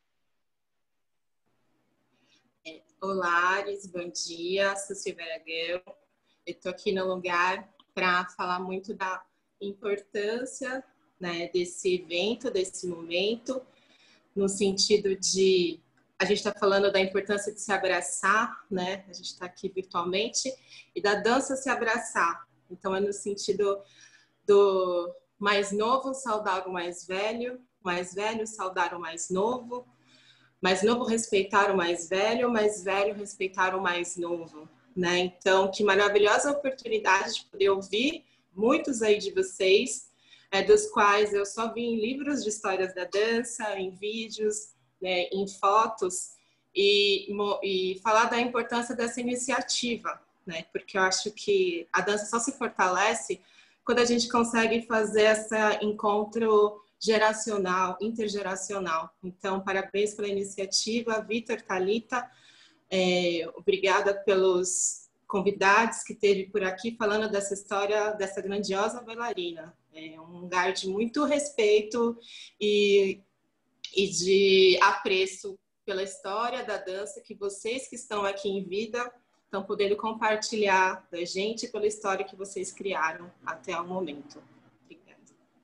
Speaker 9: Olá, Ares, bom dia. Sou Silvia Aragão. Eu estou aqui no lugar para falar muito da importância, né, desse evento, desse momento, no sentido de a gente está falando da importância de se abraçar, né? A gente está aqui virtualmente, e da dança se abraçar. Então, é no sentido do mais novo saudar o mais velho saudar o mais novo respeitar o mais velho respeitar o mais novo, né? Então, que maravilhosa oportunidade de poder ouvir muitos aí de vocês, dos quais eu só vi em livros de histórias da dança, em vídeos, né, em fotos, e falar da importância dessa iniciativa, né? Porque eu acho que a dança só se fortalece quando a gente consegue fazer esse encontro geracional, intergeracional. Então, parabéns pela iniciativa, Vitor, Thalita. Obrigada pelos convidados que teve por aqui falando dessa história dessa grandiosa bailarina. É um lugar de muito respeito e de apreço pela história da dança que vocês que estão aqui em vida estão podendo compartilhar da gente pela história que vocês criaram até o momento. Obrigada.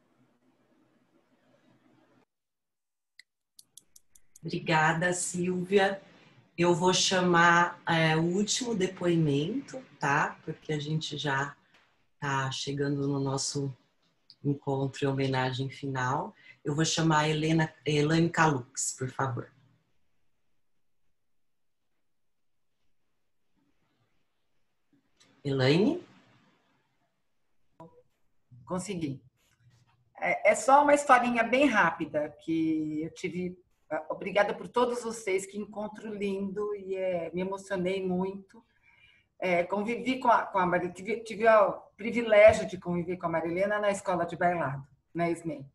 Speaker 12: Obrigada, Silvia. Eu vou chamar o último depoimento, tá? Porque a gente já está chegando no nosso encontro e homenagem final. Eu vou chamar a Elaine Calux, por favor. Elaine?
Speaker 4: Consegui. É só uma historinha bem rápida que eu tive. Obrigada por todos vocês, que encontro lindo e me emocionei muito. Convivi com a Marilena, tive o privilégio de conviver com a Marilena na escola de bailado, na SMEI.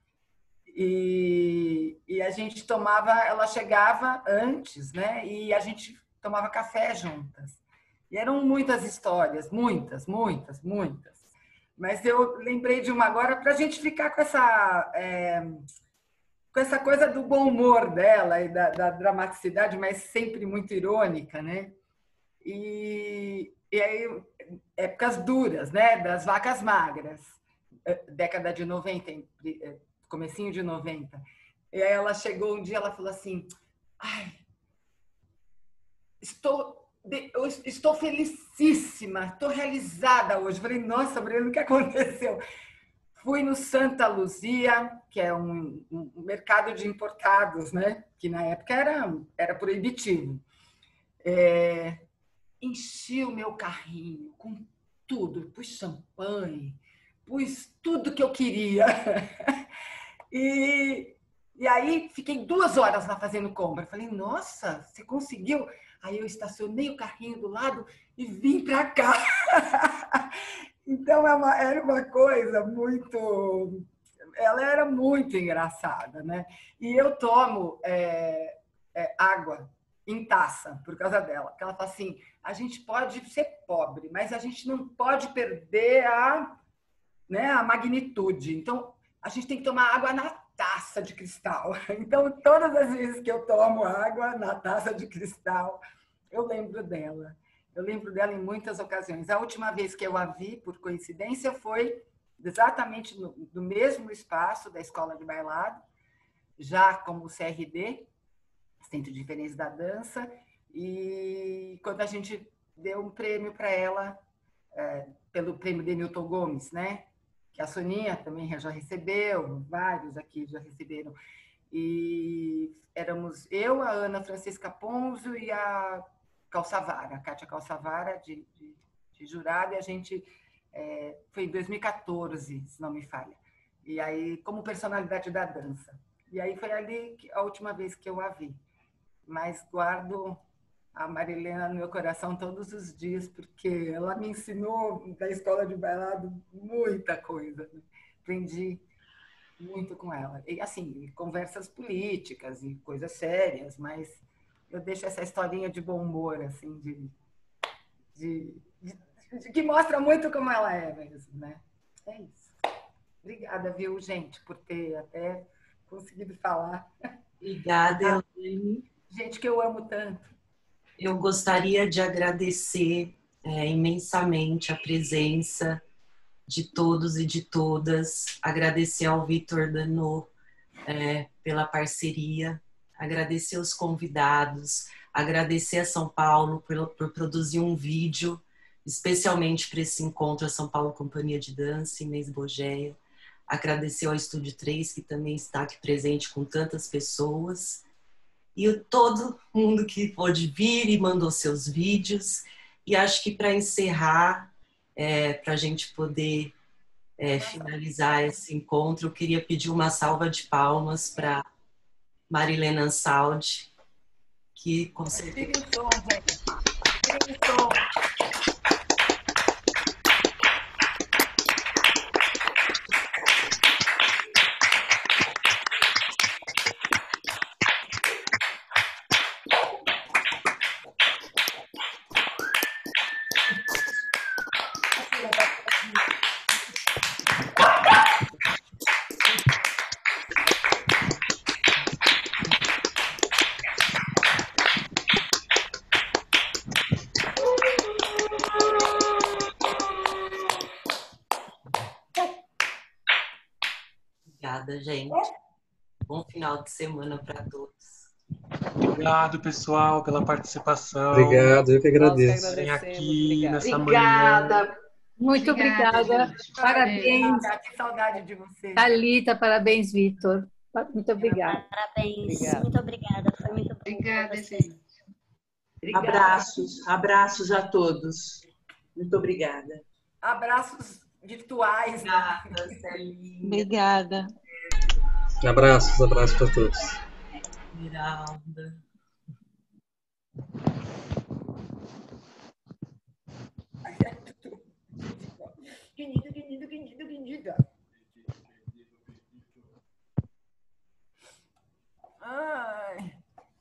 Speaker 4: E a gente tomava, ela chegava antes, né? E a gente tomava café juntas. E eram muitas histórias, muitas. Mas eu lembrei de uma agora para a gente ficar com essa coisa do bom humor dela e da dramaticidade, mas sempre muito irônica, né? E aí, épocas duras, né? Das vacas magras, década de 90, comecinho de 90. E aí ela chegou um dia, ela falou assim, ai, eu estou felicíssima, estou realizada hoje. Eu falei, nossa, Breno, o que aconteceu? Fui no Santa Luzia, que é um mercado de importados, né? Que na época era proibitivo. Enchi o meu carrinho com tudo, pus champanhe, pus tudo que eu queria. E aí fiquei 2 horas lá fazendo compra. Falei, nossa, você conseguiu? Aí eu estacionei o carrinho do lado e vim para cá. Então era uma coisa muito... Ela era muito engraçada, né? E eu tomo água em taça por causa dela. Porque ela fala assim, a gente pode ser pobre, mas a gente não pode perder a magnitude. Então, a gente tem que tomar água na taça de cristal. Então, todas as vezes que eu tomo água na taça de cristal, eu lembro dela. Eu lembro dela em muitas ocasiões. A última vez que eu a vi, por coincidência, foi exatamente no mesmo espaço da escola de bailado, já como CRD, Centro de Referência da Dança, e quando a gente deu um prêmio para ela, pelo prêmio de Newton Gomes, né? Que a Soninha também já recebeu, vários aqui já receberam. E éramos eu, a Ana Francisca Ponzo e a Calçavara, a Kátia Calçavara, de jurada, e a gente foi em 2014, se não me falha. E aí, como personalidade da dança. E aí foi ali a última vez que eu a vi. Mas guardo a Marilena no meu coração todos os dias, porque ela me ensinou da escola de bailado muita coisa. Aprendi muito com ela. E assim, conversas políticas e coisas sérias, mas eu deixo essa historinha de bom humor, assim, que mostra muito como ela é mesmo, né? É isso. Obrigada, viu, gente, por ter até conseguido falar.
Speaker 12: Obrigada, Elaine.
Speaker 4: Gente que eu amo tanto.
Speaker 12: Eu gostaria de agradecer imensamente a presença de todos e de todas, agradecer ao Vitor Danô pela parceria, agradecer aos convidados, agradecer a São Paulo por produzir um vídeo, especialmente para esse encontro, a São Paulo Companhia de Dança, Inês Bogeia, agradecer ao Estúdio 3, que também está aqui presente com tantas pessoas, e todo mundo que pôde vir e mandou seus vídeos. E acho que para encerrar, para a gente poder finalizar esse encontro, eu queria pedir uma salva de palmas para Marilena Ansaldi, que com certeza... Obrigada, gente. Bom final de semana para todos.
Speaker 14: Obrigado, pessoal, pela participação.
Speaker 1: Obrigado, eu que agradeço.
Speaker 14: Nós que agradecemos. Aqui nessa
Speaker 10: Obrigada.
Speaker 14: manhã.
Speaker 15: Muito obrigada. Parabéns.
Speaker 4: Que saudade de você.
Speaker 15: Thalita, parabéns, Vitor. Muito obrigada.
Speaker 22: Parabéns. Muito obrigada. Foi muito bom.
Speaker 5: Obrigada, gente.
Speaker 17: Abraços a todos. Muito obrigada.
Speaker 4: Abraços virtuais.
Speaker 20: Obrigada.
Speaker 1: Abraços para todos.
Speaker 12: Miralda.
Speaker 4: Ai.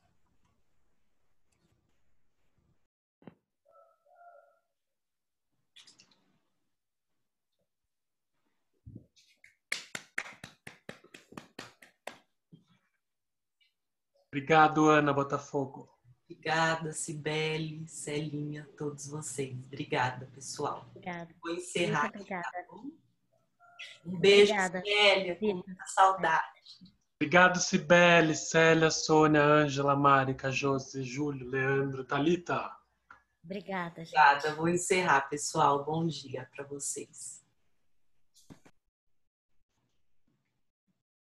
Speaker 14: Obrigado, Ana Botafogo.
Speaker 12: Obrigada, Cibele, Celinha, todos vocês. Obrigada, pessoal.
Speaker 22: Obrigada.
Speaker 12: Vou encerrar aqui,
Speaker 22: obrigada.
Speaker 12: tá bom? Um beijo,
Speaker 22: Obrigada.
Speaker 12: Célia, com muita saudade.
Speaker 14: Obrigado, Cibele, Célia, Sônia, Ângela, Márica, Josi, Júlio, Leandro, Thalita.
Speaker 22: Obrigada, gente.
Speaker 12: Obrigada. Vou encerrar, pessoal. Bom dia para vocês.